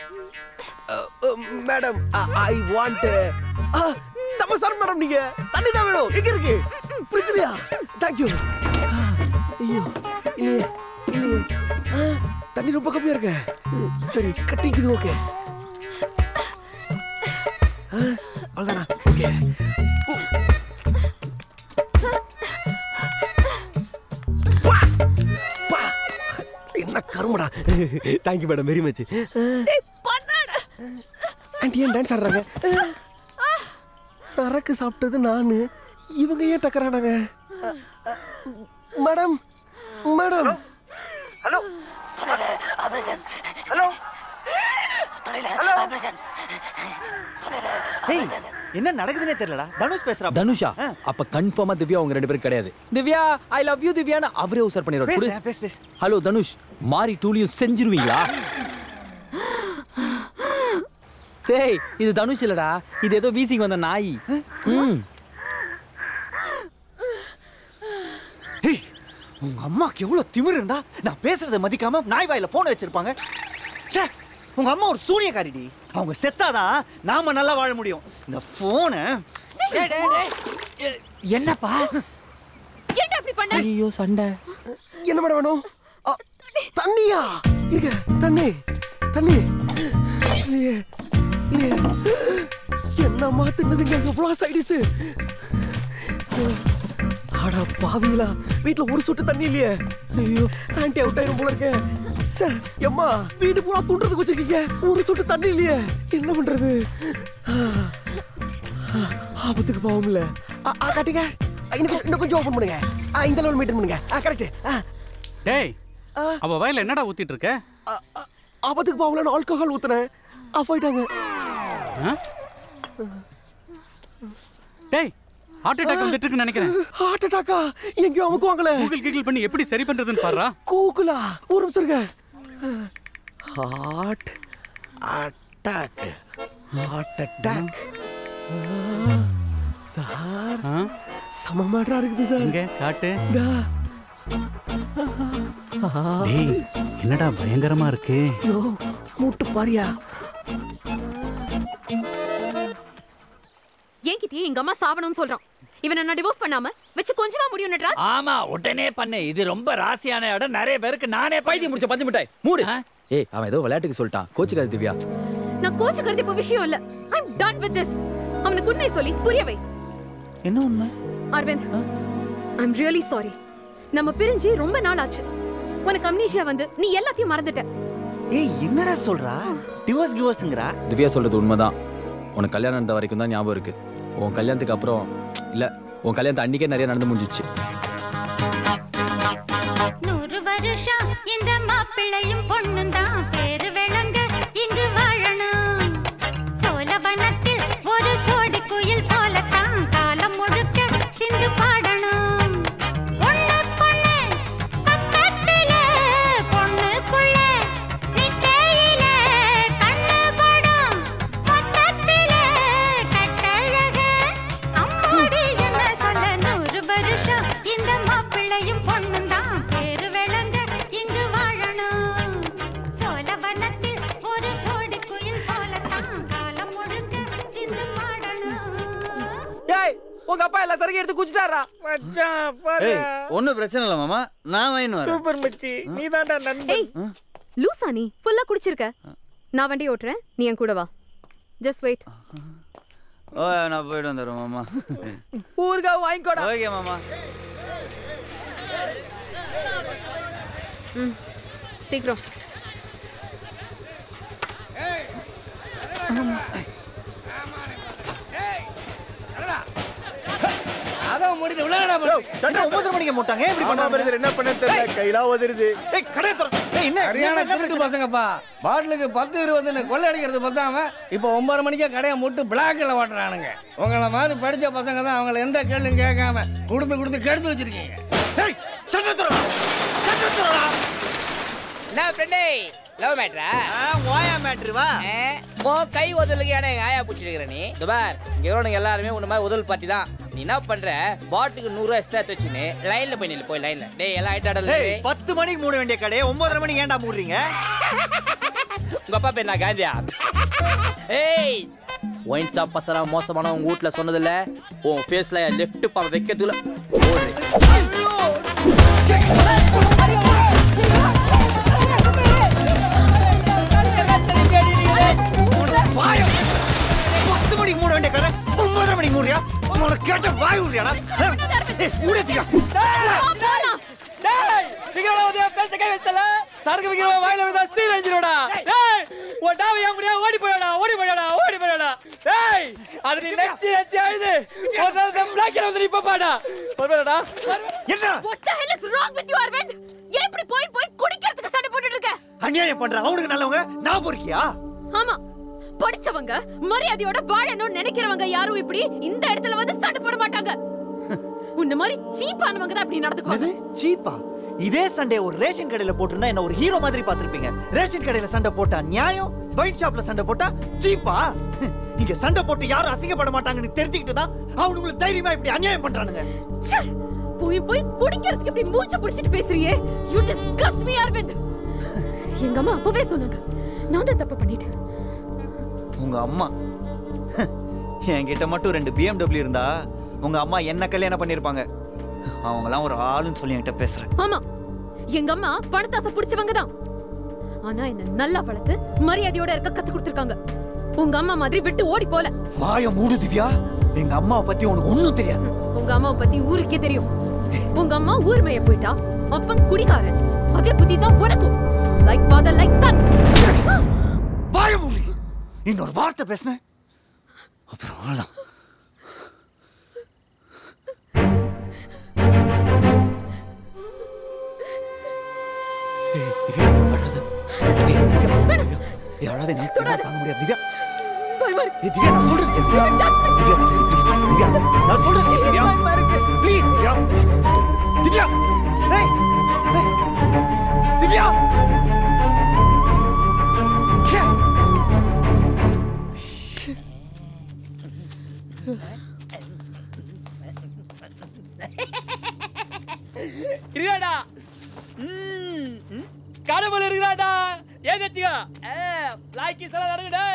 madam I want some sir. Madam நீங்க தண்ணி தான் வேணும். எங்க இருக்கு? ஃப்ரிட்ஜ்லயா? தேங்க்யூ. ஐயோ இல்லையே இல்லையே, தண்ணி ரொம்ப கம்மியா இருக்கு. சரி கட்டிக்குது. ஓகே அவ்வளோதானா? ஓகே என்ன கருமடா. Thank you madam, very much. Aunty ஏன் டான்ஸ் ஆடுறாங்க? சரக்கு சாப்பிட்டது நானு, இவங்க ஏன் டக்கறானாங்க? மேடம் மேடம். ஹலோ ஹலோ ஏய், என்ன நடக்குதுன்னே தெரியலடா. தனுஷ் பேசுறா. தனுஷா? அப்ப கன்ஃபார்மா திவ்யா உங்க 2 பேரும் கிடையாது. திவ்யா ஐ லவ் யூ திவ்யானா அவரே உசர் பண்ணிடுவாரு. பேஸ். ஹலோ தனுஷ், மாரி டூலியும் செஞ்சிருவீங்களா? டேய் இது தனுஷ் இல்லடா, இது ஏதோ வீசிங் வந்த நாய். உங்க அம்மாக்கு எவ்வளவு திமிரு இருந்தா நான் பேசுறதை மதிக்காம நாய் வாயில போன் வச்சிருப்பாங்க. ச்சே, உங்க அம்மா ஒரு சூனியக்காரிடி. அவங்க செத்தாதான் நாம நல்லா வாழ முடியும். இந்த போனை என்னப்பா என்ன இப்படி பண்ண? ஐயோ சண்டை. என்ன மேடம் வேணும்? தண்ணியா? இருக்க தண்ணி தண்ணி இல்லையே இல்லையே. என்ன மாத்துனதுங்க எவ்வளவு சைடிஸ். அட பாவிகளா, வீட்டுல ஒரு சொட்டு தண்ணி இல்லையே. ஐயோ ஆன்ட்டி அவுட் ஆயிரும் போல இருக்கே. சார் எம்மா, வீடு பூரா தூண்டுறதுக்கு வச்சிருக்கீங்க, ஒரு சொட்டு தண்ணி இல்லையே. என்ன பண்றது? ஆபத்துக்கு போகும்ல. காட்டுங்க. இன்னும் கொஞ்சம் ஓபன் பண்ணுங்க. இந்த லெவல் மெயின்டைன் பண்ணுங்க. கரெக்ட். டேய் அவ வயல்ல என்னடா ஊத்திட்டு இருக்க? ஆபத்துக்கு போகலன்னு ஆல்கஹால் ஊத்துனேன். ஆஃப் ஆயிட்டாங்க. டேய் ஹார்ட் அட்டாக் வந்துட்டு இருக்குன்னு நினைக்கிறேன். ஹார்ட் அட்டாக்கா? எங்கேயோ அமுக்குவாங்களே. கூகுள் பண்ணி எப்படி சரி பண்றதுன்னு பாருடா. கூகுளா? ஒரு நிமிஷம் இருங்க. Heart attack. Heart attack. Sir சமமாடா இருக்குது சார். இங்க காட்டு. டேய் என்னடா பயங்கரமா இருக்கு. ஐயோ மூட்டு பாரியா. என்கிட்டயே எங்க அம்மா சாவணும்னு சொல்றான். இவனை நான் டிவோர்ஸ் பண்ணாம வச்சு கொஞ்சமா முடியும் நட்ராஜ். ஆமா உடனே பண்ணு. இது ரொம்ப ராசியான இடம். நிறைய பேருக்கு நானே பைத்தியம் முடிச்ச பஞ்சு மிட்டாய் மூடு. ஏய் அவன் ஏதோ விளையாட்டுக்கு சொல்லிட்டான். கோச்சுக்காத திவ்யா. நான் கோச்சுக்கிறது இப்ப விஷயம் இல்ல. I'm done with this. அவனுக்கு உண்மையை சொல்லி புரிய வை. என்ன உண்மை? Aravind I'm really sorry. நம்ம பிரிஞ்சு ரொம்ப நாள் ஆச்சு. உனக்கு அம்னீஷியா வந்து நீ எல்லாத்தையும் மறந்துட்ட. ஏய் என்னடா சொல்றா? டிவோர்ஸ்ங்கறா? திவ்யா சொல்றது உண்மைதான். உனக்கு கல்யாணம் நடந்த வரைக்கும் தான் ஞாபகம் இருக்கு. உன் கல்யாணத்துக்கு அப்புறம் இல்ல உன் கல்யாணத்து அன்னைக்கே நிறைய நடந்து முடிஞ்சிச்சு. 100 வருஷம் இந்த மாப்பிள்ளையும் பொண்ணும் தான் பேரு விளங்க இங்கு வாழணும். சோழவனத்தில் ஒரு சோடி குயில் போலத்தான் காலம் முழுக்க சிந்து பாடணும். பொண்ணுக்குள்ளே பக்கத்திலே பொண்ணுக்குள்ளே நிக்கையிலே கண்ணு படும் மொத்தத்திலே கட்டழக அம்மாடி என்ன சொல்ல 100 வருஷம் இந்த மாப்பிள்ளையும் பொண்ணும் தான் பேரு விளங்க இங்கு வாழணும். சோழவனத்தில் ஒரு சோடி குயில் போலத்தான் காலம் முழுக்க சிந்து பாடணும். டேய் உங்க அப்பா எல்லாம் சரக்கு எடுத்து குடிச்சிட்டாரா? மச்சான் பாரு. ஏய் ஒண்ணும் பிரச்சனை இல்ல மாமா. நான் வாங்கிட்டு வரேன். சூப்பர் மச்சி. நீதான்டா நண்பன். ஏய் லூசா நீ ஃபுல்லா குடிச்சிருக்க. நான் வண்டி ஓட்டுறேன். நீ என் கூட வா. Just wait. ஓ நான் போயிட்டு வந்துடுறேன் மாமா. ஊர்கா வாங்கிக்கோடா. ஓகே மாமா. சீக்கிரம். அதான் முடிஞ்சு விளையாடா bro. சண்டை 9 மணிக்கு மூட்டாங்க. எப்படி பண்ணா பிரதர் என்ன பண்ண தெரியல. கையில உதிருது. ஏய் கடை தர. ஏய் என்ன? சரியான திருட்டு பசங்கப்பா. பாட்டிலுக்கு 10 20 கொள்ளை அடிக்கிறது பத்தாம இப்போ 9 மணிக்கே கடையை மூட்டு பிளாக்ல ஓட்டுறானுங்க. உங்களை மாதிரி படிச்ச பசங்க தான் அவங்கள எந்த கேள்வியும் கேட்காம கொடுத்து கெடுத்து வச்சிருக்கீங்க. ஏய் சண்டை தர. சண்டை தர. நான் ஃப்ரெண்டே லவ் மேட்ரா? வாயா மேட்ரு வா. மோ கை உதலுக்கு ஏடா ஆயா புடிச்சிருக்கிற நீ? துபார் இவனுங்க எல்லாரும் உன்ன மாதிரி உதல் பார்ட்டி தான். நீ என்ன பண்ற? பாட்டுக்கு 100 ரூபாய் எக்ஸ்ட்ரா வச்சுன்னு லைன்ல போய் நில்லு. போய் லைன்ல. டேய் எல்லாம் ஐட்டாடல. ஏய் 10 மணிக்கு மூட வேண்டிய கடை 9:30 மணிக்கு ஏன்டா மூடுறீங்க? உங்க அப்பா பேர் நான் காந்தியா? ஏய் ஒயின் ஷாப் பசங்க மோசமான உங்க வீட்ல சொன்னதில்ல. உன் ஃபேஸ்ல லெஃப்ட் பாப்ப வைக்கிறதுல ஓடு. வாயா 10 மணிக்கு மூட வேண்டிய கடை 9:30 மணிக்கு மூடுறியா? உனக்கு கேட்ட வாய் ஊறியாடா? ஏய் ஊடத்தியா? டேய் விக்ரம உதய பேச கை வெச்சல சரக்கு விக்ரம வாயில விதா சீர் அடிச்சிரோடா. டேய் ஓடாவ ஏங்கடியா ஓடி போடா. டேய் அது நீ நெச்சி அழுது ஒரு பிளாக்ல வந்து இப்ப பாடா. வரடா. என்ன? What the hell is wrong with you Arvind? ஏன் இப்படி போய் குடிக்கிறதுக்கு சண்டை போட்டுட்டு இருக்க? அநியாயம் பண்ற அவனுக்கு நல்லவங்க நான் பொறுக்கியா? ஆமா படிச்சவங்க மரியாதையோட வாழணும்னு நினைக்கிறவங்க யாரும் இப்படி இந்த இடத்துல வந்து சண்டை போட மாட்டாங்க. உன்ன மாதிரி சீப்பானவங்க தான் இப்படி நடந்துக்குவாங்க. சீப்பா? இதே சண்டே ஒரு ரேஷன் கடையில போட்டுருந்தா என்ன ஒரு ஹீரோ மாதிரி பாத்திருப்பீங்க. ரேஷன் கடையில சண்டை போட்டா நியாயம், ஒயின் ஷாப்ல சண்டை போட்டா சீப்பா? இங்க சண்டை போட்டு யாரும் அசிங்கப்பட மாட்டாங்கன்னு தெரிஞ்சுக்கிட்டு தான் அவனுங்களுக்கு தைரியமா இப்படி அநியாயம் பண்றானுங்க. போய் குடிக்கிறதுக்கு இப்படி மூச்சை புடிச்சிட்டு பேசுறியே. You disgust me Arvind. எங்க அம்மா அப்பவே சொன்னாங்க. நான் தான் தப்பு பண்ணிட்டேன். உங்க அம்மா என்கிட்ட மட்டும் 2 BMW இருந்தா உங்க அம்மா என்ன கல்யாணம் பண்ணிருப்பாங்க. அவங்கலாம் ஒரு ஆளுன்னு சொல்லி என்கிட்ட பேசுறேன். ஆமா எங்க அம்மா பணத்தாசை பிடிச்சவங்க தான். ஆனா என்ன நல்லா வளர்த்து மரியாதையோட இருக்க கத்து கொடுத்திருக்காங்க. உங்க அம்மா மாதிரி விட்டு ஓடி போல. வாய மூடு திவ்யா. எங்க அம்மாவை பத்தி உனக்கு ஒண்ணும் தெரியாது. உங்க அம்மாவை பத்தி ஊருக்கே தெரியும். உங்க அம்மா ஊர் மேய போயிட்டா. அப்பன் குடிகாரன். அதே புத்தி தான் உனக்கும். Like father like son. வாய மூடு. இன்னொரு வார்த்தை பேசுனேன் அப்புறம் அவ்வளவுதான். யாராவது என்ன தாங்க முடியாது திவ்யா. பயமா இருக்கு. திவ்யா நான் சொல்றது கேளு. திவ்யா ப்ளீஸ் திவ்யா நான் சொல்றது கேளு திவ்யா. ப்ளீஸ் திவ்யா. திவ்யா. ஏய். திவ்யா. ச்சே. இருடா. கடவுள் இருக்கிறாடா. ஏன் வெச்சுங்க? லாக்கி சொல்ல நடக்குடே.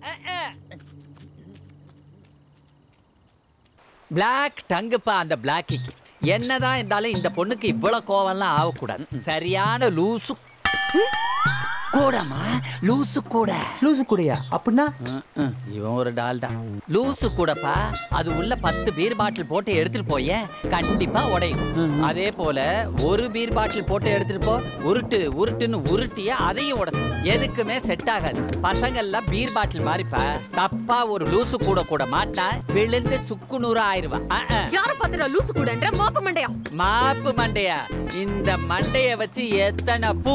பிளாக் டங்குப்பா அந்த பிளாக்கிக்கு. என்னதான் இருந்தாலும் இந்த பொண்ணுக்கு இவ்வளவு கோவம்லாம் ஆகக்கூடாது. சரியான லூசு கூடமா. லூசு கூட. லூசு கூடயா? அப்படின்னா இவன் ஒரு டால்டா. லூசு கூடப்பா. அது உள்ள 10 பீர் பாட்டில் போட்டு எடுத்துட்டு போய கண்டிப்பா உடையும். அதே போல ஒரு பீர் பாட்டில் போட்டு எடுத்துட்டு போ, உருட்டுன்னு உருட்டிய அதையும் உடைச்சு. எதுக்குமே செட் ஆகாது. பசங்கள்லாம் பீர் பாட்டில் மாதிரிப்பா. தப்பா ஒரு லூசு கூட மாட்டா விழுந்து சுக்குநூறு ஆயிருவான். யார பாத்துற லூசு கூடன்ற மாப்பு மண்டையா? மாப்பு மண்டையா? இந்த மண்டைய வச்சு எத்தனை பூ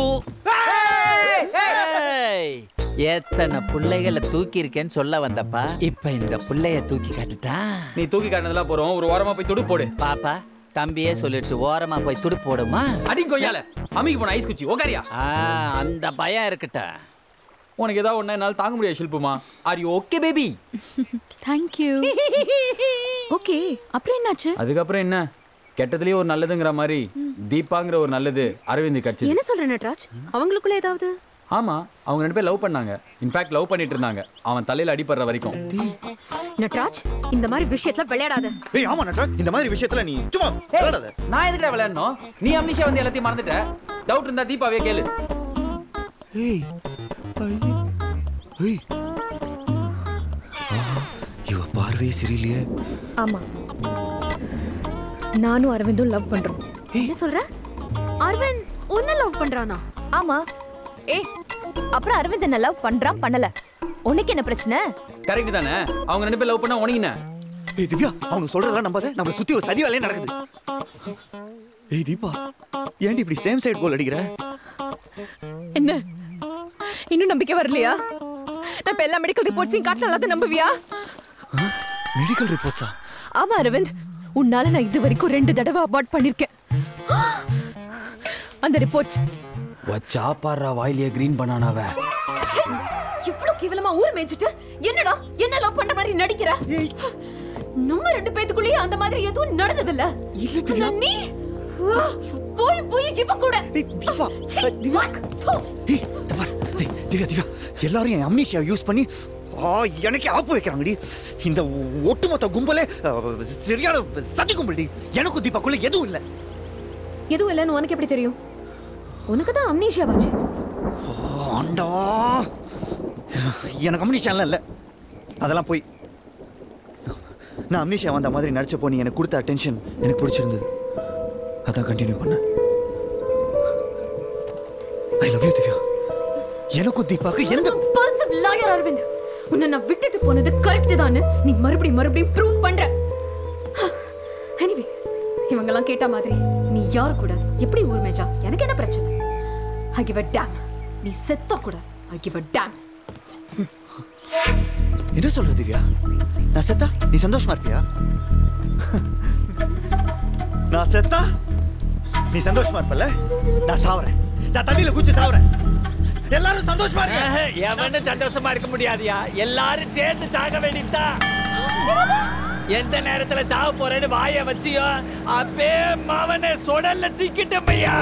எத்தனை புள்ளைகளை தூக்கி இருக்கேன்னு சொல்ல வந்தப்பா. இப்ப இந்த புள்ளைய தூக்கி காட்டுட்டா. நீ தூக்கி காட்டினதெல்லாம் போறோம். ஒரு ஓரமா போய் துடு போடு. பாப்பா தம்பியே சொல்லிடுச்சு, ஓரமா போய் துடு போடுமா. அடி கொய்யால அம்மிக்கு போன ஐஸ் குச்சி ஓகாரியா. அந்த பயம் இருக்கட்ட. உனக்கு ஏதாவது ஒண்ணா என்னால தாங்க முடியாது ஷில்புமா. Are you okay baby? Thank you. Okay, அப்புறம் என்னாச்சு? அதுக்கப்புறம் என்ன, கெட்டதுலயே ஒரு நல்லதுங்கிற மாதிரி தீபாங்கிற ஒரு நல்லது அரவிந்த் கட்சி. என்ன சொல்ற நட்ராஜ்? அவங்களுக்குள்ள ஏதாவது? ஆமா, அவங்க 2 பேர் லவ் பண்ணாங்க. இன்ஃபேக்ட் லவ் பண்ணிட்டு இருந்தாங்க. அவன் தலையில அடிபடுற வரைக்கும். நட்ராஜ் இந்த மாதிரி விஷயத்துல விளையாடாத. ஏய் ஆமா நட்ராஜ், இந்த மாதிரி விஷயத்துல நீ சும்மா விளையாடாத. நான் எதுக்குடா விளையாடணும்? நீ அம்னிஷா வந்து எல்லாத்தையும் மறந்துட்ட. டவுட் இருந்தா தீபாவே கேளு. ஏய் ஏய் இவ பார்வை சரியில்லையே. ஆமா, நானும் அரவிந்தும் லவ் பண்றோம். என்ன சொல்ற? அரவிந்த் உன்ன லவ் பண்றானா? ஆமா. ஏய், அப்புறம் அரவிந்த் என்ன லவ் பண்றான் பண்ணல, உனக்கு என்ன பிரச்சனை? கரெக்ட் தானே? அவங்க 2 பேர் லவ் பண்ணா உனக்கு என்ன? ஏய் திவ்யா, அவங்க சொல்றதெல்லாம் நம்பாத. நம்ம சுத்தி ஒரு சதி வேலையே நடக்குது. ஏய் தீபா, ஏன்டி இப்படி சேம் சைடு கோல் அடிக்கிற? என்ன இன்னும் நம்பிக்கை வரலையா? நான் இப்ப எல்லா மெடிக்கல் ரிப்போர்ட்ஸையும் காட்டலாம், நம்புவியா? மெடிக்கல் ரிப்போர்ட்ஸா? ஆமா அரவிந்த், உன்னால நான் இது வரைக்கும் 2 தடவை அபார்ட் பண்ணிருக்கேன். அந்த ரிப்போர்ட்ஸ் வச்சா பாறா வாயிலே கிரீன் பனானாவ. இவ்வளவு கேவலமா ஊர் மேய்ச்சிட்டு என்னடா என்ன லவ் பண்ற மாதிரி நடிக்கிற? நம்ம 2 பேத்துக்குள்ளேயே அந்த மாதிரி எதுவும் நடந்ததில்ல. இல்ல நீ போய் இவ கூட. தீபா திவ்யா திவ்யா எல்லாரும் என் அம்னிஷியா யூஸ் பண்ணி எனக்கு ஆப்பு வைக்கிறாங்கடி. இந்த ஒட்டுமொத்த கும்பலே சரியான சதி கும்பல்டி. எனக்கும் தீபாக்குள்ள எதுவும் இல்லை. எதுவும் இல்லைன்னு உனக்கு எப்படி தெரியும்? உனக்கு தான் அம்னீஷியா வாச்சு. ஆண்டா, எனக்கு அம்னீஷியாலாம் இல்லை, அதெல்லாம் போய். நான் அம்னீஷியா வந்த மாதிரி நடிச்சப்போ நீ எனக்கு கொடுத்த அட்டென்ஷன் எனக்கு பிடிச்சிருந்தது, அதான் கண்டினியூ பண்ண. I love you Divya. எனக்கும் தீபாக்கு எந்த பல்சிவ் லாயர் அரவிந்த், உன்னை நான் விட்டுட்டு போனது கரெக்ட் தான். நீ மறுபடியும் ப்ரூவ் பண்ற. எனிவே, இவங்கெல்லாம் கேட்ட மாதிரி நீ யார் கூட எப்படி ஊர் மேஜா எனக்கு என்ன பிரச்சனை? I give a damn. நீ செத்தா கூட I give a damn. என்ன சொல்ற திவ்யா? நான் செத்தா நீ சந்தோஷமா இருப்பியா? நான் செத்தா நீ சந்தோஷமா இருப்பல? நான் சாவறேன், நான் தண்ணியில குச்சி சாவறேன். எல்லாரும் சந்தோஷமா இருங்க. எவனும் சந்தோஷமா இருக்க முடியாதியா. எல்லாரும் சேர்ந்து சாக வேண்டியதா. எந்த நேரத்துல சாவ போறேன்னு வாய வச்சியோ அப்பே மாவனே சொடல்ல சிக்கிட்டு பையா.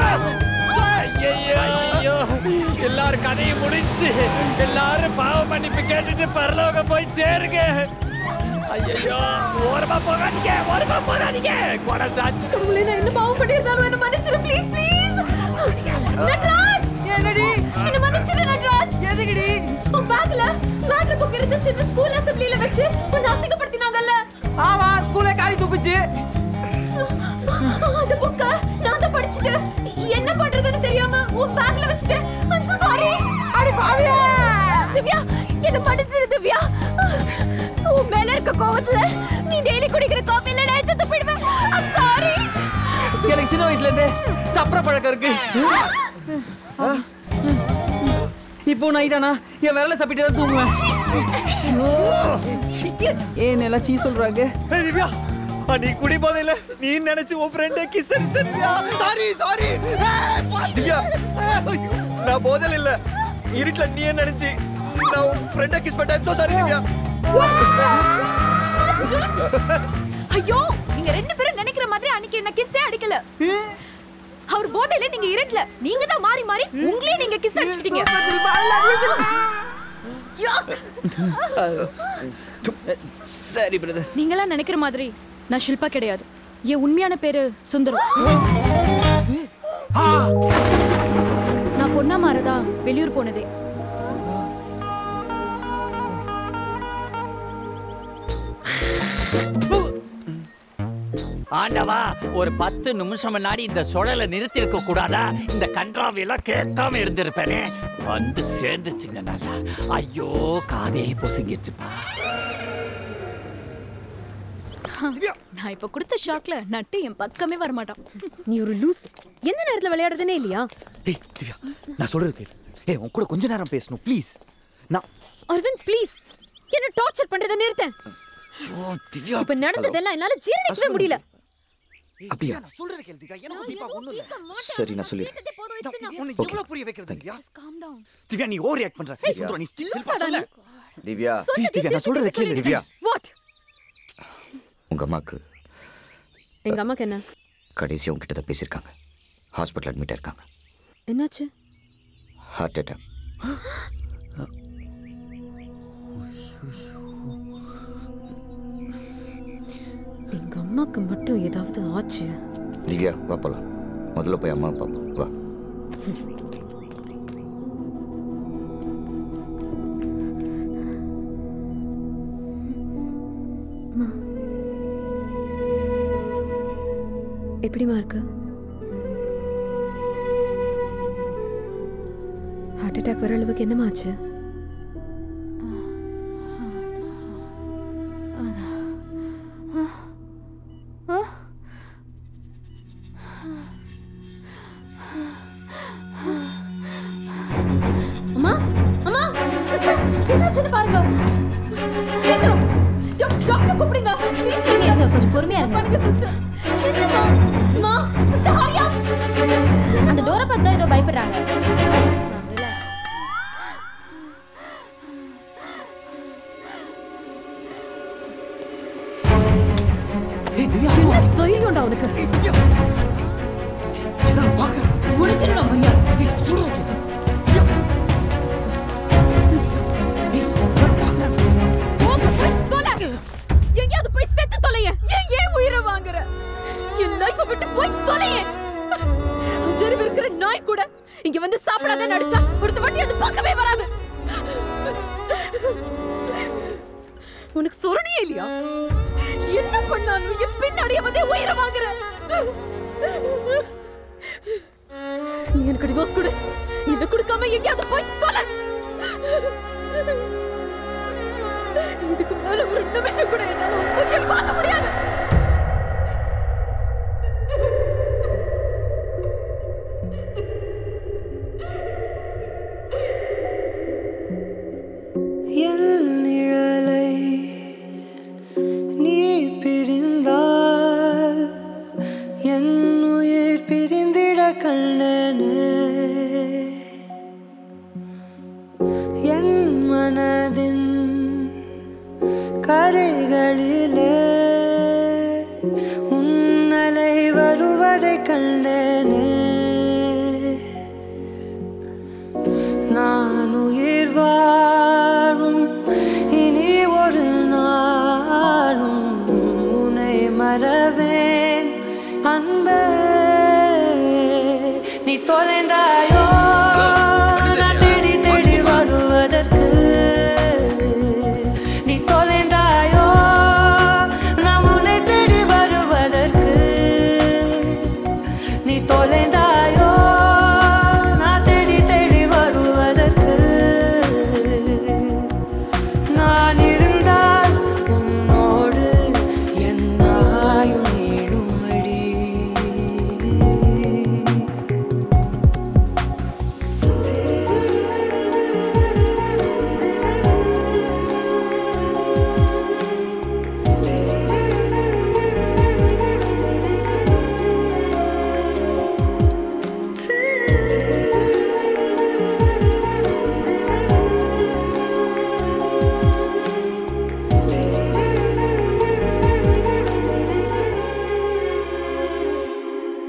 ஐயோ, எல்லாரும் கதையை முடிச்சு எல்லாரும் பாவ மன்னிப்பு கேட்டுட்டு பரலோகம் போய் சேருங்க. ஐயோ, ஓரமா போகாதீங்க, ஓரமா போகாதீங்க. கொடசாச்சி கடவுளே, நான் என்ன பாவம் பண்ணிருந்தாலும் என்ன மன்னிச்சிரு ப்ளீஸ் ப்ளீஸ். நட்ராஜ், என்னடி என்ன மன்னிச்சிரு நட்ராஜ். எதுக்குடி? உன் பேக்ல மேட்ரு புக் இருந்துச்சு, ஸ்கூல் அசெம்பிளில வச்சு உன்னை அசிங்கப்படுத்தினாங்கல்ல. ஆமா, ஸ்கூலே காரி துப்பிச்சு. அந்த புக்க நான் தான் படிச்சிட்டு என்ன பண்றதுன்னு தெரியாம உன் பேக்ல வச்சிட்டேன். I'm so sorry. அடி பாவியா. திவ்யா, என்ன மன்னிச்சிரு திவ்யா. உன் மேல இருக்க கோவத்துல நீ டெய்லி குடிக்கிற காஃபில நான் செத்து போயிடுவேன். I'm sorry. எனக்கு சின்ன வயசுல இருந்தே சப்ர பழக்கம் இருக்கு. இப்ப இப்போ நைட்டானா என் விரல சாப்பிட்டு தான் தூங்குவேன். ஏன் எல்லாம் சீ சொல்றாங்க? திவ்யா நீ குடி போதையில நீ நினைச்சு உன் ஃப்ரெண்டே கிஸ் அடிச்சிட்டியா? சாரி திவ்யா நான் போதையில இல்ல இருட்டுல நீ என்ன நினைச்சு நான் உன் ஃப்ரெண்டை கிஸ் பண்ணேன். So sorry Divya. ஐயோ நீங்க ரெண்டு பேரும் நினைக்கிற மாதிரி அன்னைக்கு என்ன கிஸ்ஸே அடிக்கல. அவர் போதையில நீங்க இருட்டல நீங்க தான் மாறி மாறி உங்களே நீங்க கிஸ் அடிச்சிட்டீங்க. சரி பிரதர். நீங்களாம் நினைக்கிற மாதிரி நான் ஷில்பா கிடையாது. என் உண்மையான பேரு சுந்தரம். நான் பொண்ணா மாறதா வெளியூர் போனதே. ஆண்டவா ஒரு 10 நிமிஷம் முன்னாடி இந்த சுழலை நிறுத்தி இருக்க கூடாதா? இந்த கன்றாவியெல்லாம் கேட்காம இருந்திருப்பேனே. வந்து சேர்ந்துச்சுங்க நல்லா. ஐயோ காதே பொசுங்கிச்சுப்பா. நான் இப்ப கொடுத்த ஷாக்ல நட்டு என் பக்கமே வர மாட்டான். நீ ஒரு லூஸ். எந்த நேரத்துல விளையாடுறதுனே இல்லையா? ஏய் திவ்யா நான் சொல்றது கேளு. ஏய் உன் கூட கொஞ்ச நேரம் பேசணும் ப்ளீஸ். நான் அரவிந்த் ப்ளீஸ் என்ன டார்ச்சர் பண்றத நிறுத்தேன். திவ்யா இப்ப நடந்ததெல்லாம் என்னால ஜீரணிக்கவே முடியல. அப்படியே நான் சொல்றது கேளு திவ்யா. எனக்கு தீபா ஒண்ணும் இல்ல. சரி நான் சொல்லிடுறேன். உனக்கு எவ்வளவு புரிய வைக்கிறது திவ்யா? திவ்யா நீ ஓவர் ரியாக்ட் பண்ற. சுந்தரம் நீ சில்பா சொல்ல. திவ்யா ப்ளீஸ் திவ்யா நான் சொல்றது கேளு திவ்யா. வாட்? உங்க அம்மாக்கு எங்க அம்மாக்கு என்ன? கடைசியா உங்ககிட்ட தான் பேசியிருக்காங்க. ஹாஸ்பிட்டல் அட்மிட் ஆயிருக்காங்க. என்னாச்சு? Heart attack. எங்க அம்மாக்கு மட்டும் ஏதாவது ஆச்சு? திவ்யா வா போலாம். முதல்ல போய் அம்மா பாப்போம் வா. எப்படிமா இருக்கு? ஹார்ட் அட்டாக் வர அளவுக்கு என்னமா ஆச்சு? அம்மா அம்மா சிஸ்டர் என்னாச்சுன்னு பாருங்க. சீக்கிரம் டாக்டர் கூப்பிடுங்க. இருங்க கொஞ்சம் பொறுமையா இருங்க. பாருங்க சிஸ்டர். என்னம்மா? அம்மா சிஸ்டர் ஹரியா. அந்த டோரை பார்த்து தான் ஏதோ பயப்படுறாங்க. ஏய் திவ்யா என்ன தைரியம்டா உனக்கு? நான் பாக்குறேன். உனக்கு என்னடா மரியாதை? ஏய் சொல்றது கேளு. திவ்யா எங்கேயாவது போய் செத்து தொலைய. ஏன் உயிரை வாங்குற? என் லைஃப விட்டு போய் தொலைய. அஞ்சறிவு இருக்கிற நாய் கூட இங்க வந்து சாப்பிடாத நடிச்சா ஒருத்த வாட்டி அது பக்கமே வராது. உனக்கு சொரணியே இல்லையா? என்ன பண்ணாலும் என் பின்னாடியே வந்து உயிரை வாங்குற. நீ எனக்கு டிவோர்ஸ் கொடு. இதை கொடுக்காம எங்கேயாவது போய் தொலை. இதுக்கு மேல ஒரு நிமிஷம் கூட என்னால மூச்சை பார்க்க முடியாது. என் நிழலை நீ பிரிந்தால் என் உயிர் பிரிந்திட கண்டனே. என் மனதின் கரைகளிலே உன்னலை வருவதை கண்டனே. நான் உயிர் வாழும் இனி ஒரு நாளும் உன்னை மறவேன் அன்பே. நீ தொலைந்தாயோ நான் தேடி தேடி வருவதற்கு. நீ தொலைந்தாயோ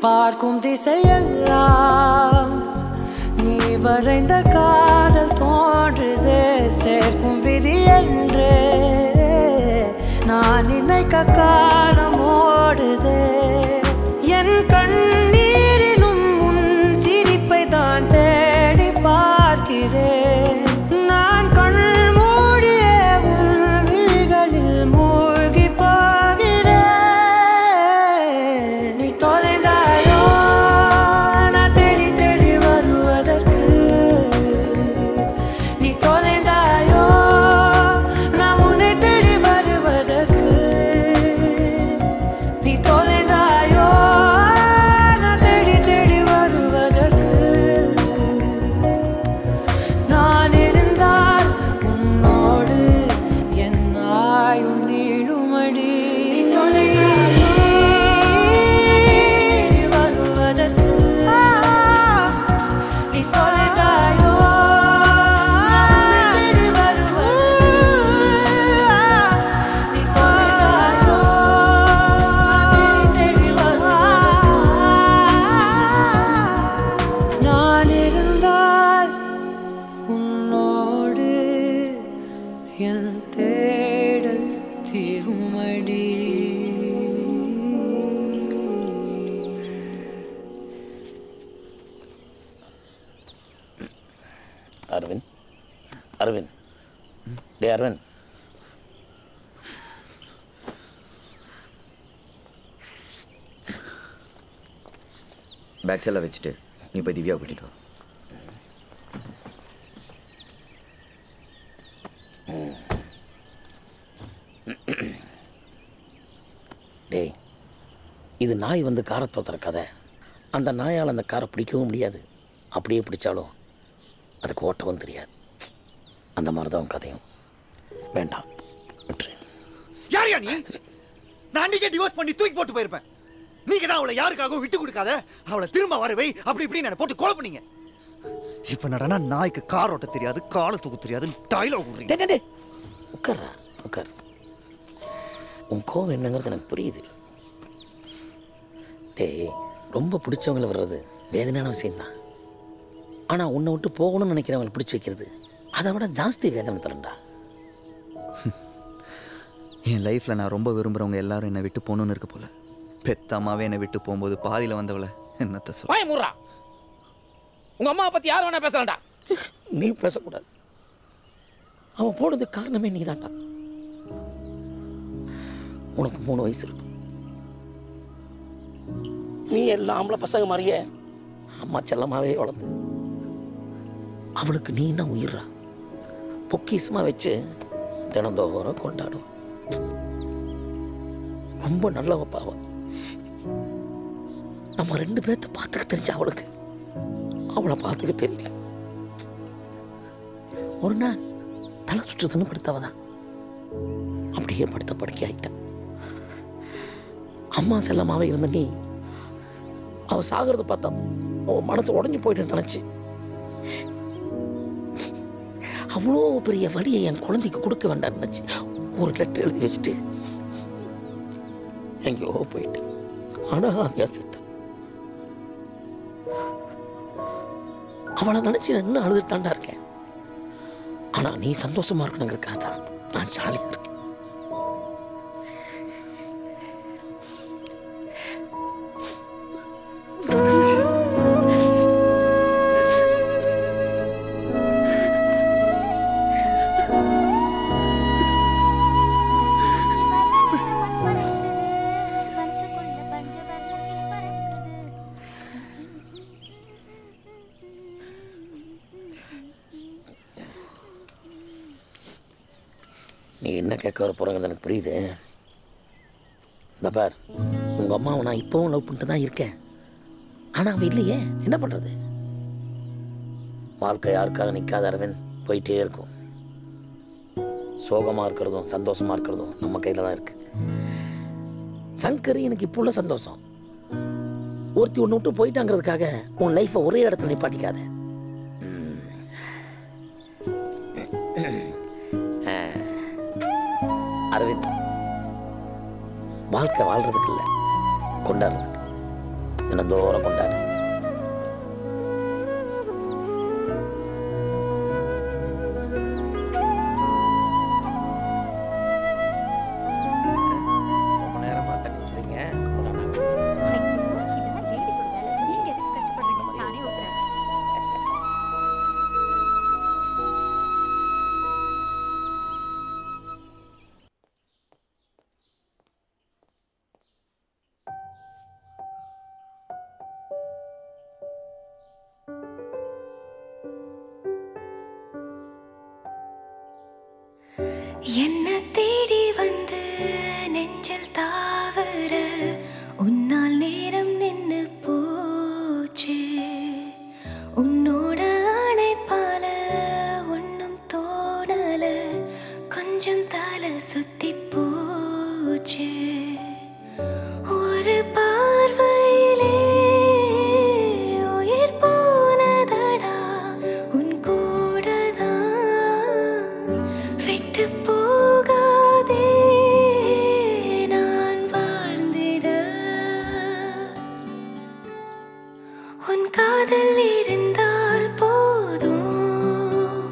பார்க்கும் திசையெல்லாம் நீ வரைந்த காதல் தோன்றுதே சேர்க்கும் விதி என்று நான் நினைக்க காலம் ஓடுதே என் கண்ணீரிலும் உன் சிரிப்பை தான் தேடி பார்க்கிறேன் நான் கண் மூடிய உன் விழிகளில் மூழ்கி போகிறேன் நீ தொலைந்தாயோ நான் தேடி தேடி வருவதற்கு நீ தொலைந்தாயோ நான் உன்னை தேடி வருவதற்கு நீ தொலைந்தாயோ நான் தேடி தேடி வருவதற்கு நான் இருந்தால் உன்னோடு என் ஆயுள் நீளுமடி வருவதற்கு நீ தொலைந்தாயோ தேடி வருவதற்கு நீ தொலைந்தாயோ தேடி வருவதற்கு நான் இருந்தால் உன்னோடு என் தேடல் தீருமடி அரவிந்த் அரவிந்த் டே அரவிந்த் பேக்ஸ் எல்லாம் வச்சுட்டு நீ போய் திவ்யா கூட்டிட்டு வா. டேய் இது நாய் வந்து காரை தோத்துற கதை அந்த நாயால் அந்த காரை பிடிக்கவும் முடியாது அப்படியே பிடிச்சாலும் அதுக்கு ஓட்டவும் தெரியாது அந்த மாதிரி தான் கதையும் வேண்டாம் யார் நீ நான் அன்னைக்கே டிவோர்ஸ் பண்ணி தூக்கி போட்டு போயிருப்பேன். நீங்க தான் அவளை யாருக்காகவும் விட்டு கொடுக்காத, அவளை திரும்ப வரவை அப்படி இப்படி நான் போட்டு கொலை பண்ணீங்க. இப்ப நடனா நாய்க்கு கார் ஓட்ட தெரியாது, காலை தூக்க தெரியாது, டைலாக் விடுறீங்க. உட்கார் உட்கார். உன் கோவம் என்னங்கிறது எனக்கு புரியுது. டேய் ரொம்ப பிடிச்சவங்களை வர்றது வேதனையான விஷயம்தான். ஆனால் உன்னை விட்டு போகணும்னு நினைக்கிறவங்களை பிடிச்சி வைக்கிறது அதை விட ஜாஸ்தி வேதனை தரண்டா. என் லைஃப்பில் நான் ரொம்ப விரும்புகிறவங்க எல்லாரும் என்னை விட்டு போகணுன்னு இருக்க போல. பெத்தம்மாவே என்னை விட்டு போகும்போது பாதியில் வந்தவளை என்னத்த சொல்ல. வாய் மூடுறா. உங்க அம்மாவை பற்றி யார் வேணா பேசலாம்டா. நீ பேசக்கூடாது. அவன் போனதுக்கு காரணமே நீ தான்டா. உனக்கு 3 வயசு இருக்கும். நீ எல்லாம் ஆம்பளை பசங்க மாதிரியே அம்மா செல்லமாவே வளர்ந்து அவளுக்கு நீ என்ன உயிர்றா பொக்கிசமாக வச்சு தினந்தோறும் கொண்டாடும். ரொம்ப நல்லவ பாவம். நம்ம 2 பேர்த்த பார்த்துக்க தெரிஞ்ச அவளுக்கு அவளை பார்த்துக்க தெரியல. ஒரு நாள் தலை சுற்றுதுன்னு படுத்தவதான் அப்படியே படுத்த படுக்கை ஆயிட்டான். அம்மா செல்லமாவே இருந்த நீ அவ சாகிறத பார்த்தா அவன் மனசு உடஞ்சி போயிட்டு நினைச்சு அவ்வளோ பெரிய வழியை என் குழந்தைக்கு கொடுக்க வேண்டாம் நினைச்சு ஒரு லெட்டர் எழுதி வச்சுட்டு எங்கேயோ போயிட்டு ஆனா அதையா செத்த. அவளை நினைச்சு நான் இன்னும் அழுதுட்டாண்டா இருக்கேன். ஆனா நீ சந்தோஷமா இருக்கணுங்கிறதுக்காக தான் நான் ஜாலியா இருக்கேன். நீ என்ன கேட்க வர போகிறங்கிறது எனக்கு புரியுது. இந்த பார், உங்கள் அம்மாவை நான் இப்போவும் லவ் பண்ணிட்டு தான் இருக்கேன். ஆனால் அவன் இல்லையே, என்ன பண்ணுறது? வாழ்க்கை யாருக்காக நிற்காத அரவிந்த், போயிட்டே இருக்கும். சோகமாக இருக்கிறதும் சந்தோஷமாக இருக்கிறதும் நம்ம கையில் தான் இருக்கு. சங்கர் எனக்கு இப்போ உள்ள சந்தோஷம். ஒருத்தி ஒன்று விட்டு போயிட்டாங்கிறதுக்காக உன் லைஃப்பை ஒரே இடத்துல நிப்பாட்டிக்காத. அரவிந்த், வாழ்க்கை வாழ்றதுக்கு இல்லை, கொண்டாடுறதுக்கு. தினந்தோறும் கொண்டாடு. ரொம்ப நேரமாக தண்ணி ஊற்றுறீங்க. என்ன தேடி வந்து நெஞ்சில் தாவர உன்னால் நேரம் நின்னு போச்சு. உன்னோட அணைப்பால ஒன்னும் தோணல, கொஞ்சம் தலை சுத்தி போச்சு. ஒரு பார்வையிலே உயிர் போனதடா உன் கூடதான். விட்டு போகாதே நான் வாழ்ந்திட. உன் காதல் இருந்தால் போதும்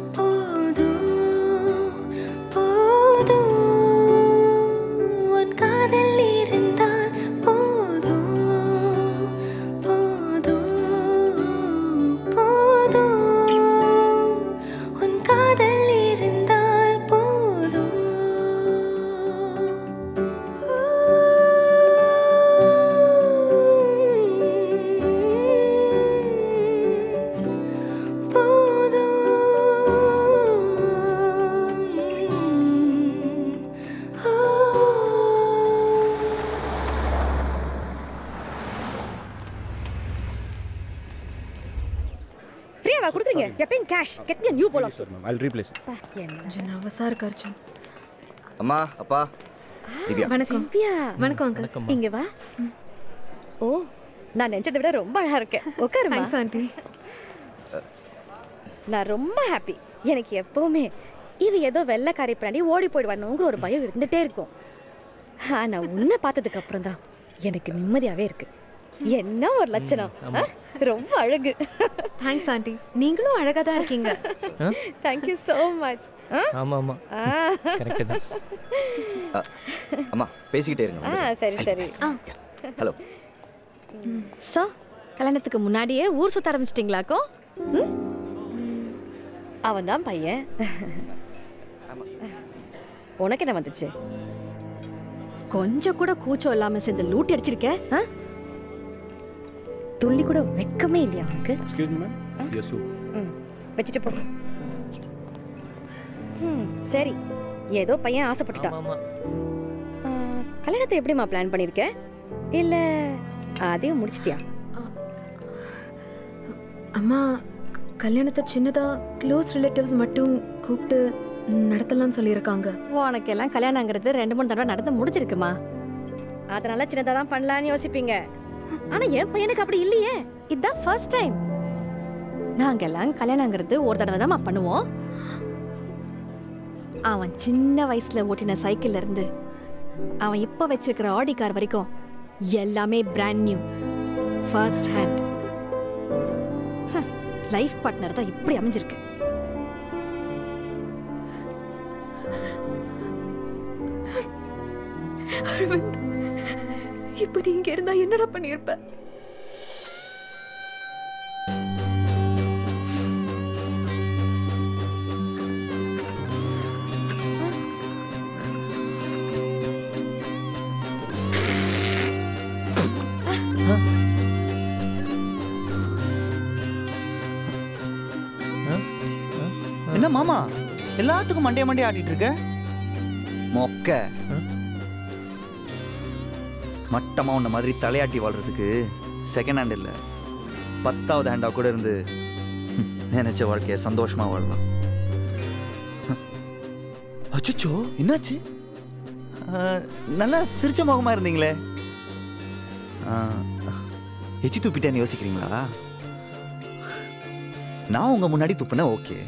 போதும் போதும். உன் காதல் இருந்தால் போதும் போதும் போதும். உன் காதல் இருந்தால் போதும். ஃப்ரீயாவா கொடுக்குறீங்க? எப்பயும் cash. Get me a new bowl of soup. I'll replace it. கொஞ்சம் நர்வஸா இருக்கு அர்ஜுன். அம்மா அப்பா திவ்யா. வணக்கம். திவ்யா. வணக்கம் அங்கிள். இங்க வா. ஓ, நான் நினைச்சதை விட ரொம்ப அழகா இருக்கேன். உட்காருமா. Thanks aunty. நான் ரொம்ப ஹாப்பி. எனக்கு எப்பவுமே இவ ஏதோ வெள்ளைக்காரி பிராண்டி ஓடி போயிடுவானுங்கிற ஒரு பயம் இருந்துட்டே இருக்கும். ஆனா உன்னை பார்த்ததுக்கு அப்புறம் தான் எனக்கு நிம்மதியாவே இருக்கு. என்ன ஒரு லட்சணம். ரொம்ப அழகு. Thanks aunty. நீங்களும் அழகா தான் இருக்கீங்க. Thank you so much. ஆமா ஆமா கரெக்ட் தான். அம்மா பேசிக்கிட்டே இருங்க. சரி சரி. ஹலோ. சோ கல்யாணத்துக்கு முன்னாடியே ஊர் சுத்த ஆரம்பிச்சிட்டீங்களாக்கோ? அவன் தான் பையன். உனக்கு என்ன வந்துச்சு? கொஞ்சம் கூட கூச்சம் இல்லாம சேர்ந்து லூட்டி அடிச்சிருக்க. துள்ளி கூட வெக்கமே இல்லையா உனக்கு? Excuse me, ma'am. Yes, sir. வச்சிட்டு போ. சரி, ஏதோ பையன் ஆசைப்பட்டுட்டான். கல்யாணத்தை எப்படிமா பிளான் பண்ணிருக்க? இல்ல அதையும் முடிச்சிட்டியா? அம்மா கல்யாணத்தை சின்னதா க்ளோஸ் ரிலேட்டிவ்ஸ் மட்டும் கூப்பிட்டு நடத்தலாம்னு சொல்லியிருக்காங்க. உனக்கு எல்லாம் கல்யாணங்கிறது 2-3 தடவை நடந்து முடிச்சிருக்குமா? அதனால சின்னதா தான் பண்ணலான்னு யோசிப்பீங்க. ஆனா என் பையனுக்கு அப்படி இல்லையே. இதுதான் ஃபர்ஸ்ட் டைம். நாங்கெல்லாம் கல்யாணங்கிறது ஒரு தடவை தான் பண்ணுவோம். அவன் சின்ன வயசுல ஓட்டின சைக்கிள்ல இருந்து அவன் இப்ப வச்சிருக்கிற ஆடி கார் வரைக்கும் எல்லாமே brand new, first hand. Life partner தான் இப்படி அமைஞ்சிருக்கு. அரவிந்த், இப்ப நீ இங்க இருந்தா என்னடா பண்ணிருப்ப? என்ன மாமா எல்லாத்துக்கும் மண்டே ஆட்டிட்டு இருக்க? மொக்க மட்டமா உன்ன மாதிரி தலையாட்டி வாழ்றதுக்கு செகண்ட் ஹேண்ட் இல்லை, 10வது ஹேண்டா கூட இருந்து நினைச்ச வாழ்க்கைய சந்தோஷமா வாழலாம். அச்சோ என்னாச்சு? நல்லா சிரிச்ச முகமா இருந்தீங்களே. எச்சி துப்பிட்டேன்னு யோசிக்கிறீங்களா? நான் உங்க முன்னாடி துப்புனேன், ஓகே.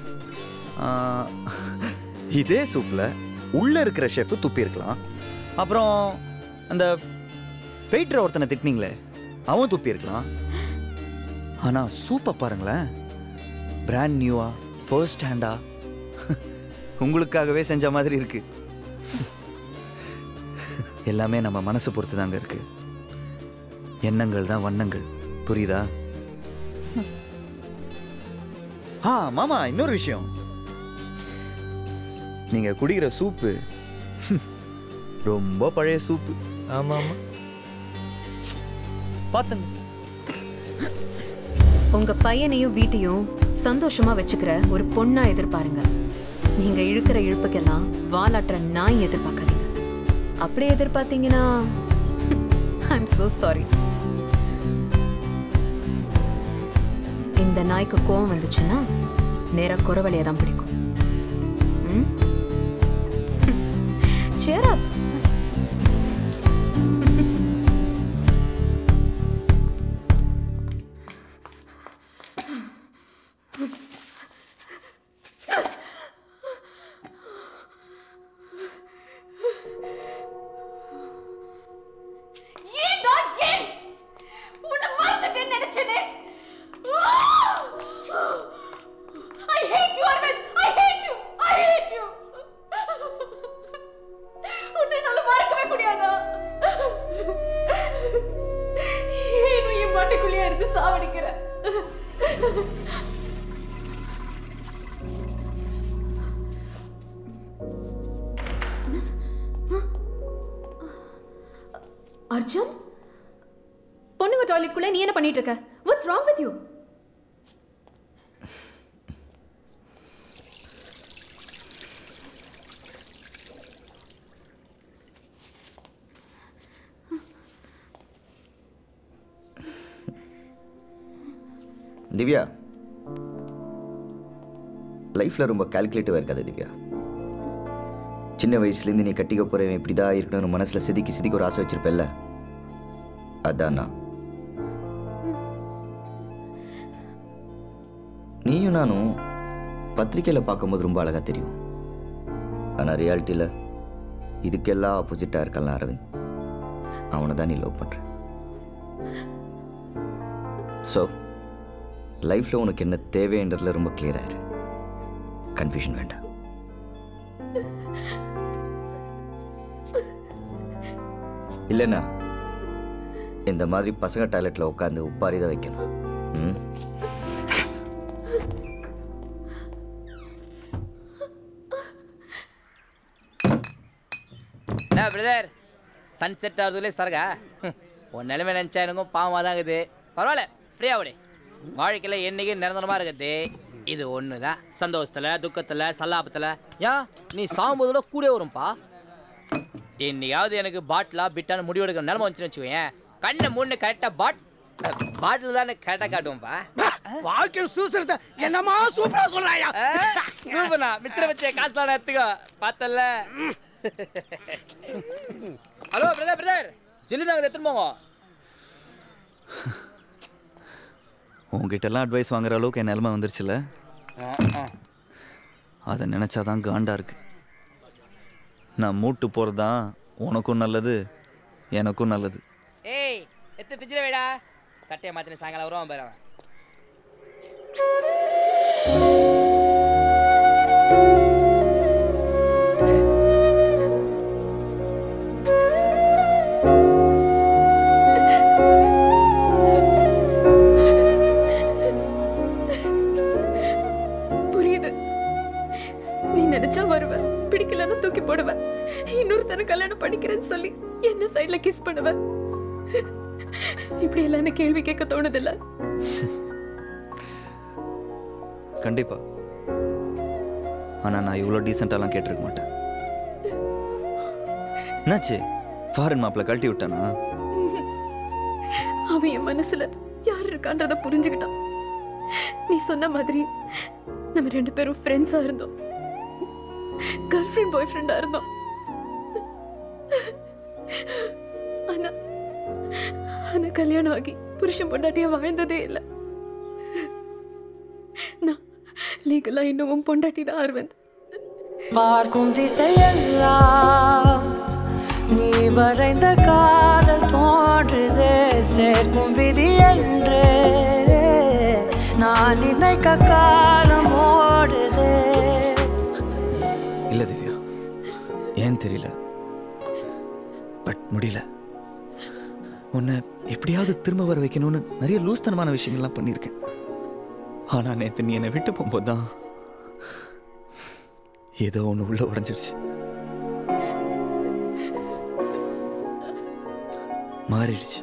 இதே சூப்ல உள்ள இருக்கிற ஷெஃப் துப்பி இருக்கலாம். அப்புறம் அந்த வெயிட்டர் ஒருத்தனை திட்டினீங்களே, அவன் துப்பி இருக்கலாம். ஆனா சூப்பை பாருங்களேன், பிராண்ட் நியூவா, ஃபர்ஸ்ட் ஹேண்டா, உங்களுக்காகவே செஞ்ச மாதிரி இருக்கு. எல்லாமே நம்ம மனசு பொறுத்து தாங்க இருக்கு. எண்ணங்கள் தான் வண்ணங்கள், புரியுதா? மாமா, இன்னொரு விஷயம், நீங்க குடிக்கிற சூப்பு ரொம்ப பழைய சூப்பு. ஆமா ஆமா, பாத்துங்க. உங்க பையனையும் வீட்டையும் சந்தோஷமா வச்சுக்கிற ஒரு பொண்ணா எதிர்பாருங்க. நீங்க இழுக்கிற இழுப்புக்கெல்லாம் வாலாட்டுற நாய் எதிர்பார்க்காதீங்க. அப்படி எதிர்பார்த்தீங்கன்னா ஐ எம் சோ சாரி. இந்த நாய்க்கு கோவம் வந்துச்சுன்னா நேரா குறவழியை தான் பிடிக்கும். Cheer up. அர்ஜுன், பொண்ணுங்க டாய்லெட்குள்ள நீ என்ன பண்ணிட்டு இருக்க? What's wrong with you? Divya, லைஃப்ல ரொம்ப கால்குலேட்டிவா இருக்காது திவ்யா. சின்ன வயசுலேருந்து நீ கட்டிக்க போறவன் இப்படிதான் இருக்கணும்னு மனசுல சிதிக்கு ஒரு ஆசை வச்சிருப்பல்ல, அதான் நான். நீயும் நானும் பத்திரிக்கையில பார்க்கும்போது ரொம்ப அழகா தெரியும். ஆனா ரியாலிட்டியில இதுக்கெல்லாம் ஆப்போசிட்டா இருக்கலாம் அரவிந்த். அவனை தான் நீ லவ் பண்ற. ஸோ லைஃப்ல உனக்கு என்ன தேவைன்றதுல ரொம்ப கிளியரா இரு. கன்ஃபியூஷன் வேண்டாம். இல்லைன்னா இந்த மாதிரி பசங்க டாய்லெட்ல உட்காந்து உப்பாரி தான் வைக்கணும். என்ன பிரதர், சன்செட் ஆகுதுலே சரகா? உன் நிலைமை நினச்சா எனக்கும் பாவமாக தான் இருக்குது. பரவாயில்ல, ஃப்ரீயாக விடு. வாழ்க்கையில் என்றைக்கும் நிரந்தரமாக இருக்குது இது ஒன்று தான். சந்தோஷத்தில், துக்கத்தில், சல்லாபத்தில், ஏன் நீ சாகும்போதோட கூட வரும்பா. இன்னையாவது எனக்கு பாட்டிலா பிட்டான்னு முடிவெடுக்கிற நிலமை வந்துச்சுன்னு வச்சுக்கோயேன், கண்ணை மூணு கரெக்டாக பாட்டில் தானே கரெக்டாக காட்டுவோம்ப்பா. வாழ்க்கையில் சூசரத்தை என்னமா சூப்பரா சொல்றாயா? சூப்பர்ண்ணா, மித்திர வச்ச காசுலாம் எடுத்துக்கோ. பார்த்தல. ஹலோ பிரதர், ஜில்லு நாங்கள் எடுத்துன்னு போங்க. உங்ககிட்ட எல்லாம் அட்வைஸ் வாங்குற அளவுக்கு என் நிலைமை வந்துருச்சுல, அதை நினச்சாதான் காண்டா இருக்கு. நான் மூட்டு போகிறது தான் உனக்கும் நல்லது, எனக்கும் நல்லது. ஏய், எத்து பிச்சில் வேடா. சட்டையை மாற்றின சாயங்காலம் வருவான் பாரு. புரியுது, நீ நினைச்சா வருவ, பிடிக்கலன்னு தூக்கி போடுவ, இன்னொருத்தனை கல்யாணம் பண்ணிக்கிறேன்னு சொல்லி என்ன சைட்ல கிஸ் பண்ணுவ. இப்படி எல்லாம் எனக்கு கேள்வி கேட்க தோணுதில்ல. கண்டிப்பா. ஆனா நான் இவ்வளோ டீசெண்டாலாம் கேட்டிருக்க மாட்டேன். என்னாச்சு, ஃபாரின் மாப்பிள்ள கழட்டி விட்டானா? அவன் என் மனசுல யார் இருக்கான்றத புரிஞ்சுக்கிட்டான். நீ சொன்ன மாதிரி நம்ம 2 பேரும் ஃப்ரெண்ட்ஸா இருந்தோம், கேர்ள் ஃப்ரெண்ட் பாய் ஃப்ரெண்டா இருந்தோம். ஆனா கல்யாணம் ஆகி புருஷன் பொண்டாட்டியா வாழ்ந்ததே இல்லை. நான் லீகலா இன்னும் பொண்டாட்டி தான் அரவிந்த். பார்க்கும் திசையெல்லாம் நீ வரைந்த காதல் தோன்றுதே சேர்க்கும் விதி என்று நான் நினைக்க காலம் ஓடுது. இல்லை திவ்யா, ஏன் தெரியல, பட் முடியல. உன்னை எப்படியாவது திரும்ப வர வைக்கணும்னு நிறைய லூஸ்தனமான விஷயங்கள்லாம் பண்ணியிருக்கேன். ஆனால் நேற்று நீ என்னை விட்டு போகும்போது தான் ஏதோ ஒன்று உள்ள உடஞ்சிடுச்சு. மாறிடுச்சு.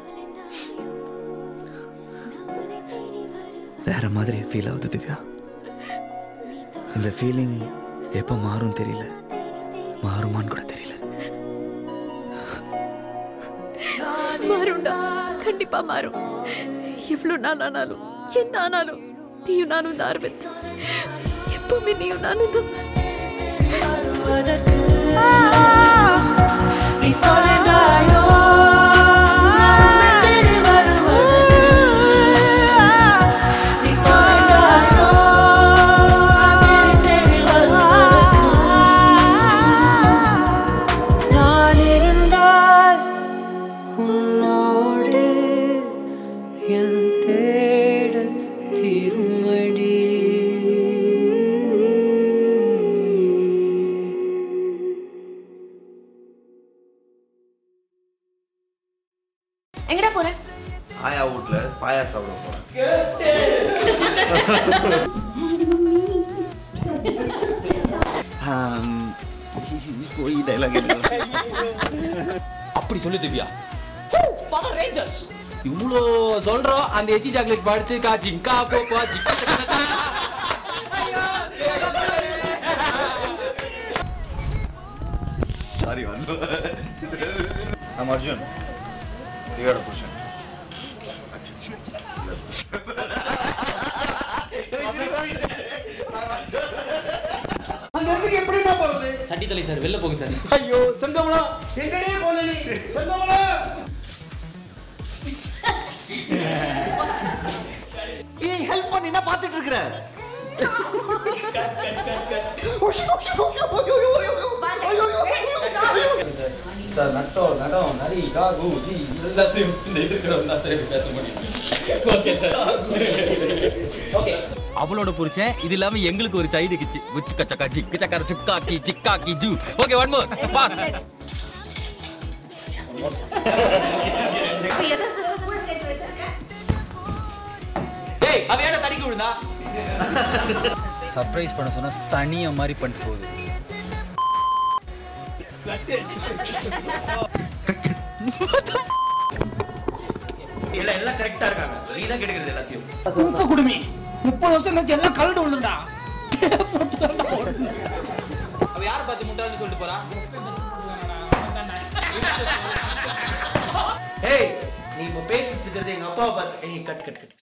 வேற மாதிரி ஃபீல் ஆகுது திவ்யா. இந்த ஃபீலிங் எப்போ மாறும் தெரியல, மாறுமான்னு கூட தெரியல. மாறும்டா, கண்டிப்பா மாறும். எவ்வளவு நாள் ஆனாலும் என்ன ஆனாலும் நீயும் நானும் தான் அரவிந்த். எப்பவுமே நீயும் நானும் தான். எங்கடா போற? ஆயா வீட்ல பாயா சாப்பிட போறேன். போய் டைலாக் அப்படி சொல்லு திவ்யா. பவர் ரேஞ்சர்ஸ் இவ்வளோ சொல்றோம். அந்த எச்சி சாக்லேட் படிச்சு காச்சிங்கா போப்பா ஜிக்கா. சாரி வந்து I'm Arjun. You are a person. எப்படிமா போறது? சட்டி தலை சார், வெளில போங்க சார். ஐயோ செங்கமலா, எங்கடே போன நீ? செங்கமலா. ஏய் ஹெல்ப் பண்ணி என்ன பாத்துட்டு இருக்கற? சார் நட்டம் நடம் நரி காகு ஜி எல்லாத்தையும் எதிர்க்கிறவன் தான் சார் பேச முடியும். Okay sir. ஓகே. அவளோட புருஷன் இது இல்லாம எங்களுக்கு ஒரு சைடு கிச்சு உச்சு கச்சக்கா ஜிக்கு சக்கர சுக்காக்கி ஜிக்காக்கி ஜூ. Okay one more boss. டேய் அவ ஏன்டா தடிக்கி விடுதா? சர்ப்ரைஸ் பண்ண சொன்னா சனிய மாதிரி பண்ணிட்டு போகுது. எல்லாம் கரெக்ட்டா இருக்காங்க. நீ தான் கேக்குறது எல்லாத்தையும். உப்பு குடுமி 30 வருஷம் கழிச்சு எல்லாம் கலண்டு விழுந்துடா. அவ யார பார்த்து முட்டாள்னு சொல்லிட்டு போறா? ஏய் நீ இப்ப பேசிட்டு இருக்கிறது எங்க அப்பாவை பார்த்து. ஏய் கட் கட் கட்.